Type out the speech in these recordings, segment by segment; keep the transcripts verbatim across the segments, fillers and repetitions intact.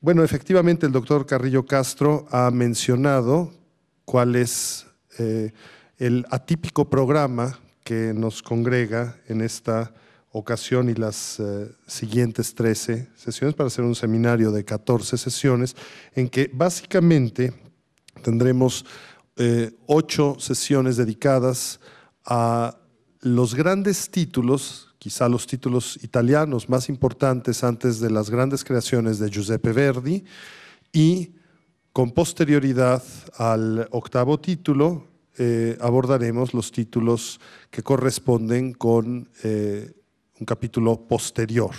Bueno, efectivamente el doctor Carrillo Castro ha mencionado cuál es eh, el atípico programa que nos congrega en esta ocasión y las eh, siguientes trece sesiones para hacer un seminario de catorce sesiones en que básicamente tendremos eh, ocho sesiones dedicadas a los grandes títulos, quizá los títulos italianos más importantes antes de las grandes creaciones de Giuseppe Verdi, y con posterioridad al octavo título eh, abordaremos los títulos que corresponden con eh, un capítulo posterior.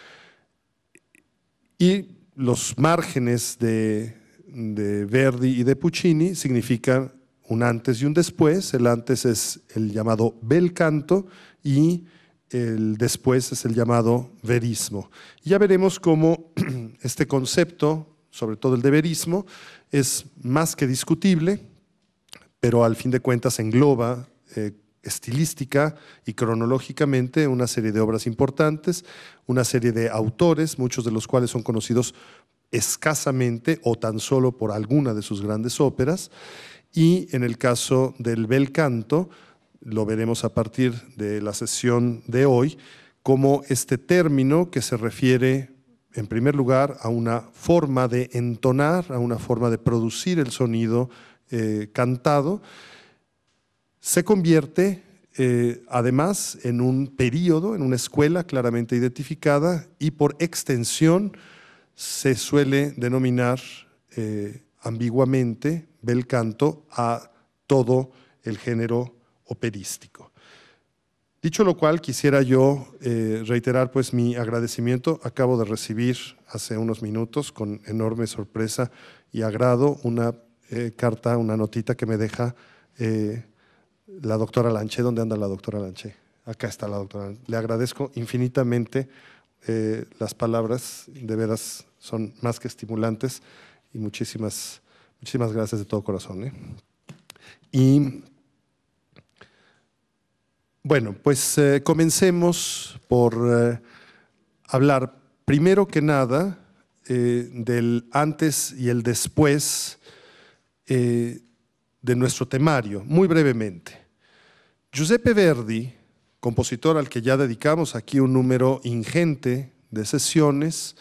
Y los márgenes de, de Verdi y de Puccini significan un antes y un después. El antes es el llamado bel canto y el después es el llamado verismo. Y ya veremos cómo este concepto, sobre todo el de verismo, es más que discutible, pero al fin de cuentas engloba eh, estilística y cronológicamente una serie de obras importantes, una serie de autores, muchos de los cuales son conocidos escasamente o tan solo por alguna de sus grandes óperas, y en el caso del bel canto, lo veremos a partir de la sesión de hoy, como este término que se refiere en primer lugar a una forma de entonar, a una forma de producir el sonido eh, cantado, se convierte eh, además en un período, en una escuela claramente identificada, y por extensión se suele denominar eh, ambiguamente bel canto a todo el género operístico. Dicho lo cual, quisiera yo eh, reiterar pues mi agradecimiento. Acabo de recibir hace unos minutos con enorme sorpresa y agrado una eh, carta, una notita que me deja eh, la doctora Lanché. ¿Dónde anda la doctora Lanché? Acá está la doctora Lanché. Le agradezco infinitamente eh, las palabras, de veras son más que estimulantes, y muchísimas, muchísimas gracias de todo corazón. ¿eh? Y bueno, pues eh, comencemos por eh, hablar primero que nada eh, del antes y el después eh, de nuestro temario, muy brevemente. Giuseppe Verdi, compositor al que ya dedicamos aquí un número ingente de sesiones,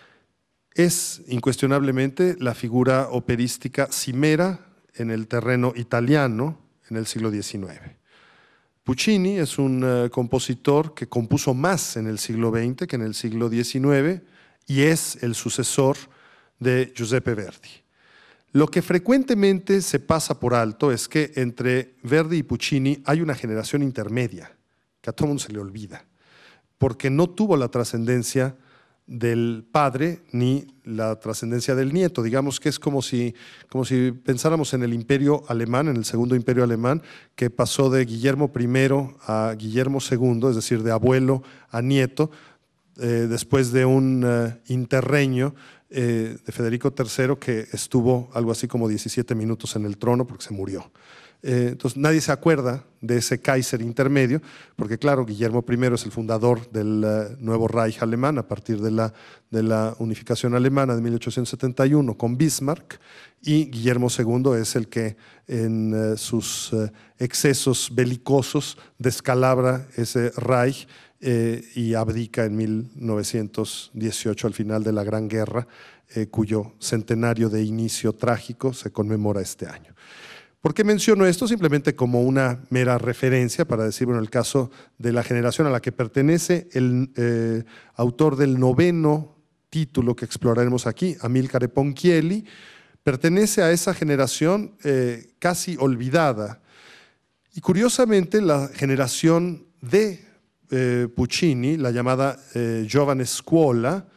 es incuestionablemente la figura operística cimera en el terreno italiano en el siglo diecinueve. Puccini es un uh, compositor que compuso más en el siglo veinte que en el siglo diecinueve y es el sucesor de Giuseppe Verdi. Lo que frecuentemente se pasa por alto es que entre Verdi y Puccini hay una generación intermedia, que a todo mundo se le olvida, porque no tuvo la trascendencia del padre ni la trascendencia del nieto. Digamos que es como si, como si pensáramos en el imperio alemán, en el segundo imperio alemán, que pasó de Guillermo primero a Guillermo segundo, es decir, de abuelo a nieto, eh, después de un uh, interreño eh, de Federico tercero, que estuvo algo así como diecisiete minutos en el trono porque se murió. Eh, entonces nadie se acuerda de ese Kaiser intermedio, porque claro, Guillermo primero es el fundador del uh, nuevo Reich alemán a partir de la, de la unificación alemana de mil ochocientos setenta y uno con Bismarck, y Guillermo segundo es el que en uh, sus uh, excesos belicosos descalabra ese Reich eh, y abdica en mil novecientos dieciocho al final de la Gran Guerra, eh, cuyo centenario de inicio trágico se conmemora este año. ¿Por qué menciono esto? Simplemente como una mera referencia para decir, bueno, el caso de la generación a la que pertenece el eh, autor del noveno título que exploraremos aquí, Amilcare Ponchielli, pertenece a esa generación eh, casi olvidada. Y curiosamente la generación de eh, Puccini, la llamada eh, Giovane Scuola,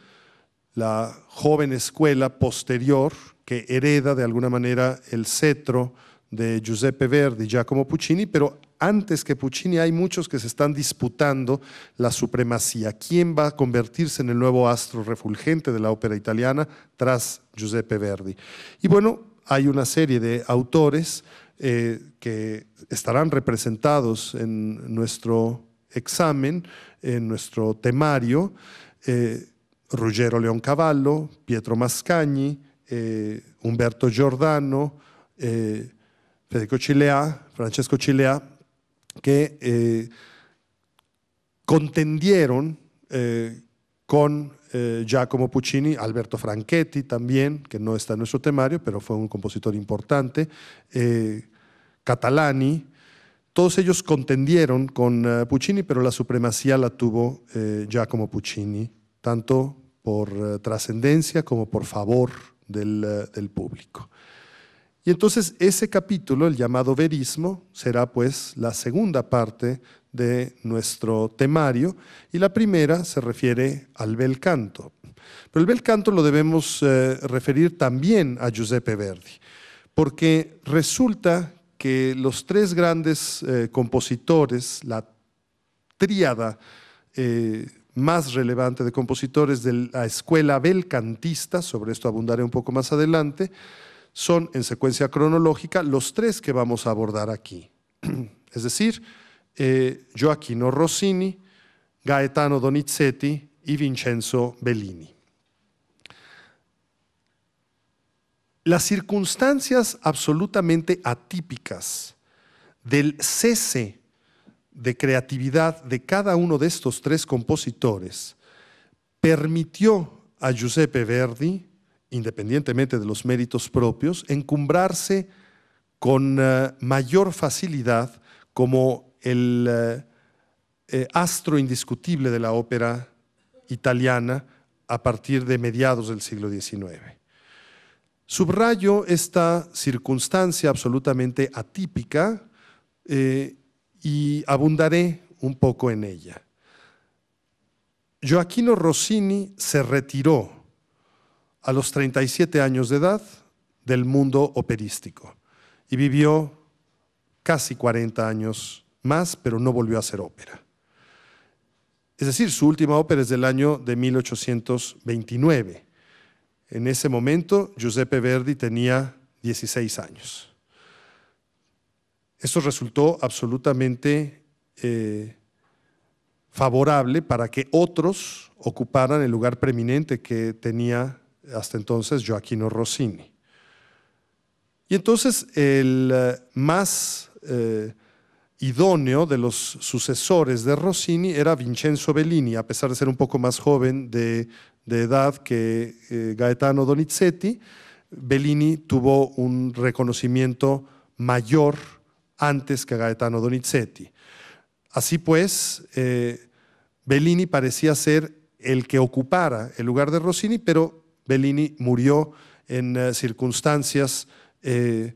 la joven escuela posterior que hereda de alguna manera el cetro de Giuseppe Verdi, Giacomo Puccini, pero antes que Puccini hay muchos que se están disputando la supremacía. ¿Quién va a convertirse en el nuevo astro refulgente de la ópera italiana tras Giuseppe Verdi? Y bueno, hay una serie de autores eh, que estarán representados en nuestro examen, en nuestro temario, eh, Ruggero Leoncavallo, Pietro Mascagni, eh, Umberto Giordano, eh, Federico Cilea, Francesco Cilea, que eh, contendieron eh, con eh, Giacomo Puccini, Alberto Franchetti también, que no está en nuestro temario, pero fue un compositor importante, eh, Catalani. Todos ellos contendieron con uh, Puccini, pero la supremacía la tuvo eh, Giacomo Puccini, tanto por uh, trascendencia como por favor del, uh, del público. Y entonces ese capítulo, el llamado verismo, será pues la segunda parte de nuestro temario, y la primera se refiere al bel canto. Pero el bel canto lo debemos eh, referir también a Giuseppe Verdi, porque resulta que los tres grandes eh, compositores, la tríada eh, más relevante de compositores de la escuela belcantista, sobre esto abundaré un poco más adelante, son en secuencia cronológica los tres que vamos a abordar aquí. Es decir, eh, Gioachino Rossini, Gaetano Donizetti y Vincenzo Bellini. Las circunstancias absolutamente atípicas del cese de creatividad de cada uno de estos tres compositores permitió a Giuseppe Verdi, independientemente de los méritos propios, encumbrarse con uh, mayor facilidad como el uh, eh, astro indiscutible de la ópera italiana a partir de mediados del siglo diecinueve. Subrayo esta circunstancia absolutamente atípica eh, y abundaré un poco en ella. Gioachino Rossini se retiró a los treinta y siete años de edad del mundo operístico y vivió casi cuarenta años más, pero no volvió a hacer ópera. Es decir, su última ópera es del año de mil ochocientos veintinueve. En ese momento, Giuseppe Verdi tenía dieciséis años. Esto resultó absolutamente eh, favorable para que otros ocuparan el lugar preeminente que tenía hasta entonces Gioachino Rossini. Y entonces el uh, más eh, idóneo de los sucesores de Rossini era Vincenzo Bellini, a pesar de ser un poco más joven de, de edad que eh, Gaetano Donizetti. Bellini tuvo un reconocimiento mayor antes que Gaetano Donizetti. Así pues, eh, Bellini parecía ser el que ocupara el lugar de Rossini, pero Bellini murió en uh, circunstancias eh,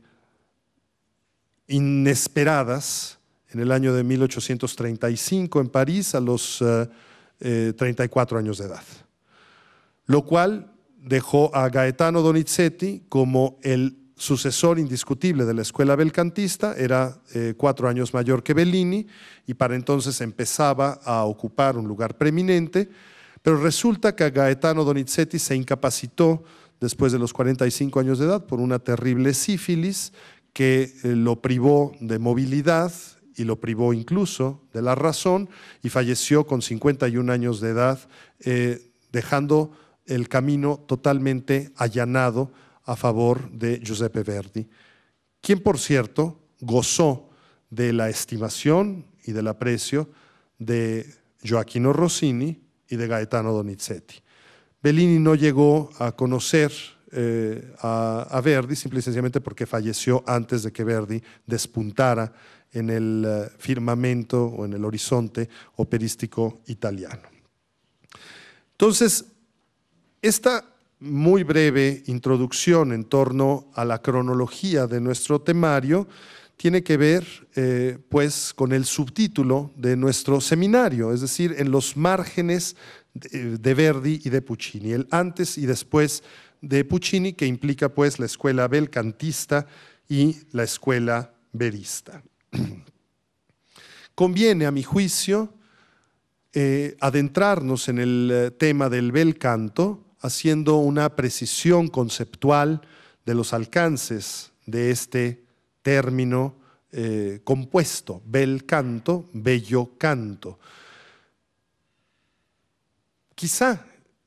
inesperadas en el año de mil ochocientos treinta y cinco en París a los uh, eh, treinta y cuatro años de edad, lo cual dejó a Gaetano Donizetti como el sucesor indiscutible de la escuela belcantista. Era eh, cuatro años mayor que Bellini y para entonces empezaba a ocupar un lugar preeminente, pero resulta que Gaetano Donizetti se incapacitó después de los cuarenta y cinco años de edad por una terrible sífilis que eh, lo privó de movilidad y lo privó incluso de la razón, y falleció con cincuenta y un años de edad, eh, dejando el camino totalmente allanado a favor de Giuseppe Verdi, quien, por cierto, gozó de la estimación y del aprecio de Gioachino Rossini y de Gaetano Donizetti. Bellini no llegó a conocer eh, a, a Verdi simple y sencillamente porque falleció antes de que Verdi despuntara en el uh, firmamento o en el horizonte operístico italiano. Entonces, esta muy breve introducción en torno a la cronología de nuestro temario tiene que ver eh, pues con el subtítulo de nuestro seminario, es decir, en los márgenes de, de Verdi y de Puccini, el antes y después de Puccini, que implica pues la escuela belcantista y la escuela verista. Conviene, a mi juicio, eh, adentrarnos en el eh, tema del bel canto, haciendo una precisión conceptual de los alcances de este término eh, compuesto, bel canto, bello canto. Quizá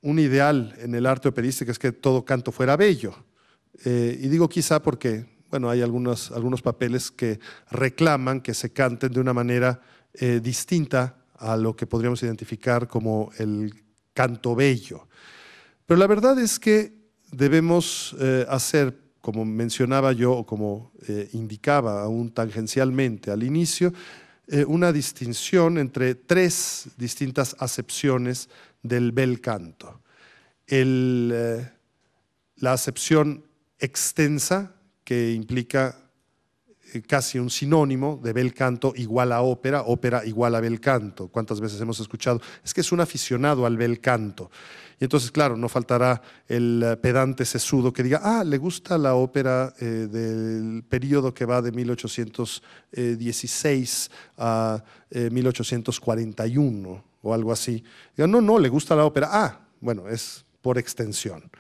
un ideal en el arte operístico es que todo canto fuera bello. Eh, y digo quizá porque, bueno, hay algunos, algunos papeles que reclaman que se canten de una manera eh, distinta a lo que podríamos identificar como el canto bello. Pero la verdad es que debemos eh, hacer, como mencionaba yo, o como eh, indicaba aún tangencialmente al inicio, eh, una distinción entre tres distintas acepciones del bel canto. El, eh, la acepción extensa, que implica eh, casi un sinónimo de bel canto igual a ópera, ópera igual a bel canto. ¿Cuántas veces hemos escuchado? Es que es un aficionado al bel canto. Y entonces, claro, no faltará el pedante sesudo que diga, ah, le gusta la ópera eh, del periodo que va de mil ochocientos dieciséis a eh, mil ochocientos cuarenta y uno o algo así. Diga, no, no, le gusta la ópera. Ah, bueno, es por extensión.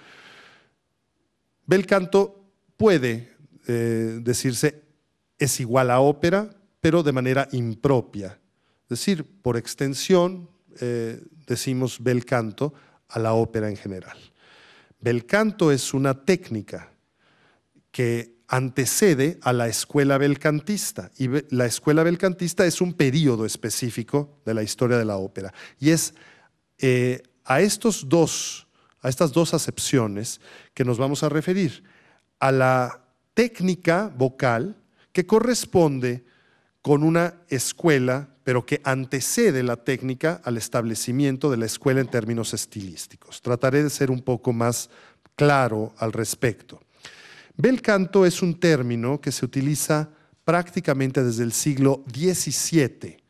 Bel canto puede eh, decirse es igual a ópera, pero de manera impropia. Es decir, por extensión eh, decimos bel canto a la ópera en general. Bel canto es una técnica que antecede a la escuela belcantista, y la escuela belcantista es un período específico de la historia de la ópera. Y es eh, a, estos dos, a estas dos acepciones que nos vamos a referir, a la técnica vocal que corresponde con una escuela, pero que antecede la técnica al establecimiento de la escuela en términos estilísticos. Trataré de ser un poco más claro al respecto. Bel canto es un término que se utiliza prácticamente desde el siglo diecisiete,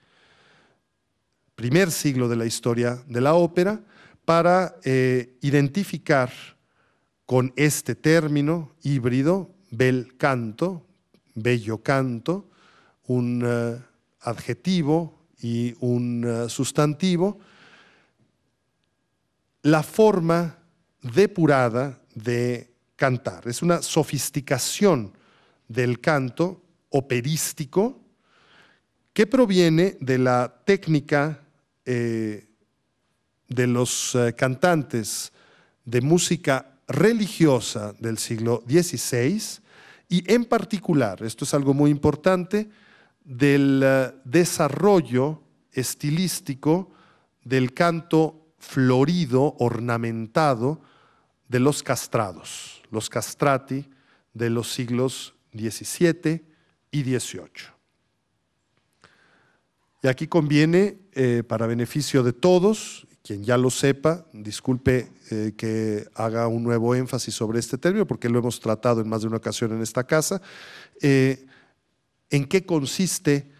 primer siglo de la historia de la ópera, para eh, identificar con este término híbrido, bel canto, bello canto, un uh, adjetivo y un uh, sustantivo, la forma depurada de cantar. Es una sofisticación del canto operístico que proviene de la técnica eh, de los uh, cantantes de música religiosa del siglo dieciséis y en particular, esto es algo muy importante, del uh, desarrollo estilístico del canto florido, ornamentado de los castrados, los castrati de los siglos diecisiete y dieciocho. Y aquí conviene, eh, para beneficio de todos, quien ya lo sepa, disculpe eh, que haga un nuevo énfasis sobre este término, porque lo hemos tratado en más de una ocasión en esta casa, eh, en qué consiste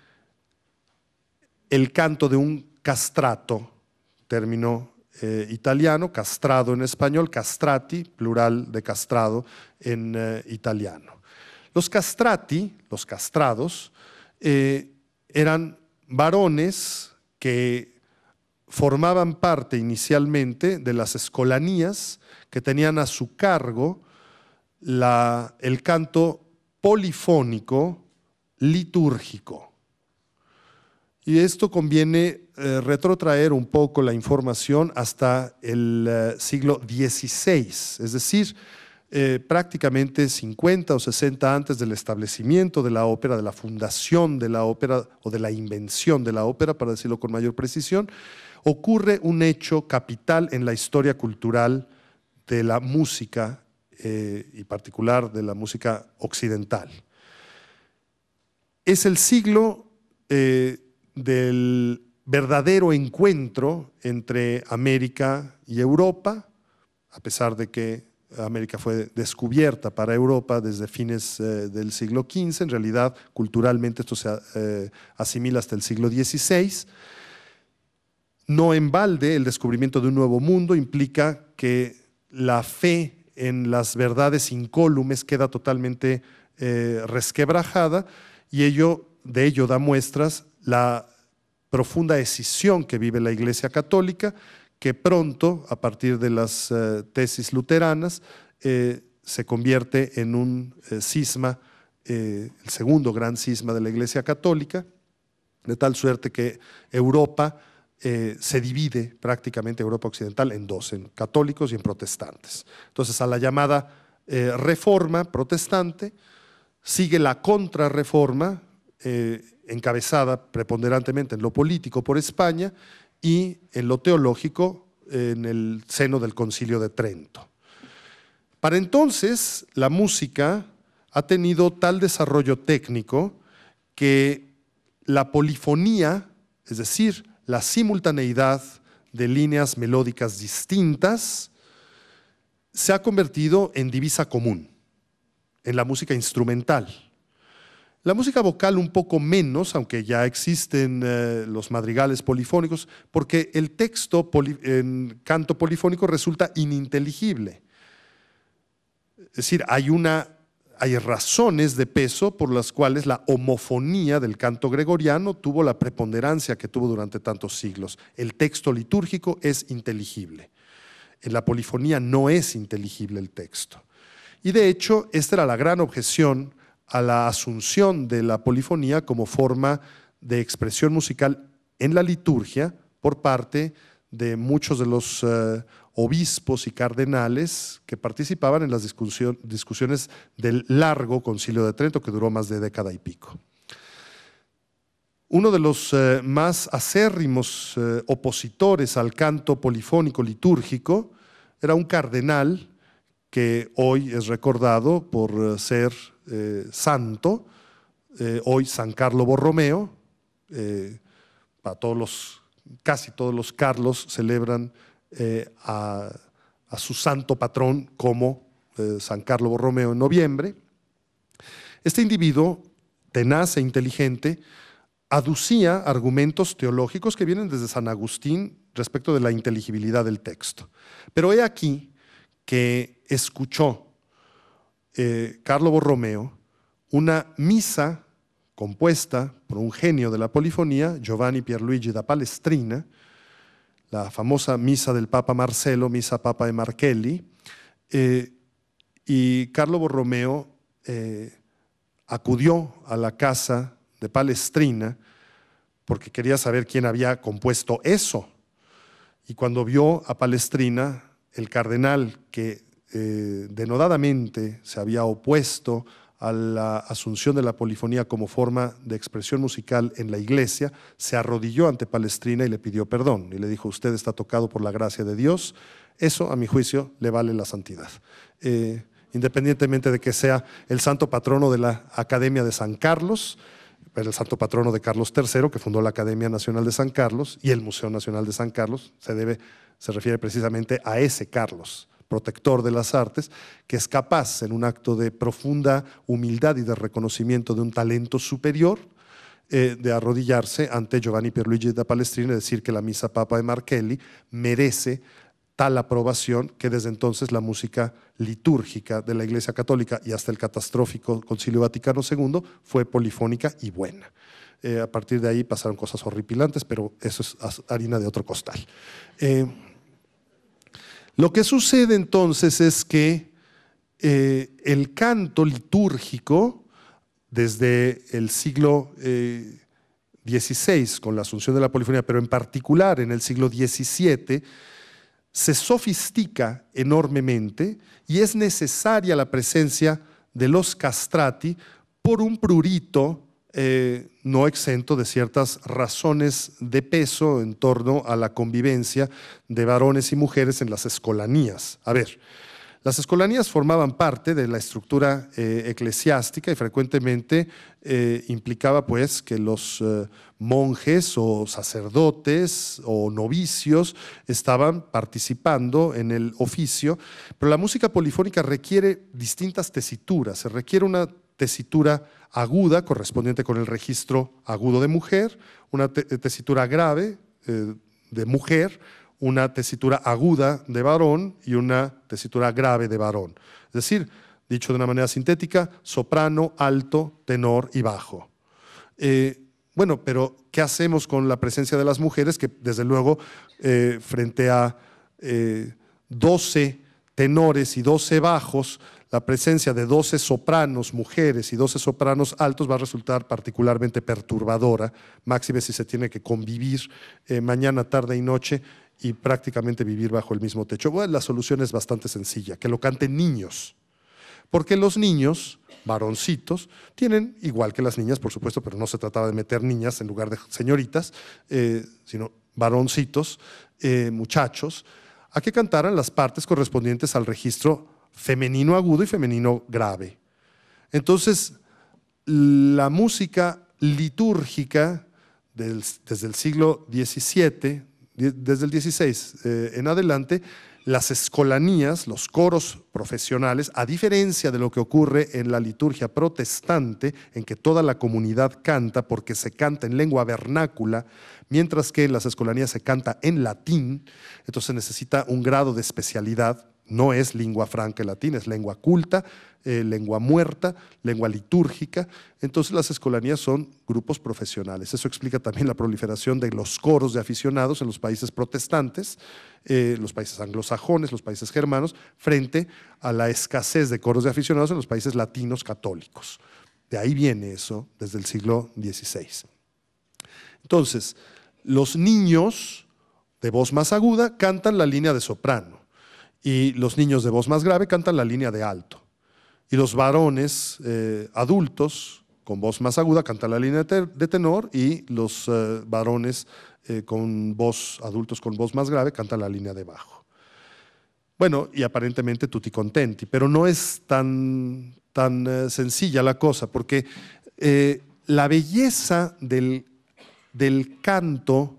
el canto de un castrato, término eh, italiano, castrado en español, castrati, plural de castrado en eh, italiano. Los castrati, los castrados, eh, eran varones que formaban parte inicialmente de las escolanías que tenían a su cargo la, el canto polifónico litúrgico. Y esto conviene eh, retrotraer un poco la información hasta el eh, siglo dieciséis, es decir, eh, prácticamente cincuenta o sesenta antes del establecimiento de la ópera, de la fundación de la ópera o de la invención de la ópera, para decirlo con mayor precisión, ocurre un hecho capital en la historia cultural de la música eh, y particular de la música occidental. Es el siglo eh, del verdadero encuentro entre América y Europa, a pesar de que América fue descubierta para Europa desde fines eh, del siglo quince, en realidad culturalmente esto se eh, asimila hasta el siglo dieciséis. No en balde el descubrimiento de un nuevo mundo implica que la fe en las verdades incólumes queda totalmente eh, resquebrajada y ello, de ello da muestras la profunda escisión que vive la Iglesia Católica, que pronto, a partir de las eh, tesis luteranas, eh, se convierte en un eh, cisma, eh, el segundo gran cisma de la Iglesia Católica, de tal suerte que Europa eh, se divide prácticamente Europa Occidental en dos, en católicos y en protestantes. Entonces, a la llamada eh, Reforma protestante sigue la Contrarreforma, eh, encabezada preponderantemente en lo político por España y en lo teológico en el seno del Concilio de Trento. Para entonces, la música ha tenido tal desarrollo técnico que la polifonía, es decir, la simultaneidad de líneas melódicas distintas, se ha convertido en divisa común en la música instrumental. La música vocal un poco menos, aunque ya existen eh, los madrigales polifónicos, porque el texto poli en canto polifónico resulta ininteligible. Es decir, hay, una, hay razones de peso por las cuales la homofonía del canto gregoriano tuvo la preponderancia que tuvo durante tantos siglos. El texto litúrgico es inteligible. En la polifonía no es inteligible el texto. Y de hecho, esta era la gran objeción a la asunción de la polifonía como forma de expresión musical en la liturgia por parte de muchos de los uh, obispos y cardenales que participaban en las discusión, discusiones del largo Concilio de Trento, que duró más de década y pico. Uno de los uh, más acérrimos uh, opositores al canto polifónico litúrgico era un cardenal que hoy es recordado por uh, ser eh, santo, eh, hoy San Carlo Borromeo. Eh, para todos los, casi todos los Carlos celebran eh, a, a su santo patrón como eh, San Carlo Borromeo en noviembre. Este individuo, tenaz e inteligente, aducía argumentos teológicos que vienen desde San Agustín respecto de la inteligibilidad del texto. Pero he aquí que escuchó eh, Carlo Borromeo una misa compuesta por un genio de la polifonía, Giovanni Pierluigi da Palestrina, la famosa misa del Papa Marcelo, Misa Papa de Marcelli, eh, y Carlo Borromeo eh, acudió a la casa de Palestrina porque quería saber quién había compuesto eso. Y cuando vio a Palestrina, el cardenal que eh, denodadamente se había opuesto a la asunción de la polifonía como forma de expresión musical en la iglesia, se arrodilló ante Palestrina y le pidió perdón. Y le dijo, usted está tocado por la gracia de Dios, eso a mi juicio le vale la santidad. Eh, independientemente de que sea el santo patrono de la Academia de San Carlos, el santo patrono de Carlos tercero, que fundó la Academia Nacional de San Carlos, y el Museo Nacional de San Carlos, se, debe, se refiere precisamente a ese Carlos, protector de las artes, que es capaz, en un acto de profunda humildad y de reconocimiento de un talento superior, eh, de arrodillarse ante Giovanni Pierluigi da Palestrina y decir que la Misa Papa de Marcelli merece tal aprobación que desde entonces la música litúrgica de la Iglesia Católica y hasta el catastrófico Concilio Vaticano segundo fue polifónica y buena. Eh, a partir de ahí pasaron cosas horripilantes, pero eso es harina de otro costal. Eh, lo que sucede entonces es que eh, el canto litúrgico, desde el siglo eh, dieciséis, con la asunción de la polifonía, pero en particular en el siglo diecisiete, se sofistica enormemente y es necesaria la presencia de los castrati por un prurito eh, no exento de ciertas razones de peso en torno a la convivencia de varones y mujeres en las escolanías. A ver, las escolanías formaban parte de la estructura eh, eclesiástica y frecuentemente eh, implicaba pues que los eh, monjes o sacerdotes o novicios estaban participando en el oficio, pero la música polifónica requiere distintas tesituras. Se requiere una tesitura aguda correspondiente con el registro agudo de mujer, una te tesitura grave eh, de mujer, una tesitura aguda de varón y una tesitura grave de varón. Es decir, dicho de una manera sintética, soprano, alto, tenor y bajo. Eh, bueno, pero ¿qué hacemos con la presencia de las mujeres? Que desde luego, eh, frente a eh, doce tenores y doce bajos, la presencia de doce sopranos mujeres y doce sopranos altos va a resultar particularmente perturbadora, máxime si se tiene que convivir eh, mañana, tarde y noche y prácticamente vivir bajo el mismo techo. Bueno, la solución es bastante sencilla, que lo canten niños, porque los niños, varoncitos, tienen, igual que las niñas, por supuesto, pero no se trataba de meter niñas en lugar de señoritas, eh, sino varoncitos, eh, muchachos, a que cantaran las partes correspondientes al registro femenino agudo y femenino grave. Entonces, la música litúrgica del, desde el siglo diecisiete, desde el dieciséis eh, en adelante, las escolanías, los coros profesionales, a diferencia de lo que ocurre en la liturgia protestante, en que toda la comunidad canta porque se canta en lengua vernácula, mientras que en las escolanías se canta en latín, entonces necesita un grado de especialidad. No es lengua franca el latín, es lengua culta, eh, lengua muerta, lengua litúrgica. Entonces las escolanías son grupos profesionales. Eso explica también la proliferación de los coros de aficionados en los países protestantes, eh, los países anglosajones, los países germanos, frente a la escasez de coros de aficionados en los países latinos católicos. De ahí viene eso desde el siglo dieciséis. Entonces, los niños de voz más aguda cantan la línea de soprano. Y los niños de voz más grave cantan la línea de alto. Y los varones eh, adultos con voz más aguda cantan la línea de tenor y los eh, varones eh, con voz, adultos con voz más grave cantan la línea de bajo. Bueno, y aparentemente tutti contenti, pero no es tan, tan eh, sencilla la cosa, porque eh, la belleza del, del canto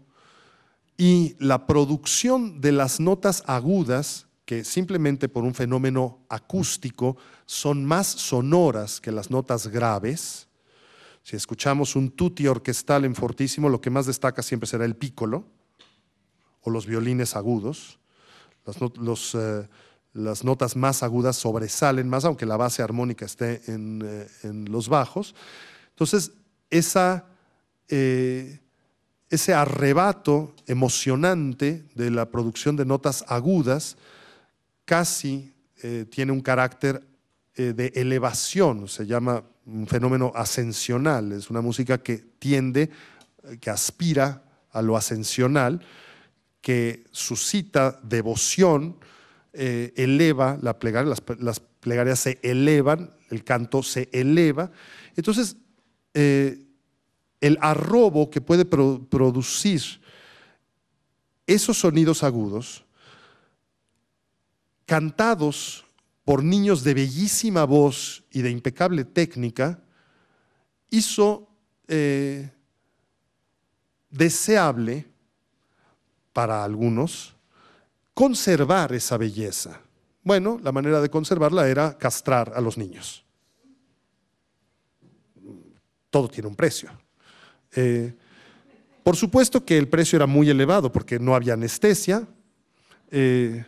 y la producción de las notas agudas, que simplemente por un fenómeno acústico son más sonoras que las notas graves. Si escuchamos un tutti orquestal en fortísimo, lo que más destaca siempre será el pícolo o los violines agudos. Las, not los, eh, las notas más agudas sobresalen más, aunque la base armónica esté en, eh, en los bajos. Entonces, esa, eh, ese arrebato emocionante de la producción de notas agudas casi eh, tiene un carácter eh, de elevación, se llama un fenómeno ascensional, es una música que tiende, que aspira a lo ascensional, que suscita devoción, eh, eleva la plegaria, las, las plegarias se elevan, el canto se eleva. Entonces, eh, el arrobo que puede pro producir esos sonidos agudos, cantados por niños de bellísima voz y de impecable técnica, hizo eh, deseable para algunos conservar esa belleza. Bueno, la manera de conservarla era castrar a los niños. Todo tiene un precio. Eh, por supuesto que el precio era muy elevado porque no había anestesia, eh,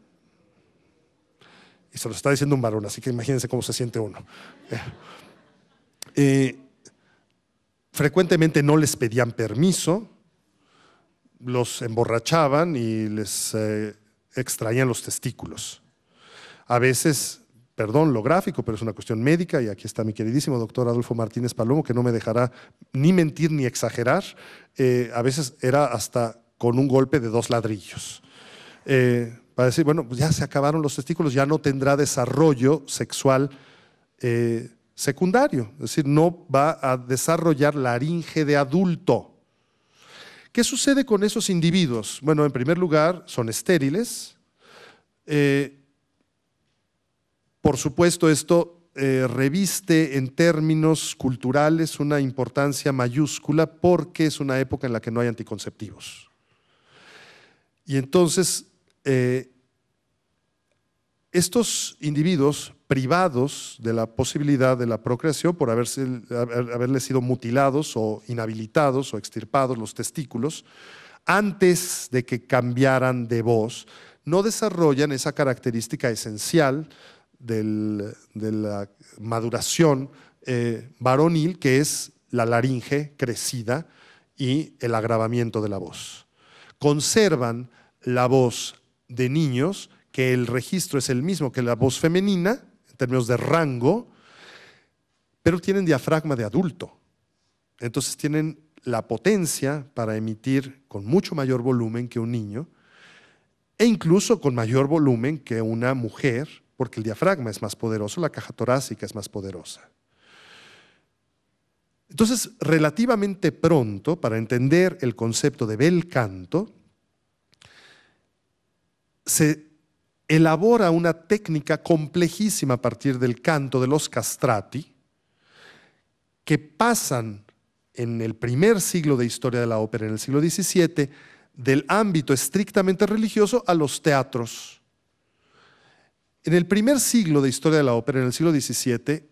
y se lo está diciendo un varón, así que imagínense cómo se siente uno. Eh, eh, frecuentemente no les pedían permiso, los emborrachaban y les eh, extraían los testículos. A veces, perdón lo gráfico, pero es una cuestión médica, y aquí está mi queridísimo doctor Adolfo Martínez Palomo, que no me dejará ni mentir ni exagerar, eh, a veces era hasta con un golpe de dos ladrillos. Eh, para decir, bueno, pues ya se acabaron los testículos, ya no tendrá desarrollo sexual eh, secundario, es decir, no va a desarrollar laringe de adulto. ¿Qué sucede con esos individuos? Bueno, en primer lugar, son estériles. Eh, por supuesto, esto eh, reviste en términos culturales una importancia mayúscula porque es una época en la que no hay anticonceptivos. Y entonces, eh, estos individuos privados de la posibilidad de la procreación por haberse, haber, haberles sido mutilados o inhabilitados o extirpados los testículos, antes de que cambiaran de voz, no desarrollan esa característica esencial del, de la maduración eh, varonil, que es la laringe crecida y el agravamiento de la voz. Conservan la voz de niños, que el registro es el mismo que la voz femenina, términos de rango, pero tienen diafragma de adulto. Entonces tienen la potencia para emitir con mucho mayor volumen que un niño e incluso con mayor volumen que una mujer, porque el diafragma es más poderoso, la caja torácica es más poderosa. Entonces, relativamente pronto, para entender el concepto de bel canto, se elabora una técnica complejísima a partir del canto de los castrati, que pasan en el primer siglo de historia de la ópera, en el siglo diecisiete, del ámbito estrictamente religioso a los teatros. En el primer siglo de historia de la ópera, en el siglo diecisiete,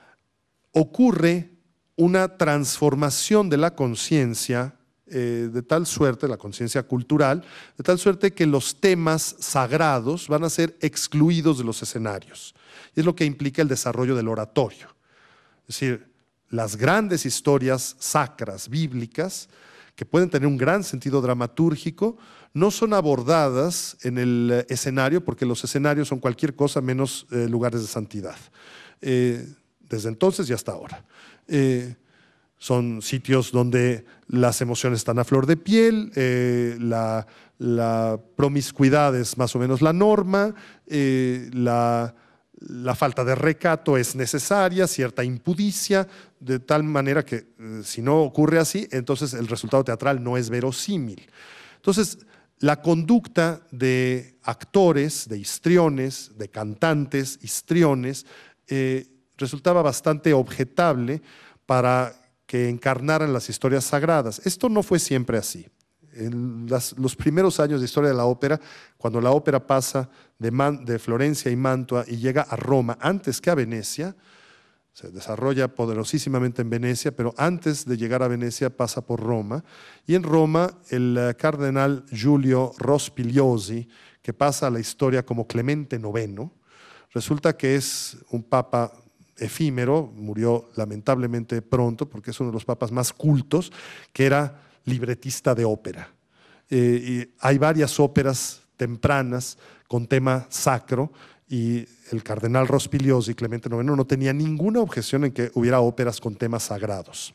ocurre una transformación de la conciencia eh, de tal suerte, la conciencia cultural, de tal suerte que los temas sagrados van a ser excluidos de los escenarios. Y es lo que implica el desarrollo del oratorio. Es decir, las grandes historias sacras, bíblicas, que pueden tener un gran sentido dramatúrgico, no son abordadas en el escenario, porque los escenarios son cualquier cosa menos eh, lugares de santidad. Eh, desde entonces y hasta ahora. Eh, son sitios donde las emociones están a flor de piel, eh, la, la promiscuidad es más o menos la norma, eh, la, la falta de recato es necesaria, cierta impudicia, de tal manera que eh, si no ocurre así, entonces el resultado teatral no es verosímil. Entonces, la conducta de actores, de histriones, de cantantes, histriones, eh, resultaba bastante objetable para que encarnaran las historias sagradas. Esto no fue siempre así. En las, los primeros años de historia de la ópera, cuando la ópera pasa de, Man, de Florencia y Mantua y llega a Roma antes que a Venecia, se desarrolla poderosísimamente en Venecia, pero antes de llegar a Venecia pasa por Roma, y en Roma el cardenal Giulio Rospigliosi, que pasa a la historia como Clemente noveno, resulta que es un papa efímero, murió lamentablemente pronto porque es uno de los papas más cultos, que era libretista de ópera. Eh, y hay varias óperas tempranas con tema sacro y el cardenal Rospigliosi, Clemente noveno, no tenía ninguna objeción en que hubiera óperas con temas sagrados.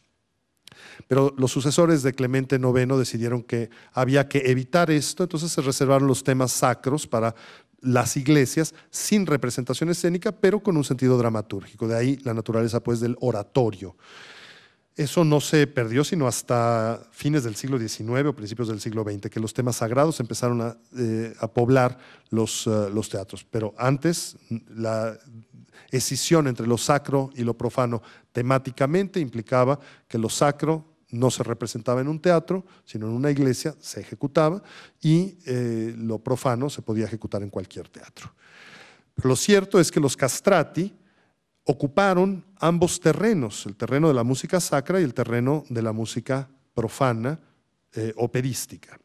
Pero los sucesores de Clemente noveno decidieron que había que evitar esto, entonces se reservaron los temas sacros para las iglesias sin representación escénica, pero con un sentido dramatúrgico. De ahí la naturaleza pues del oratorio. Eso no se perdió sino hasta fines del siglo diecinueve o principios del siglo veinte, que los temas sagrados empezaron a, eh, a poblar los, uh, los teatros. Pero antes la escisión entre lo sacro y lo profano temáticamente implicaba que lo sacro no se representaba en un teatro, sino en una iglesia, se ejecutaba, y eh, lo profano se podía ejecutar en cualquier teatro. Pero lo cierto es que los castrati ocuparon ambos terrenos, el terreno de la música sacra y el terreno de la música profana, eh, operística.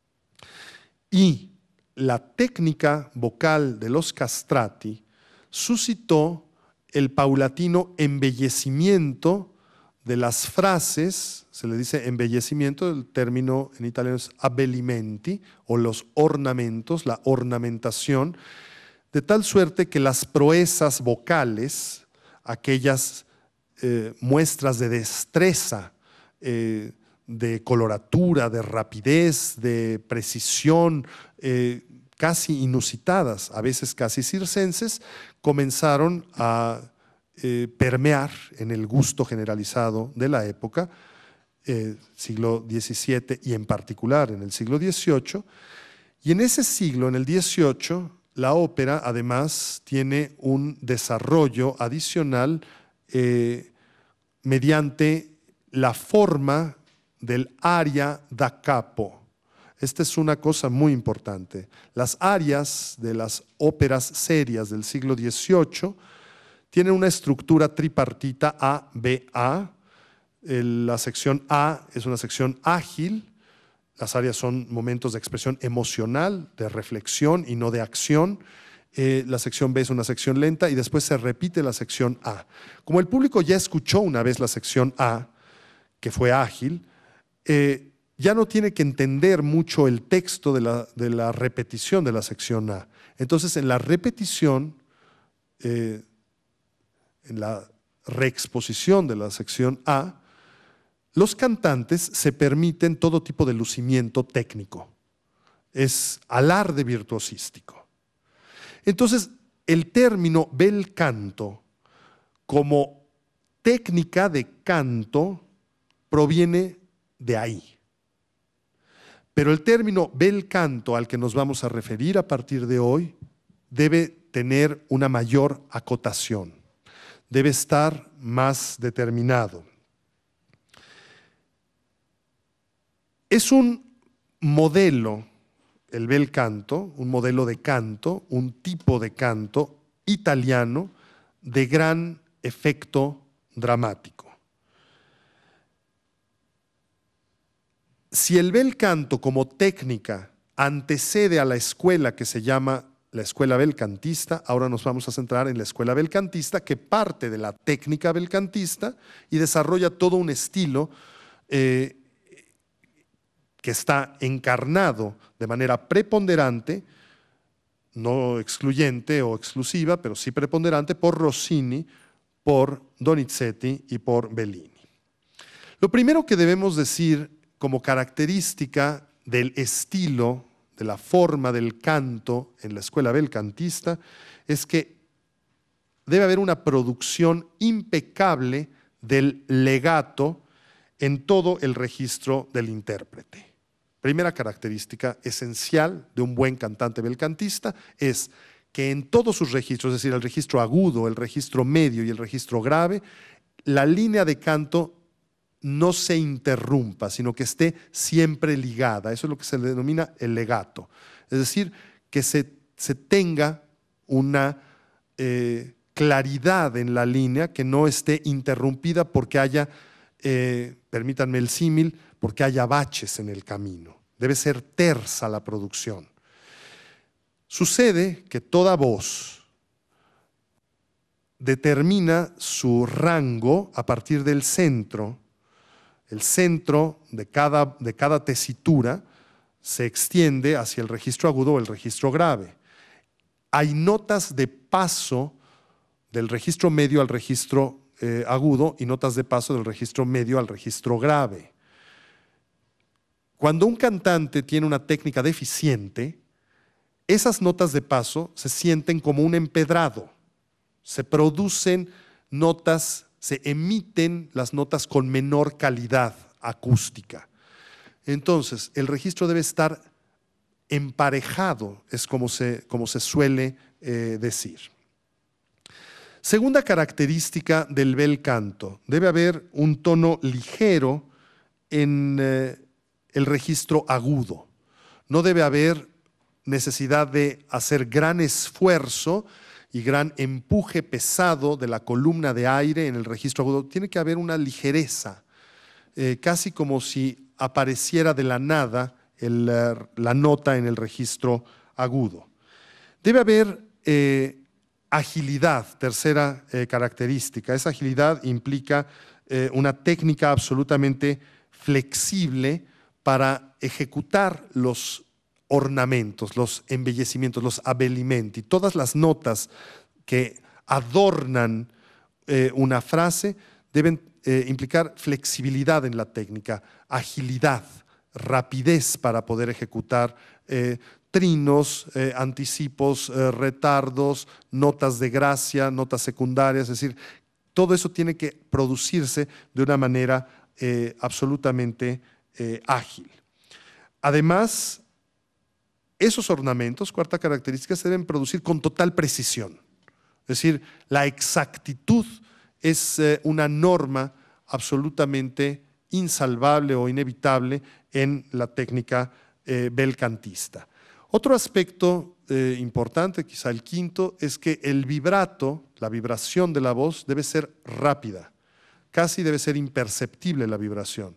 Y la técnica vocal de los castrati suscitó el paulatino embellecimiento de las frases, se le dice embellecimiento, el término en italiano es abbellimenti, o los ornamentos, la ornamentación, de tal suerte que las proezas vocales, aquellas eh, muestras de destreza, eh, de coloratura, de rapidez, de precisión, eh, casi inusitadas, a veces casi circenses, comenzaron a eh, permear en el gusto generalizado de la época, eh, siglo diecisiete y en particular en el siglo dieciocho, y en ese siglo, en el dieciocho, la ópera además tiene un desarrollo adicional eh, mediante la forma del aria da capo. Esta es una cosa muy importante. Las arias de las óperas serias del siglo dieciocho tienen una estructura tripartita A B A. La sección A es una sección ágil. Las arias son momentos de expresión emocional, de reflexión y no de acción. Eh, la sección B es una sección lenta y después se repite la sección A. Como el público ya escuchó una vez la sección A, que fue ágil, eh, ya no tiene que entender mucho el texto de la, de la repetición de la sección A. Entonces, en la repetición, eh, en la reexposición de la sección A, los cantantes se permiten todo tipo de lucimiento técnico. Es alarde virtuosístico. Entonces, el término bel canto como técnica de canto proviene de ahí. Pero el término bel canto al que nos vamos a referir a partir de hoy debe tener una mayor acotación, debe estar más determinado. Es un modelo, el bel canto, un modelo de canto, un tipo de canto italiano de gran efecto dramático. Si el bel canto como técnica antecede a la escuela que se llama la escuela belcantista, ahora nos vamos a centrar en la escuela belcantista que parte de la técnica belcantista y desarrolla todo un estilo eh, que está encarnado de manera preponderante, no excluyente o exclusiva, pero sí preponderante por Rossini, por Donizetti y por Bellini. Lo primero que debemos decir como característica del estilo, de la forma del canto en la escuela belcantista, es que debe haber una producción impecable del legato en todo el registro del intérprete. Primera característica esencial de un buen cantante belcantista es que en todos sus registros, es decir, el registro agudo, el registro medio y el registro grave, la línea de canto no se interrumpa, sino que esté siempre ligada. Eso es lo que se denomina el legato. Es decir, que se, se tenga una eh, claridad en la línea, que no esté interrumpida porque haya, eh, permítanme el símil, porque haya baches en el camino. Debe ser tersa la producción. Sucede que toda voz determina su rango a partir del centro. El centro de cada, de cada tesitura se extiende hacia el registro agudo o el registro grave. Hay notas de paso del registro medio al registro eh, agudo y notas de paso del registro medio al registro grave. Cuando un cantante tiene una técnica deficiente, esas notas de paso se sienten como un empedrado. Se producen notas, se emiten las notas con menor calidad acústica. Entonces, el registro debe estar emparejado, es como se, como se suele eh, decir. Segunda característica del bel canto, debe haber un tono ligero en eh, el registro agudo. No debe haber necesidad de hacer gran esfuerzo y gran empuje pesado de la columna de aire en el registro agudo. Tiene que haber una ligereza, eh, casi como si apareciera de la nada el, la nota en el registro agudo. Debe haber eh, agilidad, tercera eh, característica. Esa agilidad implica eh, una técnica absolutamente flexible para ejecutar los ornamentos, los embellecimientos, los abbellimenti, todas las notas que adornan eh, una frase deben eh, implicar flexibilidad en la técnica, agilidad, rapidez para poder ejecutar eh, trinos, eh, anticipos, eh, retardos, notas de gracia, notas secundarias, es decir, todo eso tiene que producirse de una manera eh, absolutamente eh, ágil. Además, esos ornamentos, cuarta característica, se deben producir con total precisión. Es decir, la exactitud es eh, una norma absolutamente insalvable o inevitable en la técnica eh, belcantista. Otro aspecto eh, importante, quizá el quinto, es que el vibrato, la vibración de la voz, debe ser rápida. Casi debe ser imperceptible la vibración.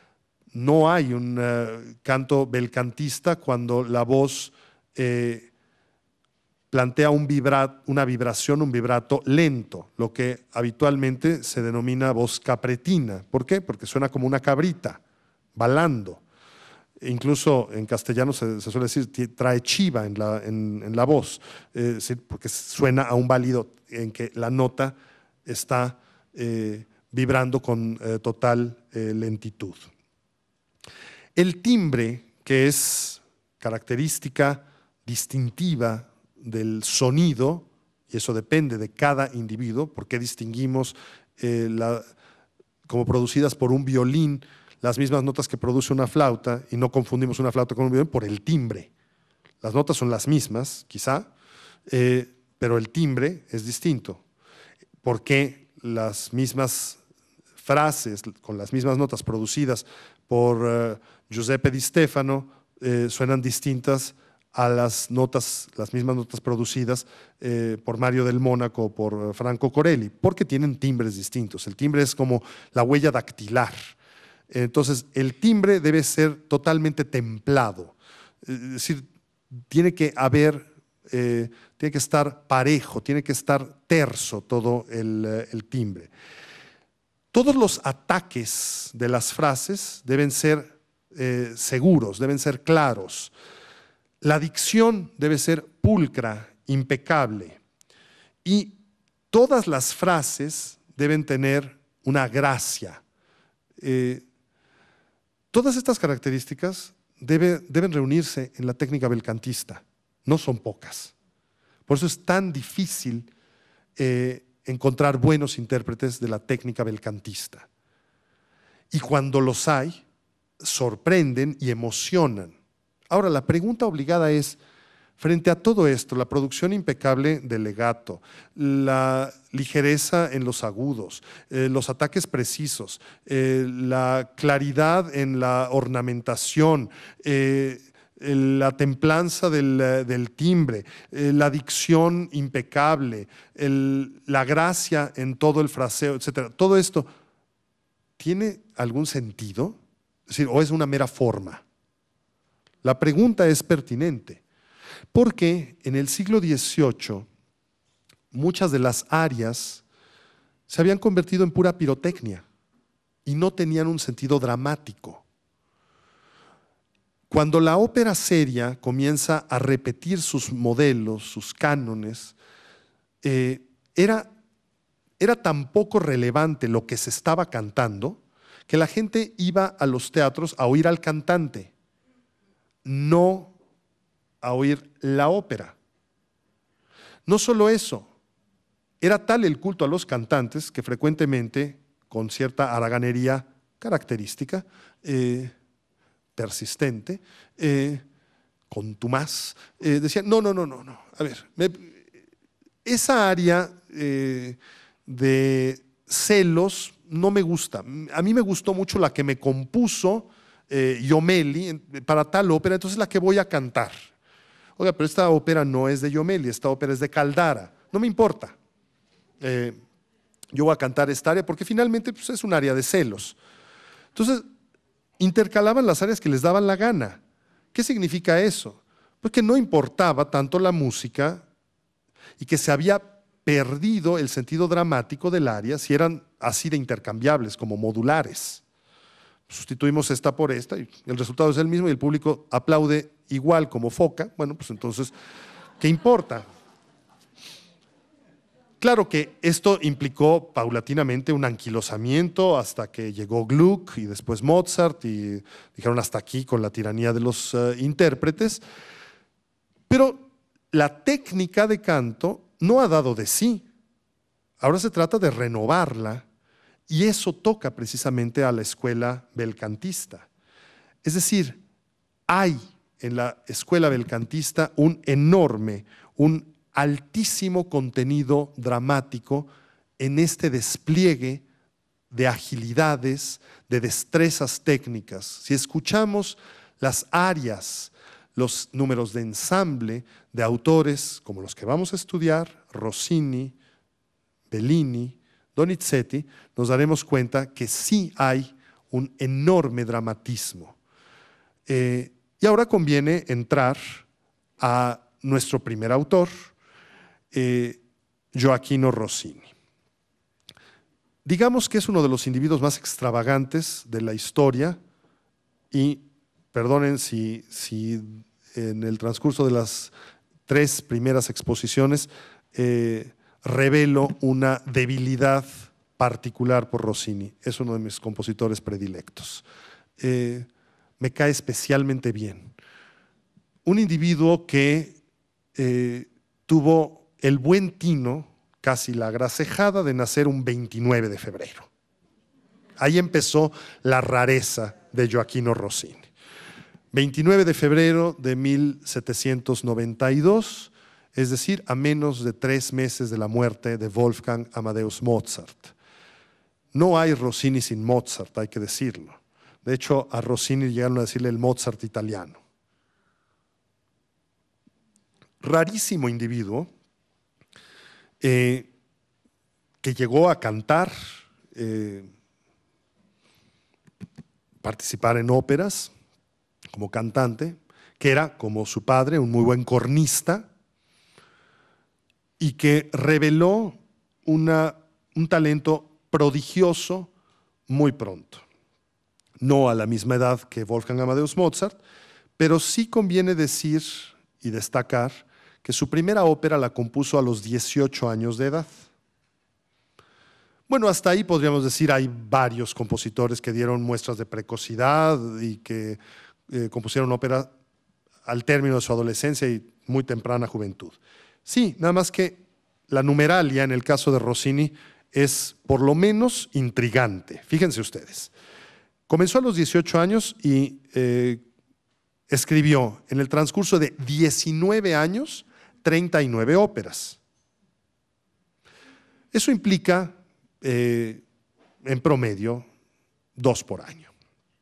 No hay un uh, canto belcantista cuando la voz eh, plantea un vibra, una vibración, un vibrato lento, lo que habitualmente se denomina voz capretina. ¿Por qué? Porque suena como una cabrita, balando. Incluso en castellano se, se suele decir, trae chiva en la, en, en la voz, eh, porque suena a un balido en que la nota está eh, vibrando con eh, total eh, lentitud. El timbre, que es característica distintiva del sonido, y eso depende de cada individuo, porque distinguimos eh, la, como producidas por un violín las mismas notas que produce una flauta y no confundimos una flauta con un violín por el timbre. Las notas son las mismas, quizá, eh, pero el timbre es distinto. ¿Por qué las mismas frases con las mismas notas producidas por uh, Giuseppe Di Stefano eh, suenan distintas a las notas, las mismas notas producidas eh, por Mario del Mónaco o por uh, Franco Corelli? Porque tienen timbres distintos. El timbre es como la huella dactilar. Entonces, el timbre debe ser totalmente templado. Es decir, tiene que haber, eh, tiene que estar parejo, tiene que estar terso todo el, el timbre. Todos los ataques de las frases deben ser eh, seguros, deben ser claros. La dicción debe ser pulcra, impecable. Y todas las frases deben tener una gracia. Eh, todas estas características debe, deben reunirse en la técnica belcantista. No son pocas. Por eso es tan difícil eh, encontrar buenos intérpretes de la técnica belcantista. Y cuando los hay, sorprenden y emocionan. Ahora, la pregunta obligada es, frente a todo esto, la producción impecable del legato, la ligereza en los agudos, eh, los ataques precisos, eh, la claridad en la ornamentación, eh, la templanza del, del timbre, eh, la dicción impecable, el, la gracia en todo el fraseo, etcétera. Todo esto, ¿tiene algún sentido? Es decir, ¿o es una mera forma? La pregunta es pertinente, porque en el siglo dieciocho muchas de las arias se habían convertido en pura pirotecnia y no tenían un sentido dramático. Cuando la ópera seria comienza a repetir sus modelos, sus cánones, eh, era, era tan poco relevante lo que se estaba cantando que la gente iba a los teatros a oír al cantante, no a oír la ópera. No solo eso, era tal el culto a los cantantes que frecuentemente, con cierta haraganería característica, eh, persistente, eh, contumaz, eh, decían, no, no, no, no, no, a ver, me, esa área eh, de celos no me gusta. A mí me gustó mucho la que me compuso eh, Jommelli para tal ópera, entonces la que voy a cantar. Oiga, pero esta ópera no es de Jommelli, esta ópera es de Caldara, no me importa. Eh, yo voy a cantar esta área porque finalmente pues, es un área de celos. Entonces, intercalaban las áreas que les daban la gana. ¿Qué significa eso? Pues que no importaba tanto la música y que se había perdido el sentido dramático del área si eran así de intercambiables, como modulares. Sustituimos esta por esta y el resultado es el mismo y el público aplaude igual como foca. Bueno, pues entonces, ¿qué importa? Claro que esto implicó paulatinamente un anquilosamiento hasta que llegó Gluck y después Mozart y dijeron hasta aquí con la tiranía de los uh, intérpretes, pero la técnica de canto no ha dado de sí. Ahora se trata de renovarla y eso toca precisamente a la escuela belcantista. Es decir, hay en la escuela belcantista un enorme, un altísimo contenido dramático en este despliegue de agilidades, de destrezas técnicas. Si escuchamos las arias, los números de ensamble de autores como los que vamos a estudiar, Rossini, Bellini, Donizetti, nos daremos cuenta que sí hay un enorme dramatismo. Eh, y ahora conviene entrar a nuestro primer autor, Eh, Gioachino Rossini. Digamos que es uno de los individuos más extravagantes de la historia y, perdonen si, si en el transcurso de las tres primeras exposiciones eh, revelo una debilidad particular por Rossini. Es uno de mis compositores predilectos. Eh, me cae especialmente bien. Un individuo que eh, tuvo el buen tino, casi la gracejada, de nacer un veintinueve de febrero. Ahí empezó la rareza de Gioachino Rossini. veintinueve de febrero de mil setecientos noventa y dos, es decir, a menos de tres meses de la muerte de Wolfgang Amadeus Mozart. No hay Rossini sin Mozart, hay que decirlo. De hecho, a Rossini llegaron a decirle el Mozart italiano. Rarísimo individuo eh, que llegó a cantar, eh, participar en óperas como cantante, que era, como su padre, un muy buen cornista y que reveló una, un talento prodigioso muy pronto. No a la misma edad que Wolfgang Amadeus Mozart, pero sí conviene decir y destacar que su primera ópera la compuso a los dieciocho años de edad. Bueno, hasta ahí podríamos decir hay varios compositores que dieron muestras de precocidad y que eh, compusieron ópera al término de su adolescencia y muy temprana juventud. Sí, nada más que la numeralia en el caso de Rossini es por lo menos intrigante. Fíjense ustedes. Comenzó a los dieciocho años y eh, escribió en el transcurso de diecinueve años treinta y nueve óperas. Eso implica, eh, en promedio, dos por año.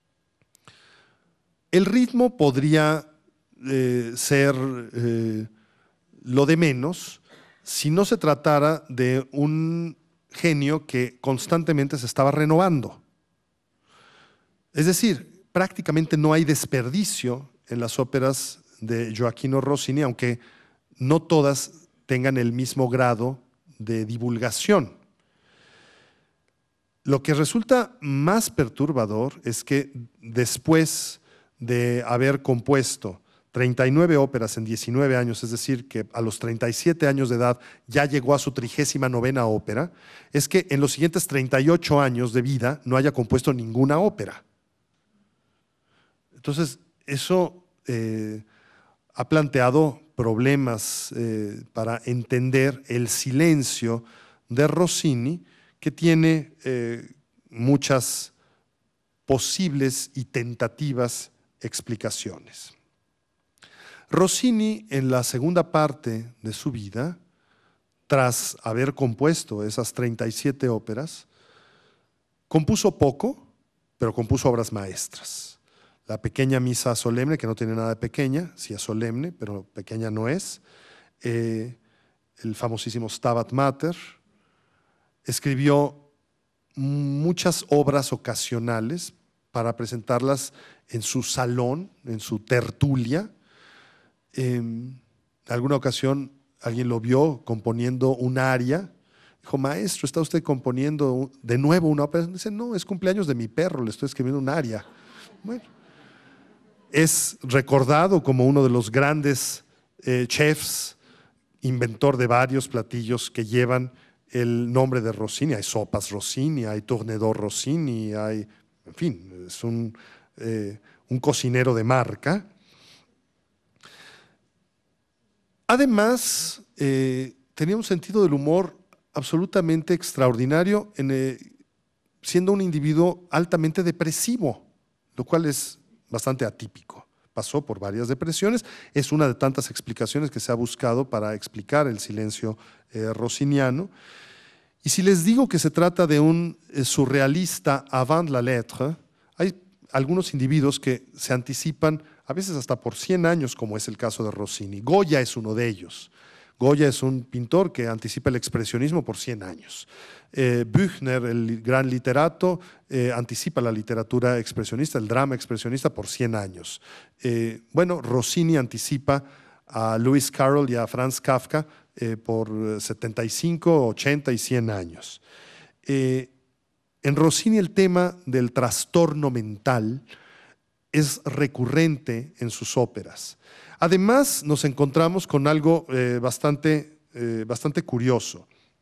El ritmo podría eh, ser eh, lo de menos si no se tratara de un genio que constantemente se estaba renovando. Es decir, prácticamente no hay desperdicio en las óperas de Gioachino Rossini, aunque no todas tengan el mismo grado de divulgación. Lo que resulta más perturbador es que después de haber compuesto treinta y nueve óperas en diecinueve años, es decir, que a los treinta y siete años de edad ya llegó a su trigésima novena ópera, es que en los siguientes treinta y ocho años de vida no haya compuesto ninguna ópera. Entonces, eso eh, ha planteado problemas eh, para entender el silencio de Rossini, que tiene eh, muchas posibles y tentativas explicaciones. Rossini, en la segunda parte de su vida, tras haber compuesto esas treinta y siete óperas, compuso poco, pero compuso obras maestras. La pequeña misa solemne, que no tiene nada de pequeña, sí es solemne, pero pequeña no es. Eh, el famosísimo Stabat Mater. Escribió muchas obras ocasionales para presentarlas en su salón, en su tertulia. En alguna ocasión alguien lo vio componiendo un aria. Dijo, maestro, ¿está usted componiendo de nuevo una ópera? Dice, no, es cumpleaños de mi perro, le estoy escribiendo un aria. Bueno, es recordado como uno de los grandes eh, chefs, inventor de varios platillos que llevan el nombre de Rossini. Hay sopas Rossini, hay tournedos Rossini, hay, en fin, es un, eh, un cocinero de marca. Además, eh, tenía un sentido del humor absolutamente extraordinario, en, eh, siendo un individuo altamente depresivo, lo cual es bastante atípico. Pasó por varias depresiones, es una de tantas explicaciones que se ha buscado para explicar el silencio eh, rossiniano. Y si les digo que se trata de un eh, surrealista avant la lettre, hay algunos individuos que se anticipan a veces hasta por cien años, como es el caso de Rossini. Goya es uno de ellos. Goya es un pintor que anticipa el expresionismo por cien años. Eh, Büchner, el gran literato, eh, anticipa la literatura expresionista, el drama expresionista por cien años. Eh, bueno, Rossini anticipa a Lewis Carroll y a Franz Kafka eh, por setenta y cinco, ochenta y cien años. Eh, en Rossini el tema del trastorno mental es recurrente en sus óperas. Además, nos encontramos con algo eh, bastante, eh, bastante curioso.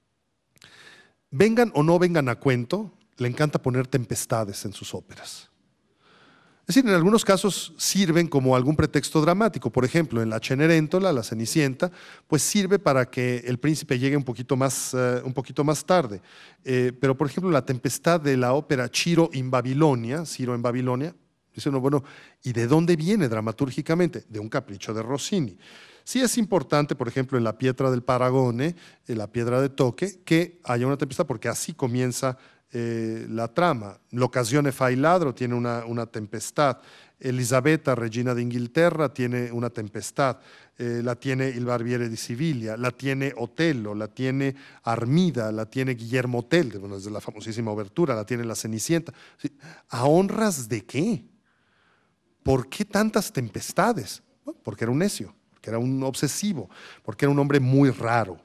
vengan o no vengan a cuento, le encanta poner tempestades en sus óperas. Es decir, en algunos casos sirven como algún pretexto dramático. Por ejemplo, en la Cenerentola, la Cenicienta, pues sirve para que el príncipe llegue un poquito más, uh, un poquito más tarde. Eh, pero, por ejemplo, la tempestad de la ópera Ciro in Babilonia, Ciro en Babilonia, dice uno, bueno, ¿y de dónde viene dramatúrgicamente? De un capricho de Rossini. Sí es importante, por ejemplo, en la Pietra del Paragone, en la Piedra de Toque, que haya una tempestad, porque así comienza Eh, la trama. L'occasione fa il ladro tiene una, una tempestad. Elisabetta, regina de Inghilterra, tiene una tempestad. Eh, la tiene Il Barbiere di Siviglia, la tiene Otello, la tiene Armida, la tiene Guillermo Tell, bueno, desde la famosísima obertura, la tiene La Cenicienta. ¿Sí? ¿A honras de qué? ¿Por qué tantas tempestades? Bueno, porque era un necio, porque era un obsesivo, porque era un hombre muy raro.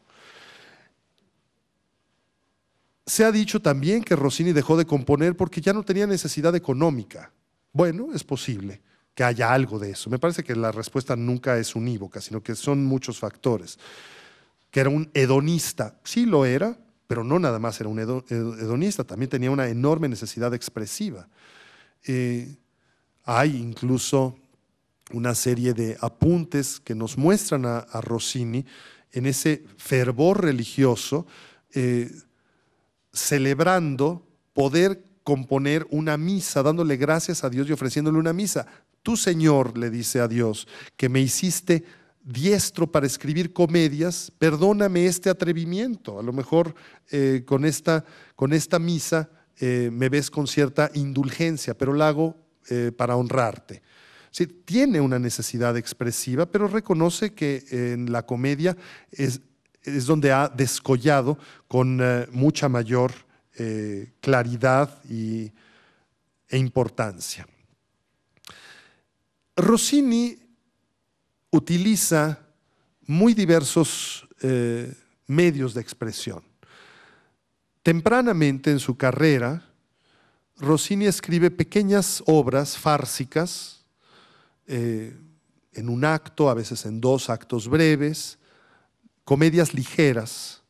Se ha dicho también que Rossini dejó de componer porque ya no tenía necesidad económica. Bueno, es posible que haya algo de eso. Me parece que la respuesta nunca es unívoca, sino que son muchos factores. Que era un hedonista, sí lo era, pero no nada más era un hedonista, también tenía una enorme necesidad expresiva. Eh, hay incluso una serie de apuntes que nos muestran a, a Rossini en ese fervor religioso, eh, celebrando poder componer una misa, dándole gracias a Dios y ofreciéndole una misa. Tú, Señor, le dice a Dios, que me hiciste diestro para escribir comedias, perdóname este atrevimiento. A lo mejor eh, con, esta, con esta misa eh, me ves con cierta indulgencia, pero la hago eh, para honrarte. Sí, tiene una necesidad expresiva, pero reconoce que en la comedia es es donde ha descollado con eh, mucha mayor eh, claridad y, e importancia. Rossini utiliza muy diversos eh, medios de expresión. Tempranamente en su carrera, Rossini escribe pequeñas obras fársicas, eh, en un acto, a veces en dos actos breves, comedias ligeras,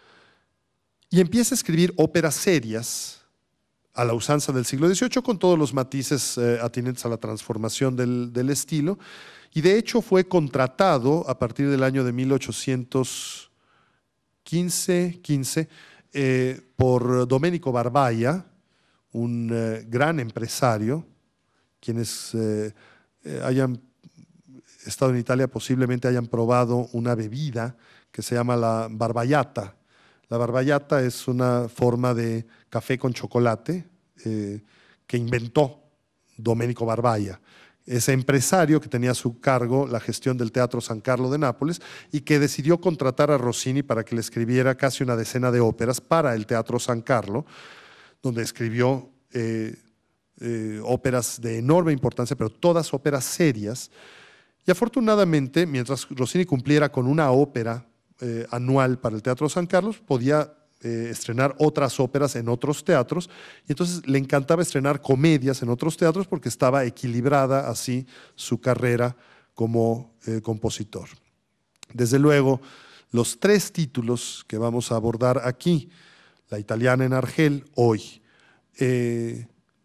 y empieza a escribir óperas serias a la usanza del siglo dieciocho con todos los matices eh, atinentes a la transformación del, del estilo, y de hecho fue contratado a partir del año de mil ochocientos quince eh, por Domenico Barbaia, un eh, gran empresario. Quienes eh, eh, hayan estado en Italia posiblemente hayan probado una bebida que se llama la barbaiata. La barbaiata es una forma de café con chocolate eh, que inventó Domenico Barbaia, ese empresario que tenía a su cargo la gestión del Teatro San Carlo de Nápoles y que decidió contratar a Rossini para que le escribiera casi una decena de óperas para el Teatro San Carlo, donde escribió eh, eh, óperas de enorme importancia, pero todas óperas serias. Y afortunadamente, mientras Rossini cumpliera con una ópera eh, anual para el Teatro San Carlos, podía eh, estrenar otras óperas en otros teatros, y entonces le encantaba estrenar comedias en otros teatros porque estaba equilibrada así su carrera como eh, compositor. Desde luego, los tres títulos que vamos a abordar aquí, La italiana en Argel, hoy, eh,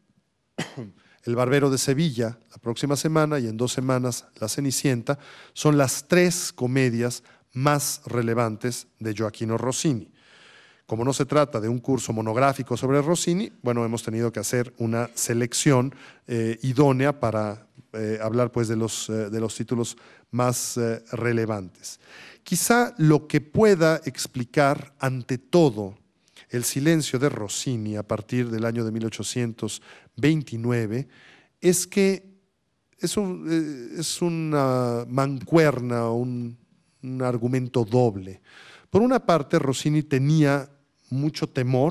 El Barbero de Sevilla, la próxima semana, y en dos semanas La Cenicienta, son las tres comedias más relevantes de Gioachino Rossini. Como no se trata de un curso monográfico sobre Rossini, bueno, hemos tenido que hacer una selección eh, idónea para eh, hablar pues, de, los, eh, de los títulos más eh, relevantes. Quizá lo que pueda explicar ante todo el silencio de Rossini a partir del año de mil ochocientos veintinueve es que es, un, es una mancuerna, un, un argumento doble. Por una parte, Rossini tenía mucho temor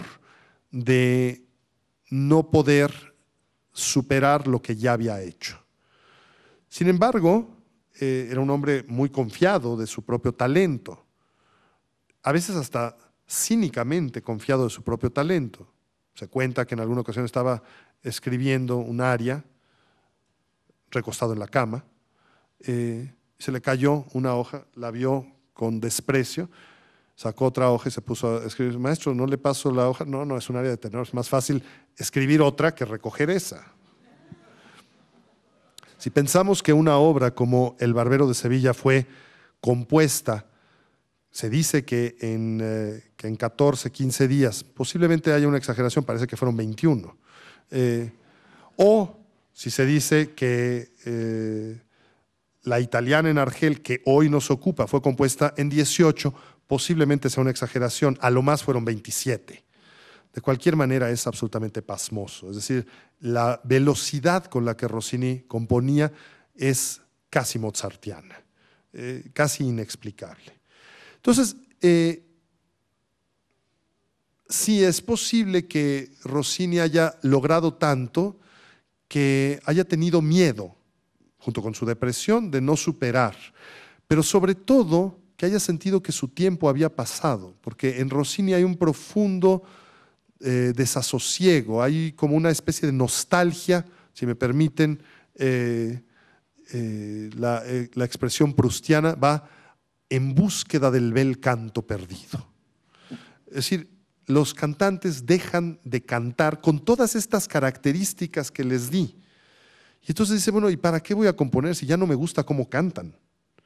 de no poder superar lo que ya había hecho. Sin embargo, eh, era un hombre muy confiado de su propio talento, a veces hasta cínicamente confiado de su propio talento. Se cuenta que en alguna ocasión estaba escribiendo un aria, recostado en la cama, eh, se le cayó una hoja, la vio con desprecio sacó otra hoja y se puso a escribir. Maestro, ¿no le paso la hoja? No, no, es un área de tenor, es más fácil escribir otra que recoger esa. Si pensamos que una obra como El Barbero de Sevilla fue compuesta, se dice que en, eh, que en catorce, quince días, posiblemente haya una exageración, parece que fueron veintiuno. Eh, o si se dice que eh, La Italiana en Argel, que hoy nos ocupa, fue compuesta en dieciocho, posiblemente sea una exageración, a lo más fueron veintisiete. De cualquier manera es absolutamente pasmoso, es decir, la velocidad con la que Rossini componía es casi mozartiana, eh, casi inexplicable. Entonces, eh, sí es posible que Rossini haya logrado tanto que haya tenido miedo, junto con su depresión, de no superar, pero sobre todo que haya sentido que su tiempo había pasado, porque en Rossini hay un profundo eh, desasosiego, hay como una especie de nostalgia, si me permiten eh, eh, la, eh, la expresión proustiana, va en búsqueda del bel canto perdido. Es decir, los cantantes dejan de cantar con todas estas características que les di. Y entonces dice, bueno, ¿y para qué voy a componer si ya no me gusta cómo cantan?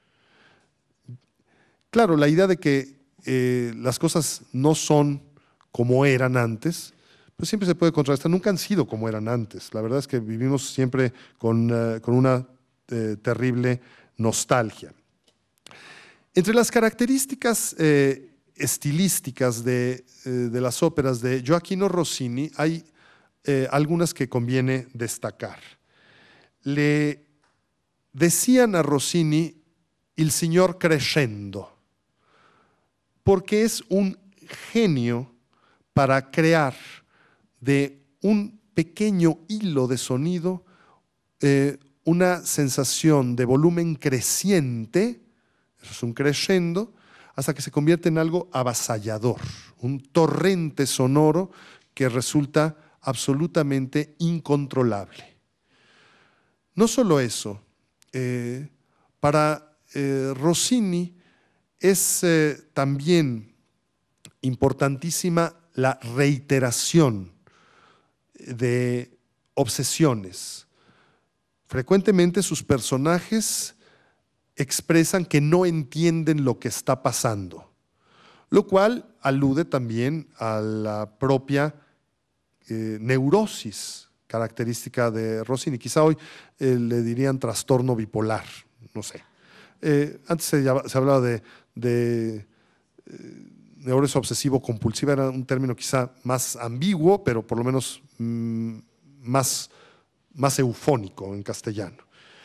Claro, la idea de que eh, las cosas no son como eran antes, pues siempre se puede contrastar. Nunca han sido como eran antes. La verdad es que vivimos siempre con, uh, con una eh, terrible nostalgia. Entre las características eh, estilísticas de, eh, de las óperas de Gioachino Rossini hay eh, algunas que conviene destacar. Le decían a Rossini el signor crescendo, porque es un genio para crear de un pequeño hilo de sonido eh, una sensación de volumen creciente, eso es un crescendo, hasta que se convierte en algo avasallador, un torrente sonoro que resulta absolutamente incontrolable. No solo eso, eh, para eh, Rossini es eh, también importantísima la reiteración de obsesiones. Frecuentemente sus personajes expresan que no entienden lo que está pasando, lo cual alude también a la propia eh, neurosis característica de Rossini. Quizá hoy eh, le dirían trastorno bipolar, no sé. Eh, antes se, se hablaba de, de eh, neurosis obsesivo-compulsiva, era un término quizá más ambiguo, pero por lo menos mmm, más, más eufónico en castellano.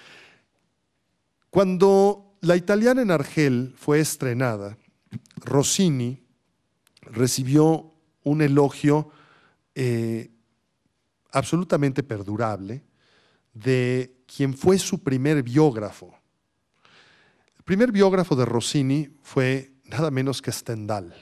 Cuando La Italiana en Argel fue estrenada, Rossini recibió un elogio eh, absolutamente perdurable de quien fue su primer biógrafo. El primer biógrafo de Rossini fue nada menos que Stendhal.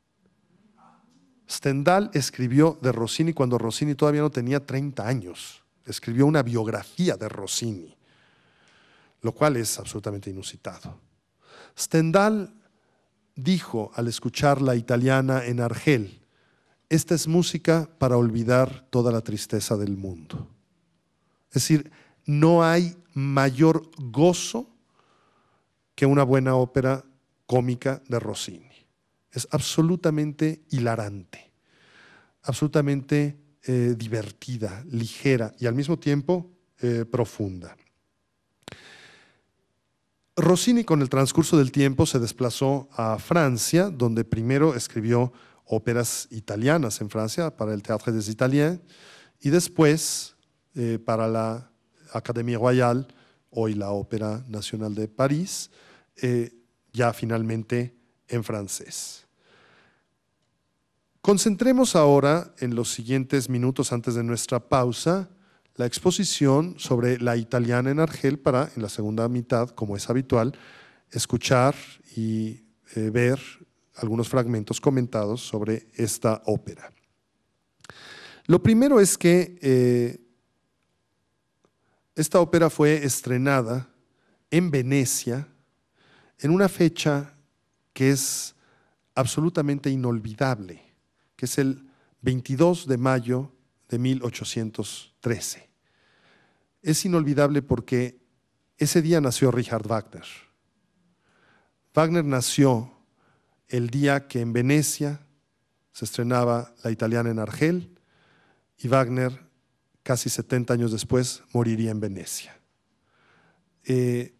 Stendhal escribió de Rossini cuando Rossini todavía no tenía treinta años. Escribió una biografía de Rossini, lo cual es absolutamente inusitado. Stendhal dijo al escuchar La Italiana en Argel, esta es música para olvidar toda la tristeza del mundo. Es decir, no hay mayor gozo que una buena ópera cómica de Rossini. Es absolutamente hilarante, absolutamente eh, divertida, ligera y al mismo tiempo eh, profunda. Rossini, con el transcurso del tiempo, se desplazó a Francia, donde primero escribió óperas italianas en Francia para el Théâtre des Italiens y después eh, para la Académie Royale, hoy la Ópera Nacional de París, eh, ya finalmente en francés. Concentremos ahora, en los siguientes minutos antes de nuestra pausa, la exposición sobre La Italiana en Argel para, en la segunda mitad, como es habitual, escuchar y eh, ver algunos fragmentos comentados sobre esta ópera. Lo primero es que eh, esta ópera fue estrenada en Venecia en una fecha que es absolutamente inolvidable, que es el veintidós de mayo de mil ochocientos trece. Es inolvidable porque ese día nació Richard Wagner. Wagner nació el día que en Venecia se estrenaba La italiana en Argel, y Wagner, casi setenta años después, moriría en Venecia. Eh,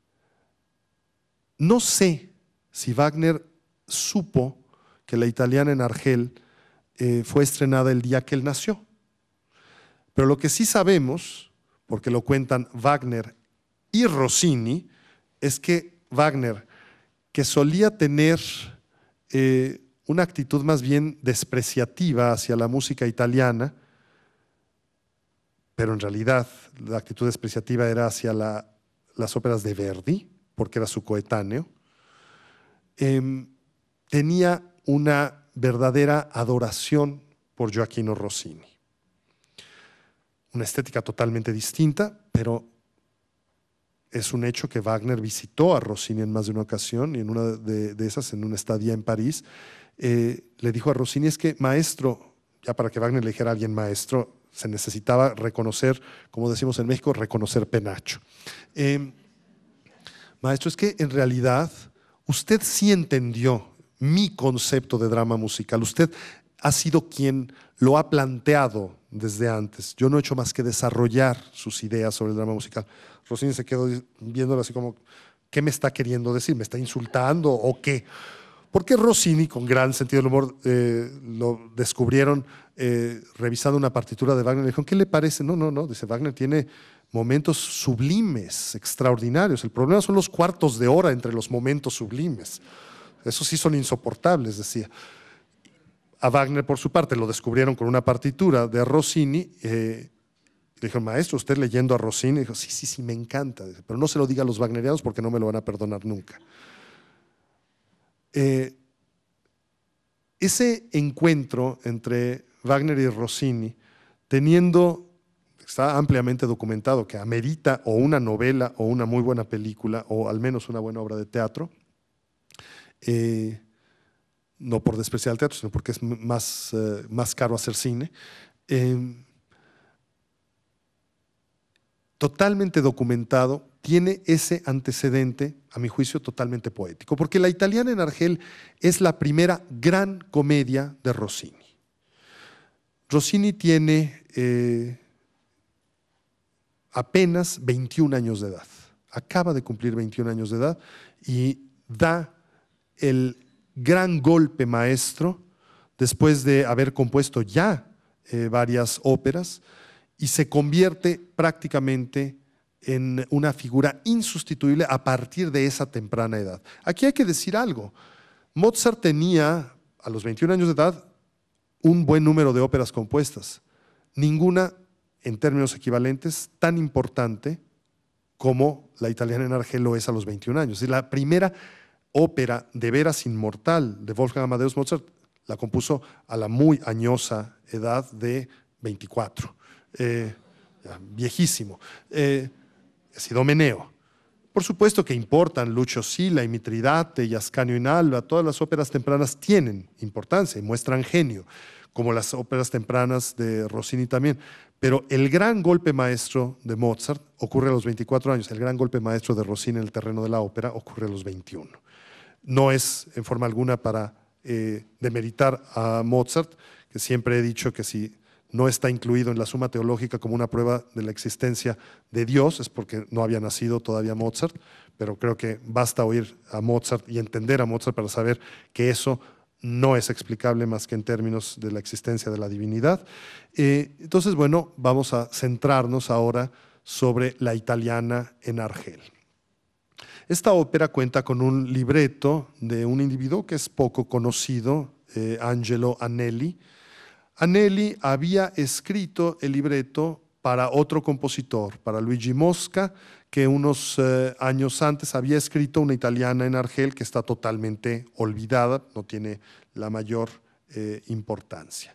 no sé si Wagner supo que La italiana en Argel eh, fue estrenada el día que él nació. Pero lo que sí sabemos, porque lo cuentan Wagner y Rossini, es que Wagner, que solía tener eh, una actitud más bien despreciativa hacia la música italiana, pero en realidad la actitud despreciativa era hacia la, las óperas de Verdi, porque era su coetáneo, eh, tenía una verdadera adoración por Gioachino Rossini. Una estética totalmente distinta, pero es un hecho que Wagner visitó a Rossini en más de una ocasión, y en una de, de esas, en una estadía en París, eh, le dijo a Rossini, es que maestro, ya para que Wagner le dijera a alguien maestro, se necesitaba reconocer, como decimos en México, reconocer penacho. Eh, maestro, es que en realidad usted sí entendió mi concepto de drama musical, usted ha sido quien lo ha planteado desde antes. Yo no he hecho más que desarrollar sus ideas sobre el drama musical. Rossini se quedó viéndolo así como, ¿qué me está queriendo decir? ¿Me está insultando o qué? Porque Rossini, con gran sentido del humor, eh, lo descubrieron eh, revisando una partitura de Wagner. Le dijeron, ¿qué le parece? No, no, no. Dice, Wagner tiene momentos sublimes, extraordinarios. El problema son los cuartos de hora entre los momentos sublimes. Esos sí son insoportables, decía. A Wagner, por su parte, lo descubrieron con una partitura de Rossini. Eh, le dijeron, maestro, usted leyendo a Rossini. Dijo, sí, sí, sí, me encanta. Dice, pero no se lo diga a los wagnerianos porque no me lo van a perdonar nunca. Eh, ese encuentro entre Wagner y Rossini, teniendo, está ampliamente documentado, que amerita o una novela o una muy buena película o al menos una buena obra de teatro, eh, no por despreciar el teatro, sino porque es más, eh, más caro hacer cine, eh, totalmente documentado, tiene ese antecedente, a mi juicio, totalmente poético, porque La italiana en Argel es la primera gran comedia de Rossini. Rossini tiene eh, apenas veintiún años de edad, acaba de cumplir veintiún años de edad y da el gran golpe maestro después de haber compuesto ya eh, varias óperas, y se convierte prácticamente en una figura insustituible a partir de esa temprana edad. Aquí hay que decir algo. Mozart tenía, a los veintiún años de edad, un buen número de óperas compuestas. Ninguna, en términos equivalentes, tan importante como La italiana en Argel lo es a los veintiún años. Es la primera ópera de veras inmortal de Wolfgang Amadeus Mozart, la compuso a la muy añosa edad de veinticuatro. Eh, viejísimo, eh, Sidomeneo. Por supuesto que importan Lucio Silla y Mitridate y Ascanio in Alba, todas las óperas tempranas tienen importancia y muestran genio, como las óperas tempranas de Rossini también. Pero el gran golpe maestro de Mozart ocurre a los veinticuatro años, el gran golpe maestro de Rossini en el terreno de la ópera ocurre a los veintiuno. No es en forma alguna para eh, demeritar a Mozart, que siempre he dicho que si no está incluido en la Suma Teológica como una prueba de la existencia de Dios, es porque no había nacido todavía Mozart, pero creo que basta oír a Mozart y entender a Mozart para saber que eso no es explicable más que en términos de la existencia de la divinidad. Eh, entonces, bueno, vamos a centrarnos ahora sobre La italiana en Argel. Esta ópera cuenta con un libreto de un individuo que es poco conocido, eh, Angelo Anelli. Anelli había escrito el libreto para otro compositor, para Luigi Mosca, que unos eh, años antes había escrito Una italiana en Argel, que está totalmente olvidada, no tiene la mayor eh, importancia.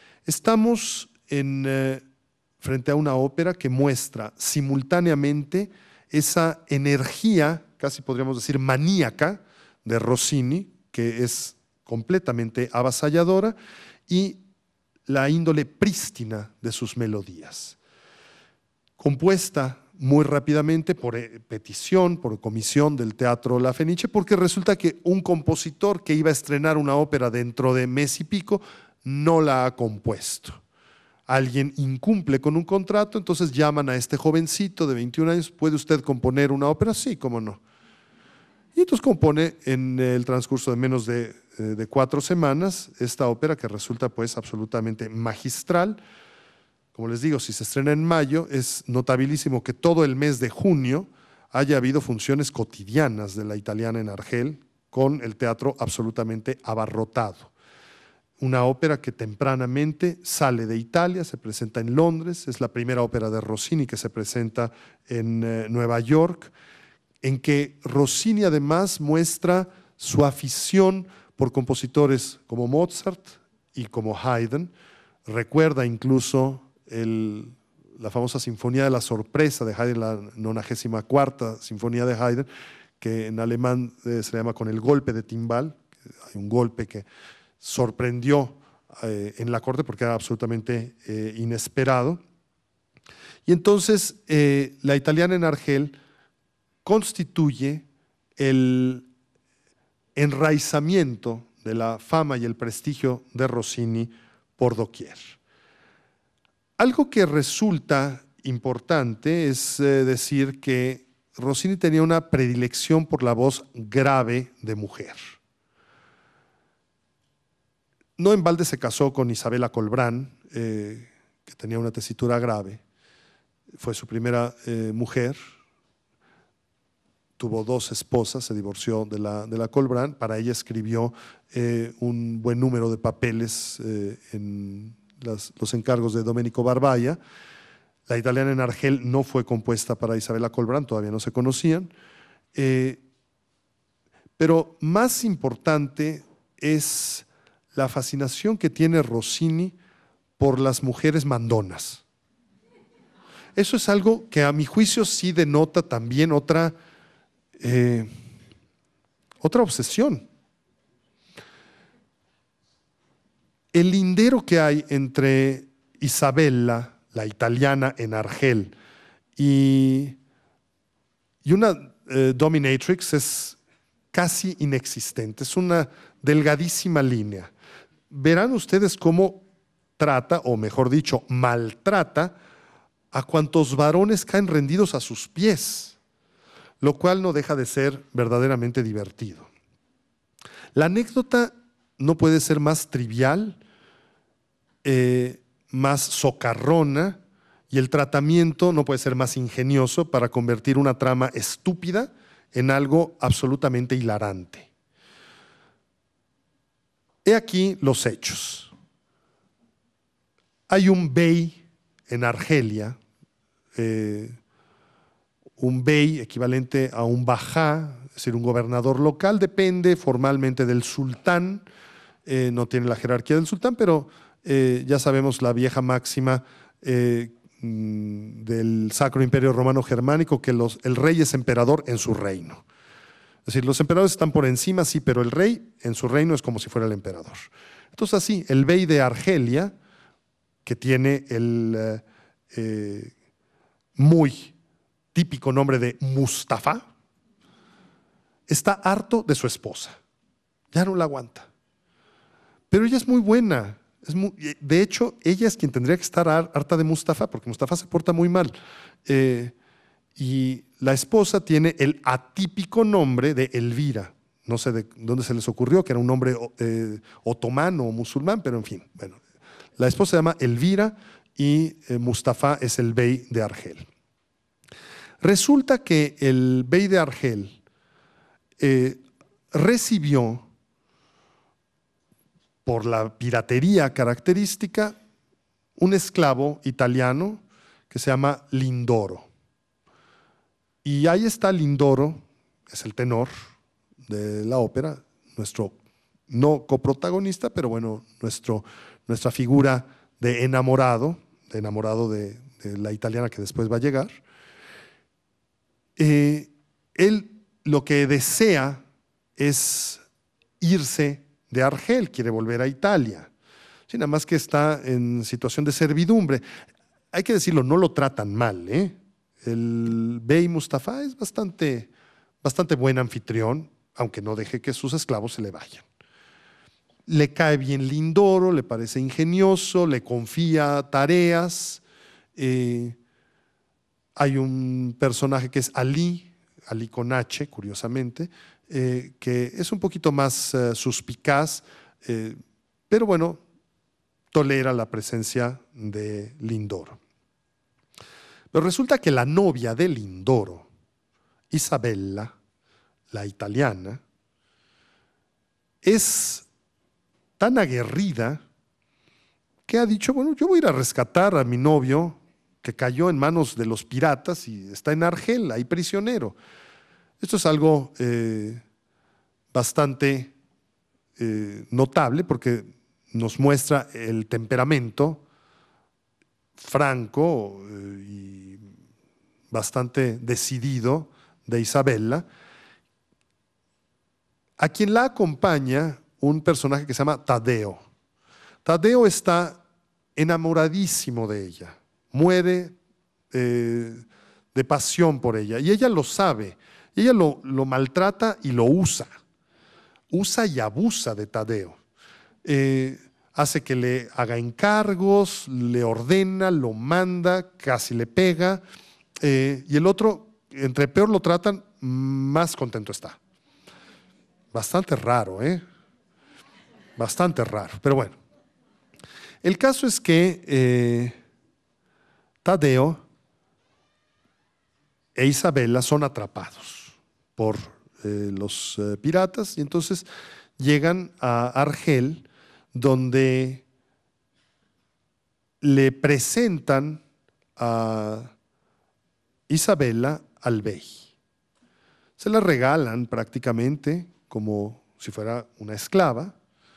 Estamos en, eh, frente a una ópera que muestra simultáneamente esa energía, casi podríamos decir maníaca, de Rossini, que es completamente avasalladora, y la índole prístina de sus melodías. Compuesta muy rápidamente por petición, por comisión del Teatro La Fenice, porque resulta que un compositor que iba a estrenar una ópera dentro de mes y pico no la ha compuesto. Alguien incumple con un contrato, entonces llaman a este jovencito de veintiún años, ¿puede usted componer una ópera? Sí, cómo no. Y entonces compone en el transcurso de menos de, de cuatro semanas esta ópera que resulta pues absolutamente magistral. Como les digo, si se estrena en mayo, es notabilísimo que todo el mes de junio haya habido funciones cotidianas de La Italiana en Argel, con el teatro absolutamente abarrotado. Una ópera que tempranamente sale de Italia, se presenta en Londres, es la primera ópera de Rossini que se presenta en eh, Nueva York, en que Rossini además muestra su afición por compositores como Mozart y como Haydn. Recuerda incluso el, la famosa Sinfonía de la Sorpresa de Haydn, la nonagésima cuarta Sinfonía de Haydn, que en alemán eh, se llama con el golpe de timbal. Hay un golpe que sorprendió eh, en la corte porque era absolutamente eh, inesperado. Y entonces eh, La Italiana en Argel constituye el enraizamiento de la fama y el prestigio de Rossini por doquier. Algo que resulta importante es eh, decir que Rossini tenía una predilección por la voz grave de mujer. No en balde se casó con Isabella Colbrán, eh, que tenía una tesitura grave. Fue su primera eh, mujer. Tuvo dos esposas, se divorció de la, de la Colbrán. Para ella escribió eh, un buen número de papeles eh, en las, los encargos de Domenico Barbaya. La Italiana en Argel no fue compuesta para Isabella Colbrán, todavía no se conocían. Eh, pero más importante es la fascinación que tiene Rossini por las mujeres mandonas. Eso es algo que a mi juicio sí denota también otra, eh, otra obsesión. El lindero que hay entre Isabella, la italiana en Argel, y, y una eh, dominatrix es casi inexistente, es una delgadísima línea. Verán ustedes cómo trata, o mejor dicho, maltrata a cuantos varones caen rendidos a sus pies, lo cual no deja de ser verdaderamente divertido. La anécdota no puede ser más trivial, eh, más socarrona, y el tratamiento no puede ser más ingenioso para convertir una trama estúpida en algo absolutamente hilarante. He aquí los hechos. Hay un bey en Argelia, eh, un bey equivalente a un bajá, es decir, un gobernador local, depende formalmente del sultán, eh, no tiene la jerarquía del sultán, pero eh, ya sabemos la vieja máxima eh, del Sacro Imperio Romano Germánico, que los, el rey es emperador en su reino. Es decir, los emperadores están por encima, sí, pero el rey en su reino es como si fuera el emperador. Entonces así, el bey de Argelia, que tiene el eh, eh, muy típico nombre de Mustafa, está harto de su esposa. Ya no la aguanta. Pero ella es muy buena. Es muy, de hecho, ella es quien tendría que estar harta de Mustafa, porque Mustafa se porta muy mal. Eh, y la esposa tiene el atípico nombre de Elvira. No sé de dónde se les ocurrió, que era un nombre eh, otomano o musulmán, pero en fin. Bueno, la esposa se llama Elvira y eh, Mustafa es el bey de Argel. Resulta que el bey de Argel eh, recibió, por la piratería característica, un esclavo italiano que se llama Lindoro. Y ahí está Lindoro, es el tenor de la ópera, nuestro no coprotagonista, pero bueno, nuestro, nuestra figura de enamorado, de enamorado de, de la italiana que después va a llegar. Eh, él lo que desea es irse de Argel, quiere volver a Italia. Sí, nada más que está en situación de servidumbre. Hay que decirlo, no lo tratan mal, ¿eh? El bey Mustafa es bastante, bastante buen anfitrión, aunque no deje que sus esclavos se le vayan. Le cae bien Lindoro, le parece ingenioso, le confía tareas. Eh, hay un personaje que es Ali, Ali con H, curiosamente, eh, que es un poquito más eh, suspicaz, eh, pero bueno, tolera la presencia de Lindoro. Pero resulta que la novia de Lindoro, Isabella, la italiana, es tan aguerrida que ha dicho, bueno, yo voy a ir a rescatar a mi novio que cayó en manos de los piratas y está en Argel, ahí prisionero. Esto es algo eh, bastante eh, notable porque nos muestra el temperamento franco eh, y bastante decidido de Isabella, a quien la acompaña un personaje que se llama Tadeo. Tadeo está enamoradísimo de ella, muere eh, de pasión por ella y ella lo sabe, ella lo, lo maltrata y lo usa, usa y abusa de Tadeo. Eh, hace que le haga encargos, le ordena, lo manda, casi le pega, eh, y el otro, entre peor lo tratan, más contento está. Bastante raro, ¿eh? Bastante raro, pero bueno. El caso es que eh, Tadeo e Isabella son atrapados por eh, los eh, piratas y entonces llegan a Argel, donde le presentan a Isabella al bey. Se la regalan prácticamente como si fuera una esclava,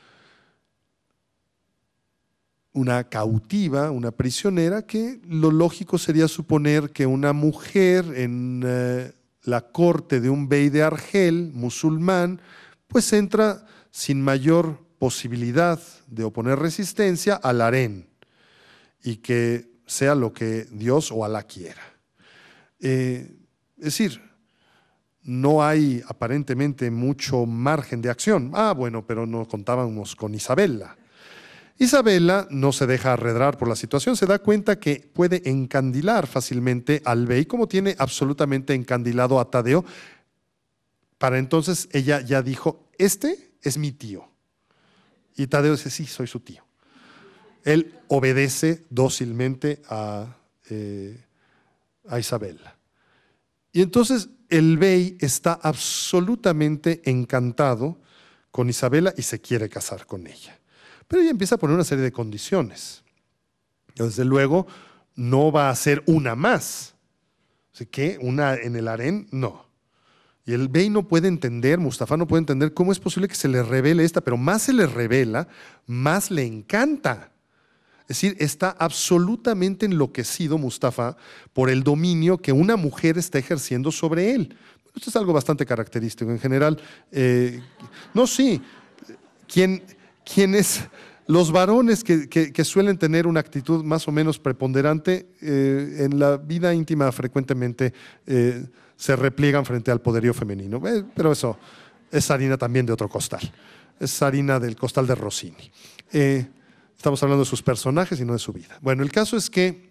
una cautiva, una prisionera, que lo lógico sería suponer que una mujer en eh, la corte de un bey de Argel, musulmán, pues entra sin mayor posibilidad de oponer resistencia al harén y que sea lo que Dios o Alá quiera. Eh, es decir, no hay aparentemente mucho margen de acción. Ah, bueno, pero no contábamos con Isabella. Isabella no se deja arredrar por la situación, se da cuenta que puede encandilar fácilmente al bey, como tiene absolutamente encandilado a Tadeo. Para entonces ella ya dijo, este es mi tío. Y Tadeo dice, sí, soy su tío. Él obedece dócilmente a, eh, a Isabella. Y entonces el bey está absolutamente encantado con Isabella y se quiere casar con ella. Pero ella empieza a poner una serie de condiciones. Desde luego, no va a ser una más. ¿Así que una en el harén? No. Y el bey no puede entender, Mustafa no puede entender cómo es posible que se le revele esta, pero más se le revela, más le encanta. Es decir, está absolutamente enloquecido Mustafa por el dominio que una mujer está ejerciendo sobre él. Esto es algo bastante característico en general. Eh, no, sí, quien, quienes, los varones que, que, que suelen tener una actitud más o menos preponderante, eh, en la vida íntima frecuentemente eh, se repliegan frente al poderío femenino. Eh, pero eso es harina también de otro costal. Es harina del costal de Rossini. Eh, Estamos hablando de sus personajes y no de su vida. Bueno, el caso es que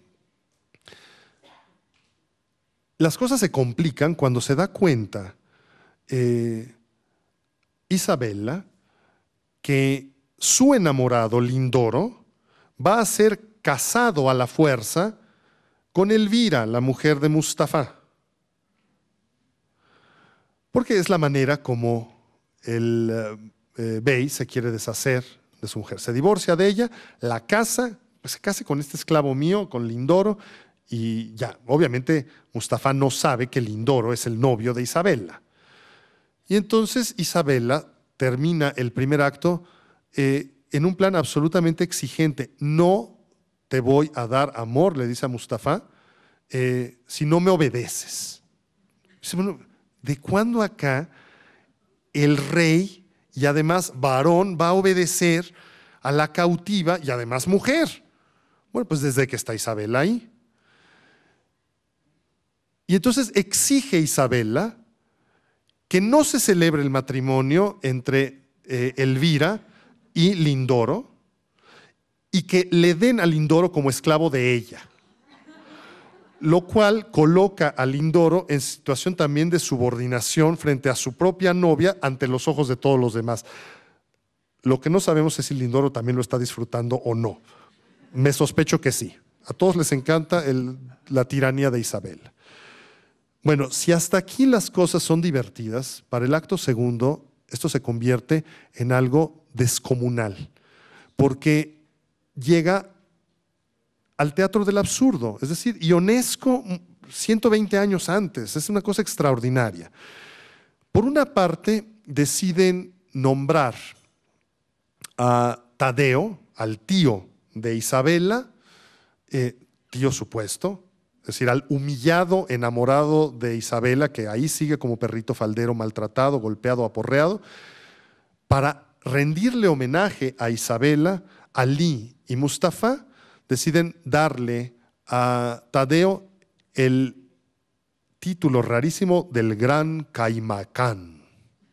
las cosas se complican cuando se da cuenta eh, Isabella que su enamorado Lindoro va a ser casado a la fuerza con Elvira, la mujer de Mustafa. Porque es la manera como el eh, bey se quiere deshacer de su mujer. Se divorcia de ella, la casa, pues se casa con este esclavo mío, con Lindoro, y ya, obviamente Mustafa no sabe que Lindoro es el novio de Isabella. Y entonces Isabella termina el primer acto eh, en un plan absolutamente exigente. No te voy a dar amor, le dice a Mustafa, eh, si no me obedeces. Dice, bueno, ¿de cuándo acá el rey y además varón va a obedecer a la cautiva y además mujer. Bueno, pues desde que está Isabela ahí. Y entonces exige Isabela que no se celebre el matrimonio entre eh, Elvira y Lindoro y que le den a Lindoro como esclavo de ella. Lo cual coloca a Lindoro en situación también de subordinación frente a su propia novia ante los ojos de todos los demás. Lo que no sabemos es si Lindoro también lo está disfrutando o no. Me sospecho que sí. A todos les encanta el, la tiranía de Isabel. Bueno, si hasta aquí las cosas son divertidas, para el acto segundo esto se convierte en algo descomunal, porque llega al teatro del absurdo, es decir, Ionesco ciento veinte años antes, es una cosa extraordinaria. Por una parte, deciden nombrar a Tadeo, al tío de Isabela, eh, tío supuesto, es decir, al humillado enamorado de Isabela, que ahí sigue como perrito faldero, maltratado, golpeado, aporreado, para rendirle homenaje a Isabela, Ali y Mustafa, deciden darle a Tadeo el título rarísimo del Gran Caimacán,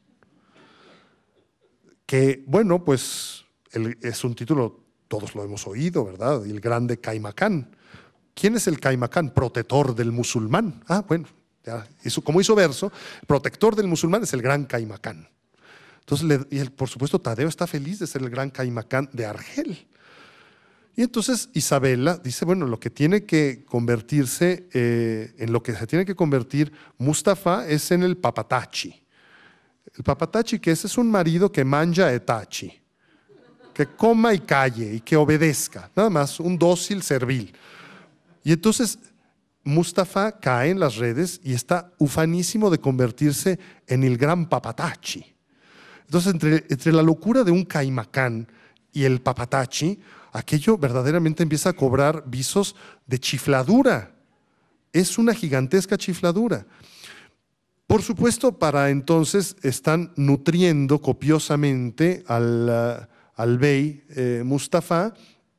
que, bueno, pues el, es un título, todos lo hemos oído, ¿verdad? El Grande Caimacán. ¿Quién es el Caimacán? Protector del musulmán. Ah, bueno, ya, eso, como hizo verso, protector del musulmán es el Gran Caimacán. Entonces, le, y el, por supuesto, Tadeo está feliz de ser el Gran Caimacán de Argel. Y entonces Isabela dice, bueno, lo que tiene que convertirse, eh, en lo que se tiene que convertir Mustafa es en el papatachi. El papatachi, que ese es un marido que manja e tachi, que coma y calle y que obedezca, nada más, un dócil servil. Y entonces Mustafa cae en las redes y está ufanísimo de convertirse en el gran papatachi. Entonces, entre, entre la locura de un caimacán y el papatachi, aquello verdaderamente empieza a cobrar visos de chifladura. Es una gigantesca chifladura. Por supuesto, para entonces están nutriendo copiosamente al, uh, al bey eh, Mustafa,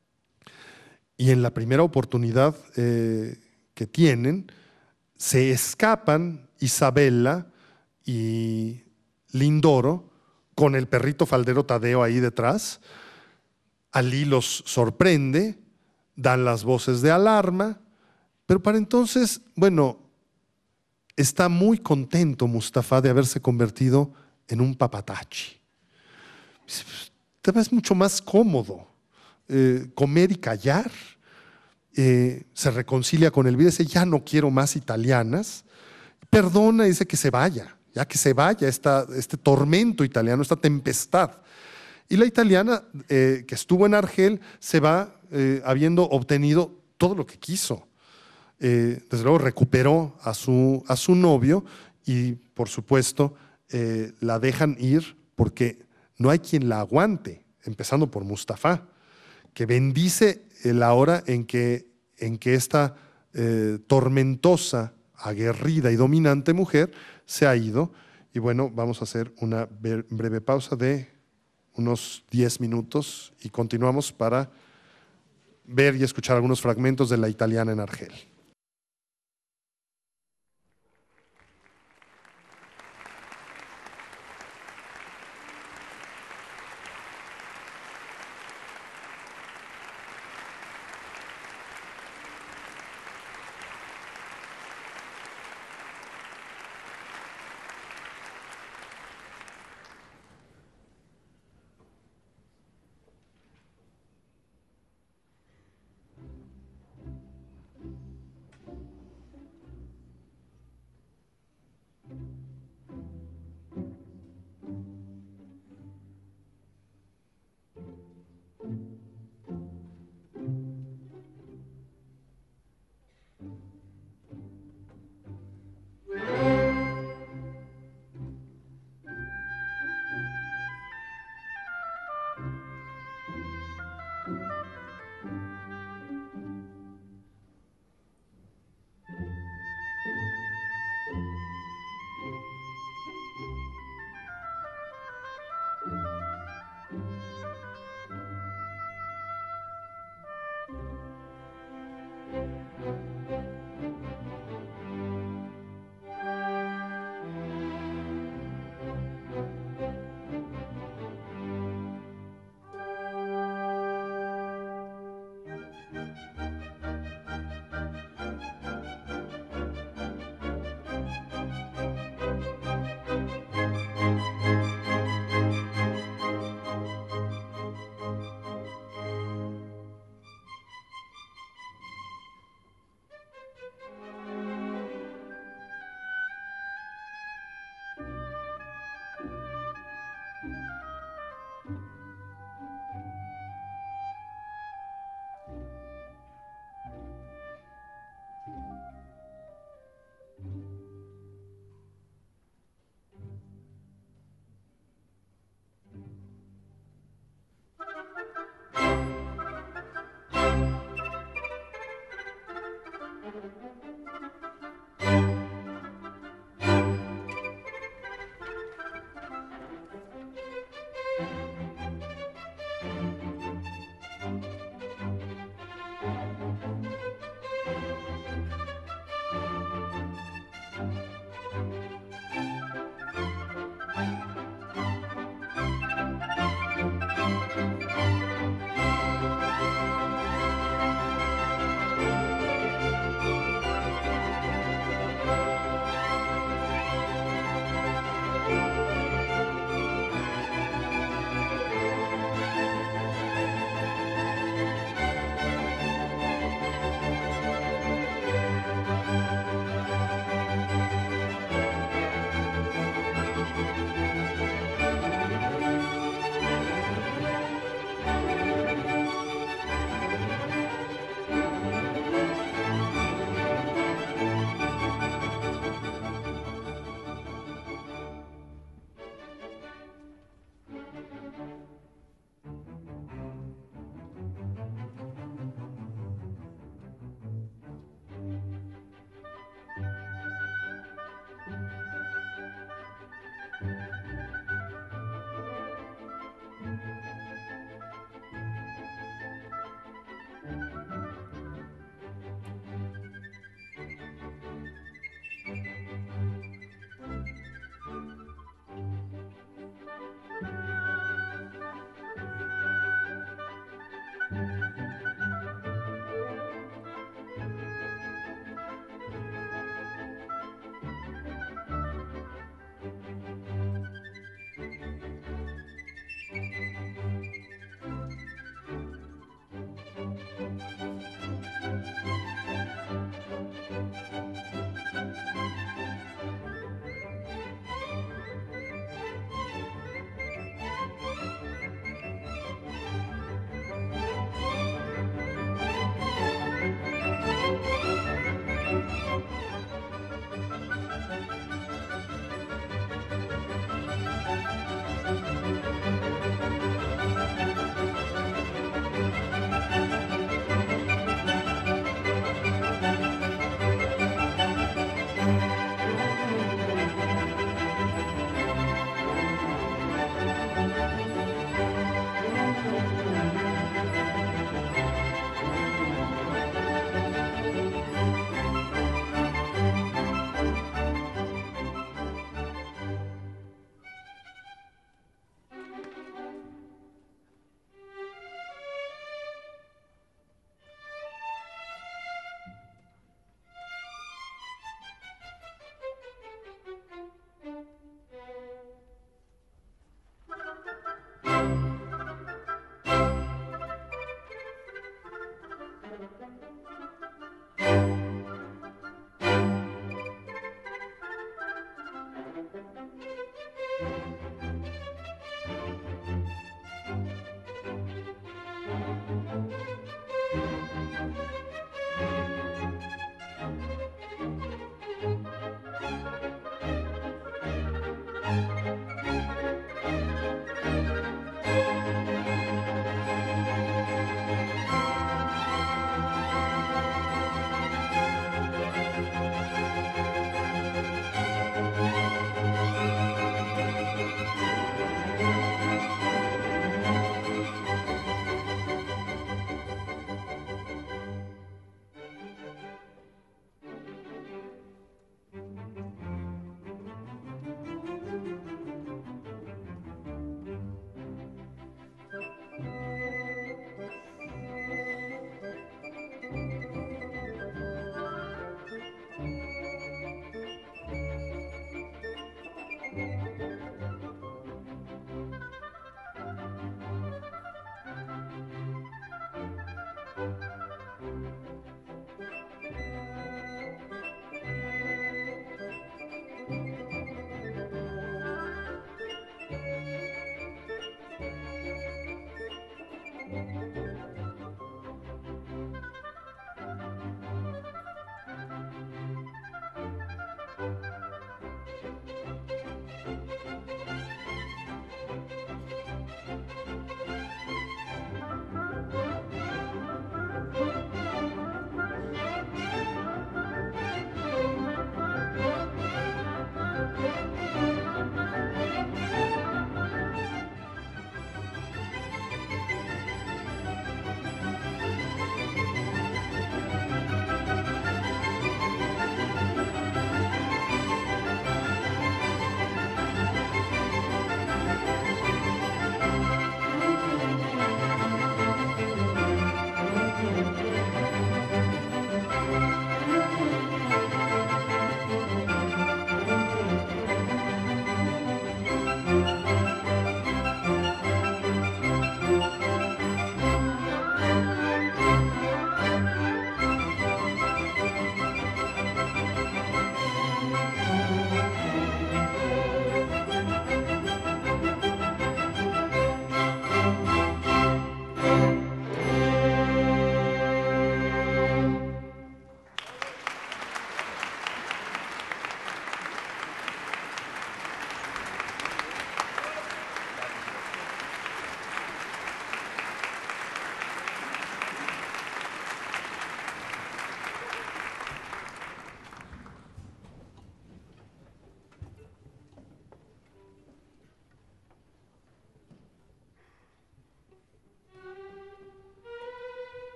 y en la primera oportunidad eh, que tienen, se escapan Isabela y Lindoro con el perrito faldero Tadeo ahí detrás. Ali los sorprende, dan las voces de alarma, pero para entonces, bueno, está muy contento Mustafa de haberse convertido en un papatachi. Te ves mucho más cómodo eh, comer y callar. Eh, se reconcilia con Elvira, dice, ya no quiero más italianas. Perdona y dice que se vaya, ya que se vaya esta, este tormento italiano, esta tempestad. Y la italiana, eh, que estuvo en Argel, se va eh, habiendo obtenido todo lo que quiso. Eh, desde luego recuperó a su, a su novio y, por supuesto, eh, la dejan ir porque no hay quien la aguante, empezando por Mustafa, que bendice la hora en que, en que esta eh, tormentosa, aguerrida y dominante mujer se ha ido. Y bueno, vamos a hacer una breve pausa de unos diez minutos y continuamos para ver y escuchar algunos fragmentos de La italiana en Argel.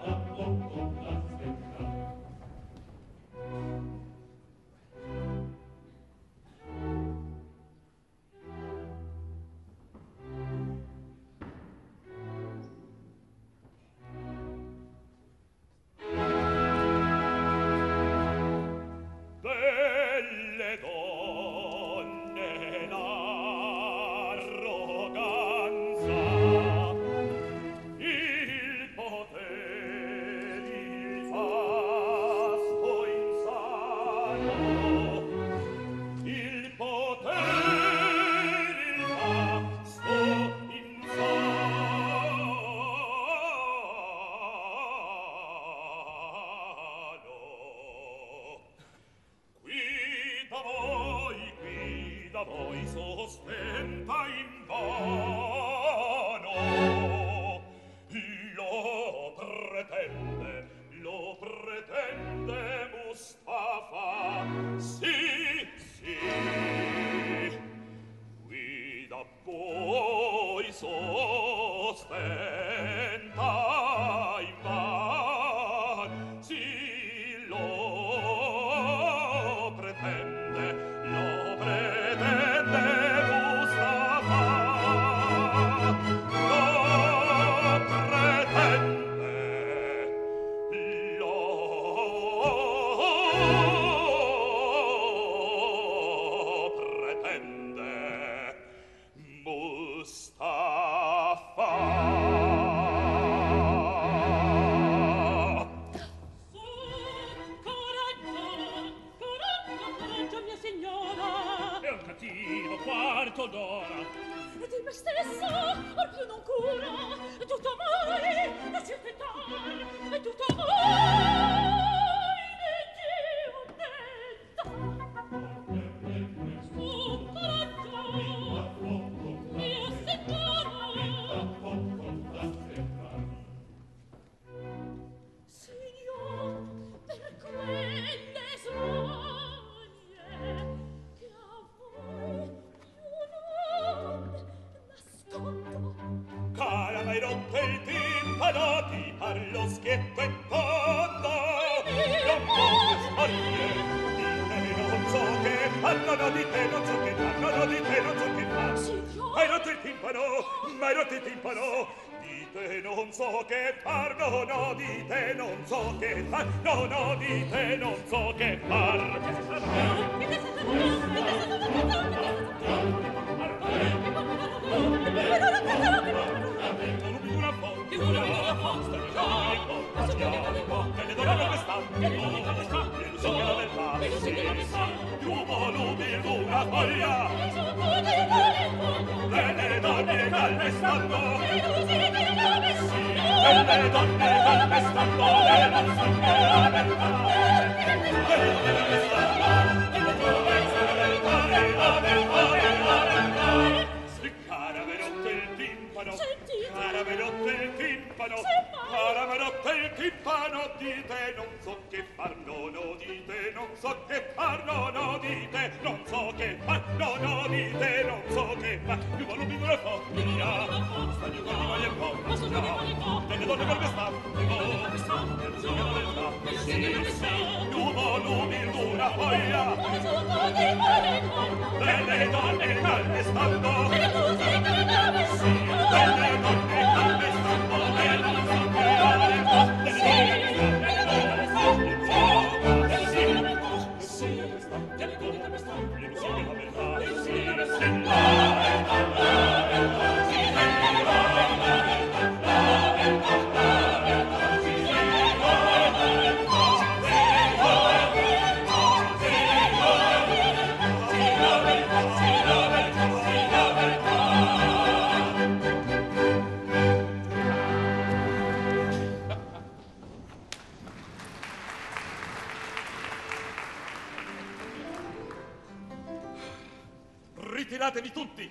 Ritiratevi tutti!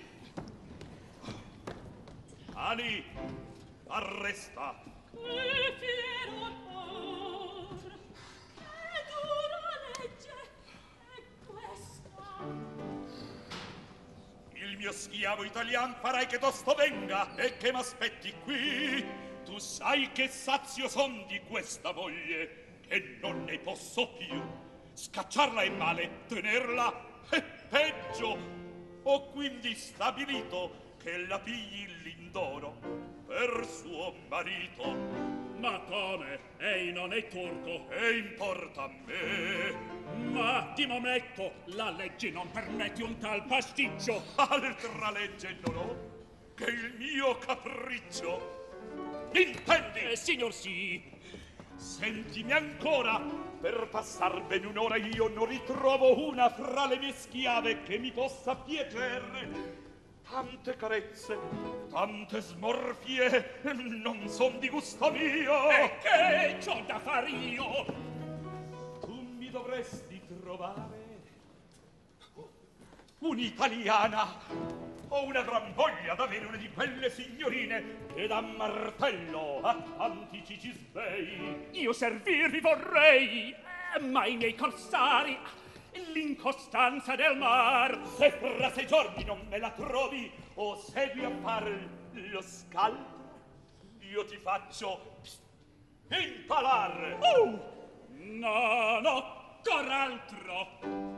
Ali, arresta! Che fiero amor, che dura legge è questa! Il mio schiavo italian farai che tosto venga e che m'aspetti qui. Tu tu sai che sazio son di questa moglie, che non ne posso più. Scacciarla è male, tenerla è peggio. Ho quindi stabilito che la pigli l'indoro per suo marito. Ma come? Ei non è turco. E importa a me. Ma di momento la legge non permette un tal pasticcio. Altra legge non ho che il mio capriccio. Intendi? Eh, signor sì. Sentimi ancora. Per passar ben un'ora io non ritrovo una fra le mie schiave che mi possa piacere. Tante carezze, tante smorfie non son di gusto mio. E che c'ho da far io? Tu mi dovresti trovare un'italiana. Ho una gran voglia d'avere una di quelle signorine che da martello a tanti cicisbei. Io servirvi vorrei, eh, ma i miei corsari, l'incostanza del mar. Se fra sei giorni non me la trovi o segui a far lo scaldo, io ti faccio impalar. Uh! No, no, cor'altro.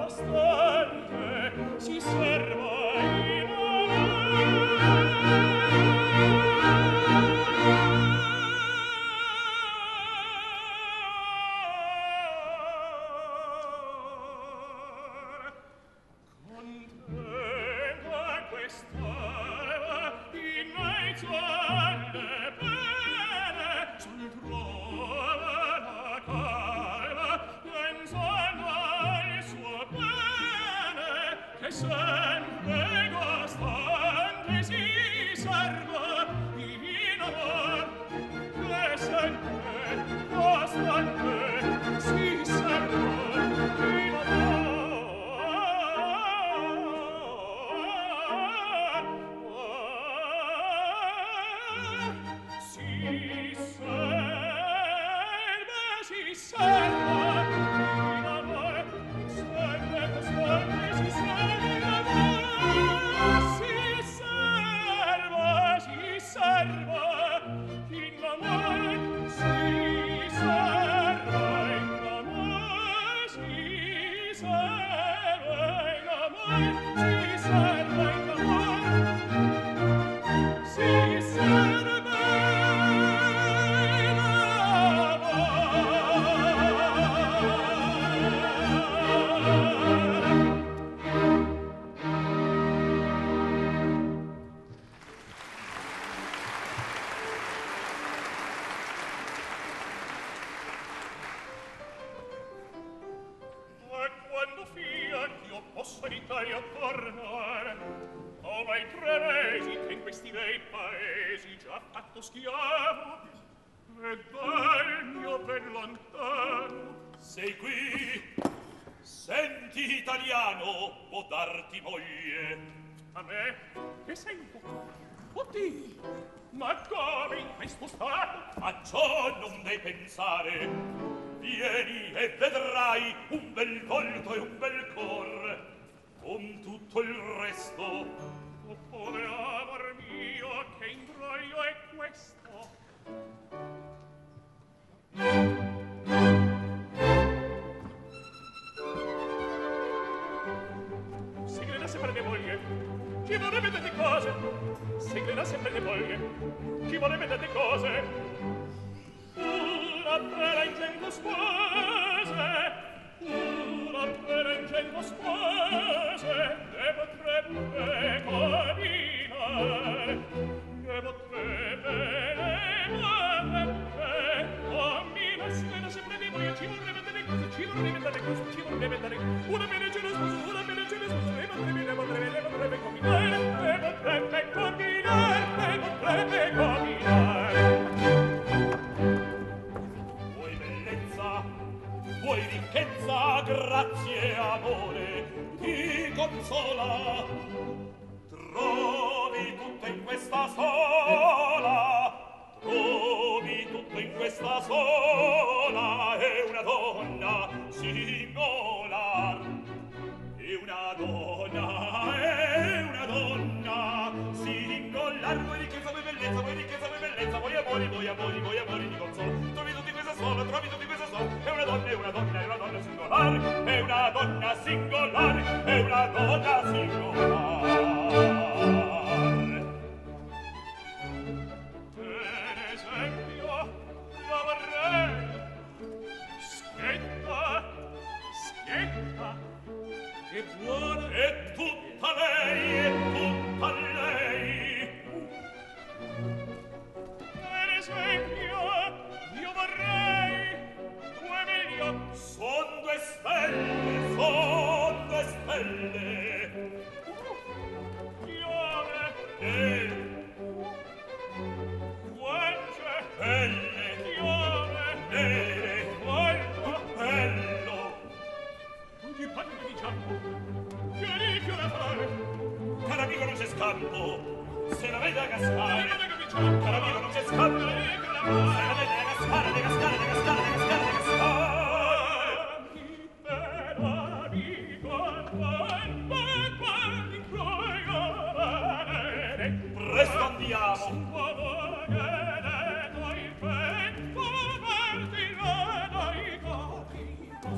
Se gli